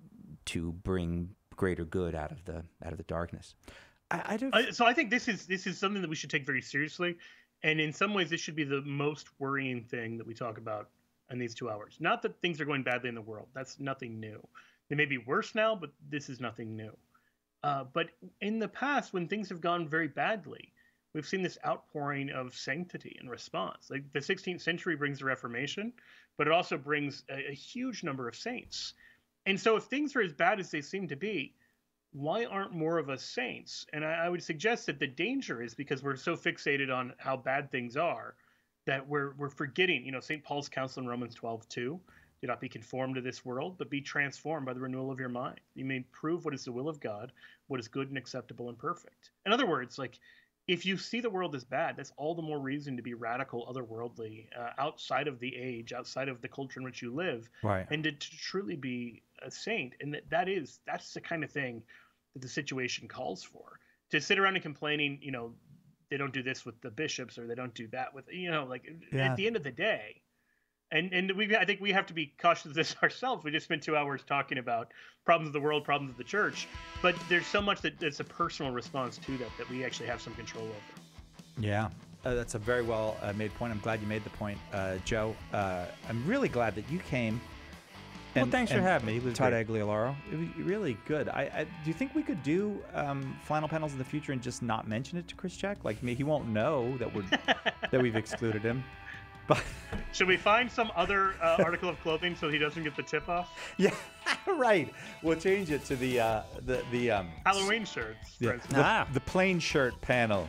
[SPEAKER 2] to bring greater good out of the out of the darkness.
[SPEAKER 1] I, I do.
[SPEAKER 3] I, so I think this is this is something that we should take very seriously, and in some ways, this should be the most worrying thing that we talk about in these two hours. Not that things are going badly in the world; that's nothing new. They may be worse now, but this is nothing new. Uh, but in the past, when things have gone very badly, we've seen this outpouring of sanctity and response. Like the sixteenth century brings the Reformation, but it also brings a, a huge number of saints. And so if things are as bad as they seem to be, why aren't more of us saints? And I, I would suggest that the danger is because we're so fixated on how bad things are that we're we're forgetting, you know, Saint Paul's counsel in Romans twelve two, do not be conformed to this world, but be transformed by the renewal of your mind. You may prove what is the will of God, what is good and acceptable and perfect. In other words, like, if you see the world as bad, that's all the more reason to be radical, otherworldly, uh, outside of the age, outside of the culture in which you live,
[SPEAKER 1] Right.
[SPEAKER 3] and to, to truly be a saint. And that, that is, that's the kind of thing that the situation calls for. To sit around and complaining, you know, they don't do this with the bishops or they don't do that with, you know, like
[SPEAKER 1] Yeah.
[SPEAKER 3] at the end of the day, and and we I think we have to be cautious of this ourselves. We just spent two hours talking about problems of the world, problems of the church, but there's so much that that's a personal response to that that we actually have some control over.
[SPEAKER 1] Yeah, uh, that's a very well uh, made point. I'm glad you made the point, uh, Joe. Uh, I'm really glad that you came.
[SPEAKER 2] Well, thanks for
[SPEAKER 1] and
[SPEAKER 2] having me. It was
[SPEAKER 1] Todd
[SPEAKER 2] great.
[SPEAKER 1] Agliolaro. It was really good. I, I do you think we could do um, final panels in the future and just not mention it to Chris Check? Like, he won't know that we're that we've excluded him. But
[SPEAKER 3] should we find some other uh, article of clothing so he doesn't get the tip off?
[SPEAKER 1] Yeah, right. We'll change it to the uh, the the um,
[SPEAKER 3] Halloween shirts, for
[SPEAKER 1] yeah,
[SPEAKER 3] instance.
[SPEAKER 1] the, the plain shirt panel.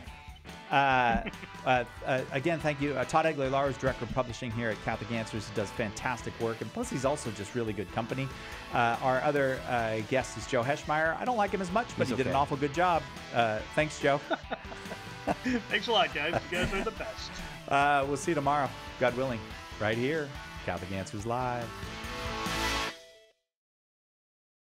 [SPEAKER 1] Uh, uh, uh, again, thank you. Uh, Todd Aguilar is Director of Publishing here at Catholic Answers. He does fantastic work, and plus he's also just really good company. Uh, our other uh, guest is Joe Heschmeyer. I don't like him as much, but
[SPEAKER 2] He's
[SPEAKER 1] he did
[SPEAKER 2] okay.
[SPEAKER 1] an awful good job. Uh, thanks, Joe.
[SPEAKER 3] Thanks a lot, guys. You guys are the best.
[SPEAKER 1] Uh, we'll see you tomorrow, God willing, right here, Catholic Answers Live.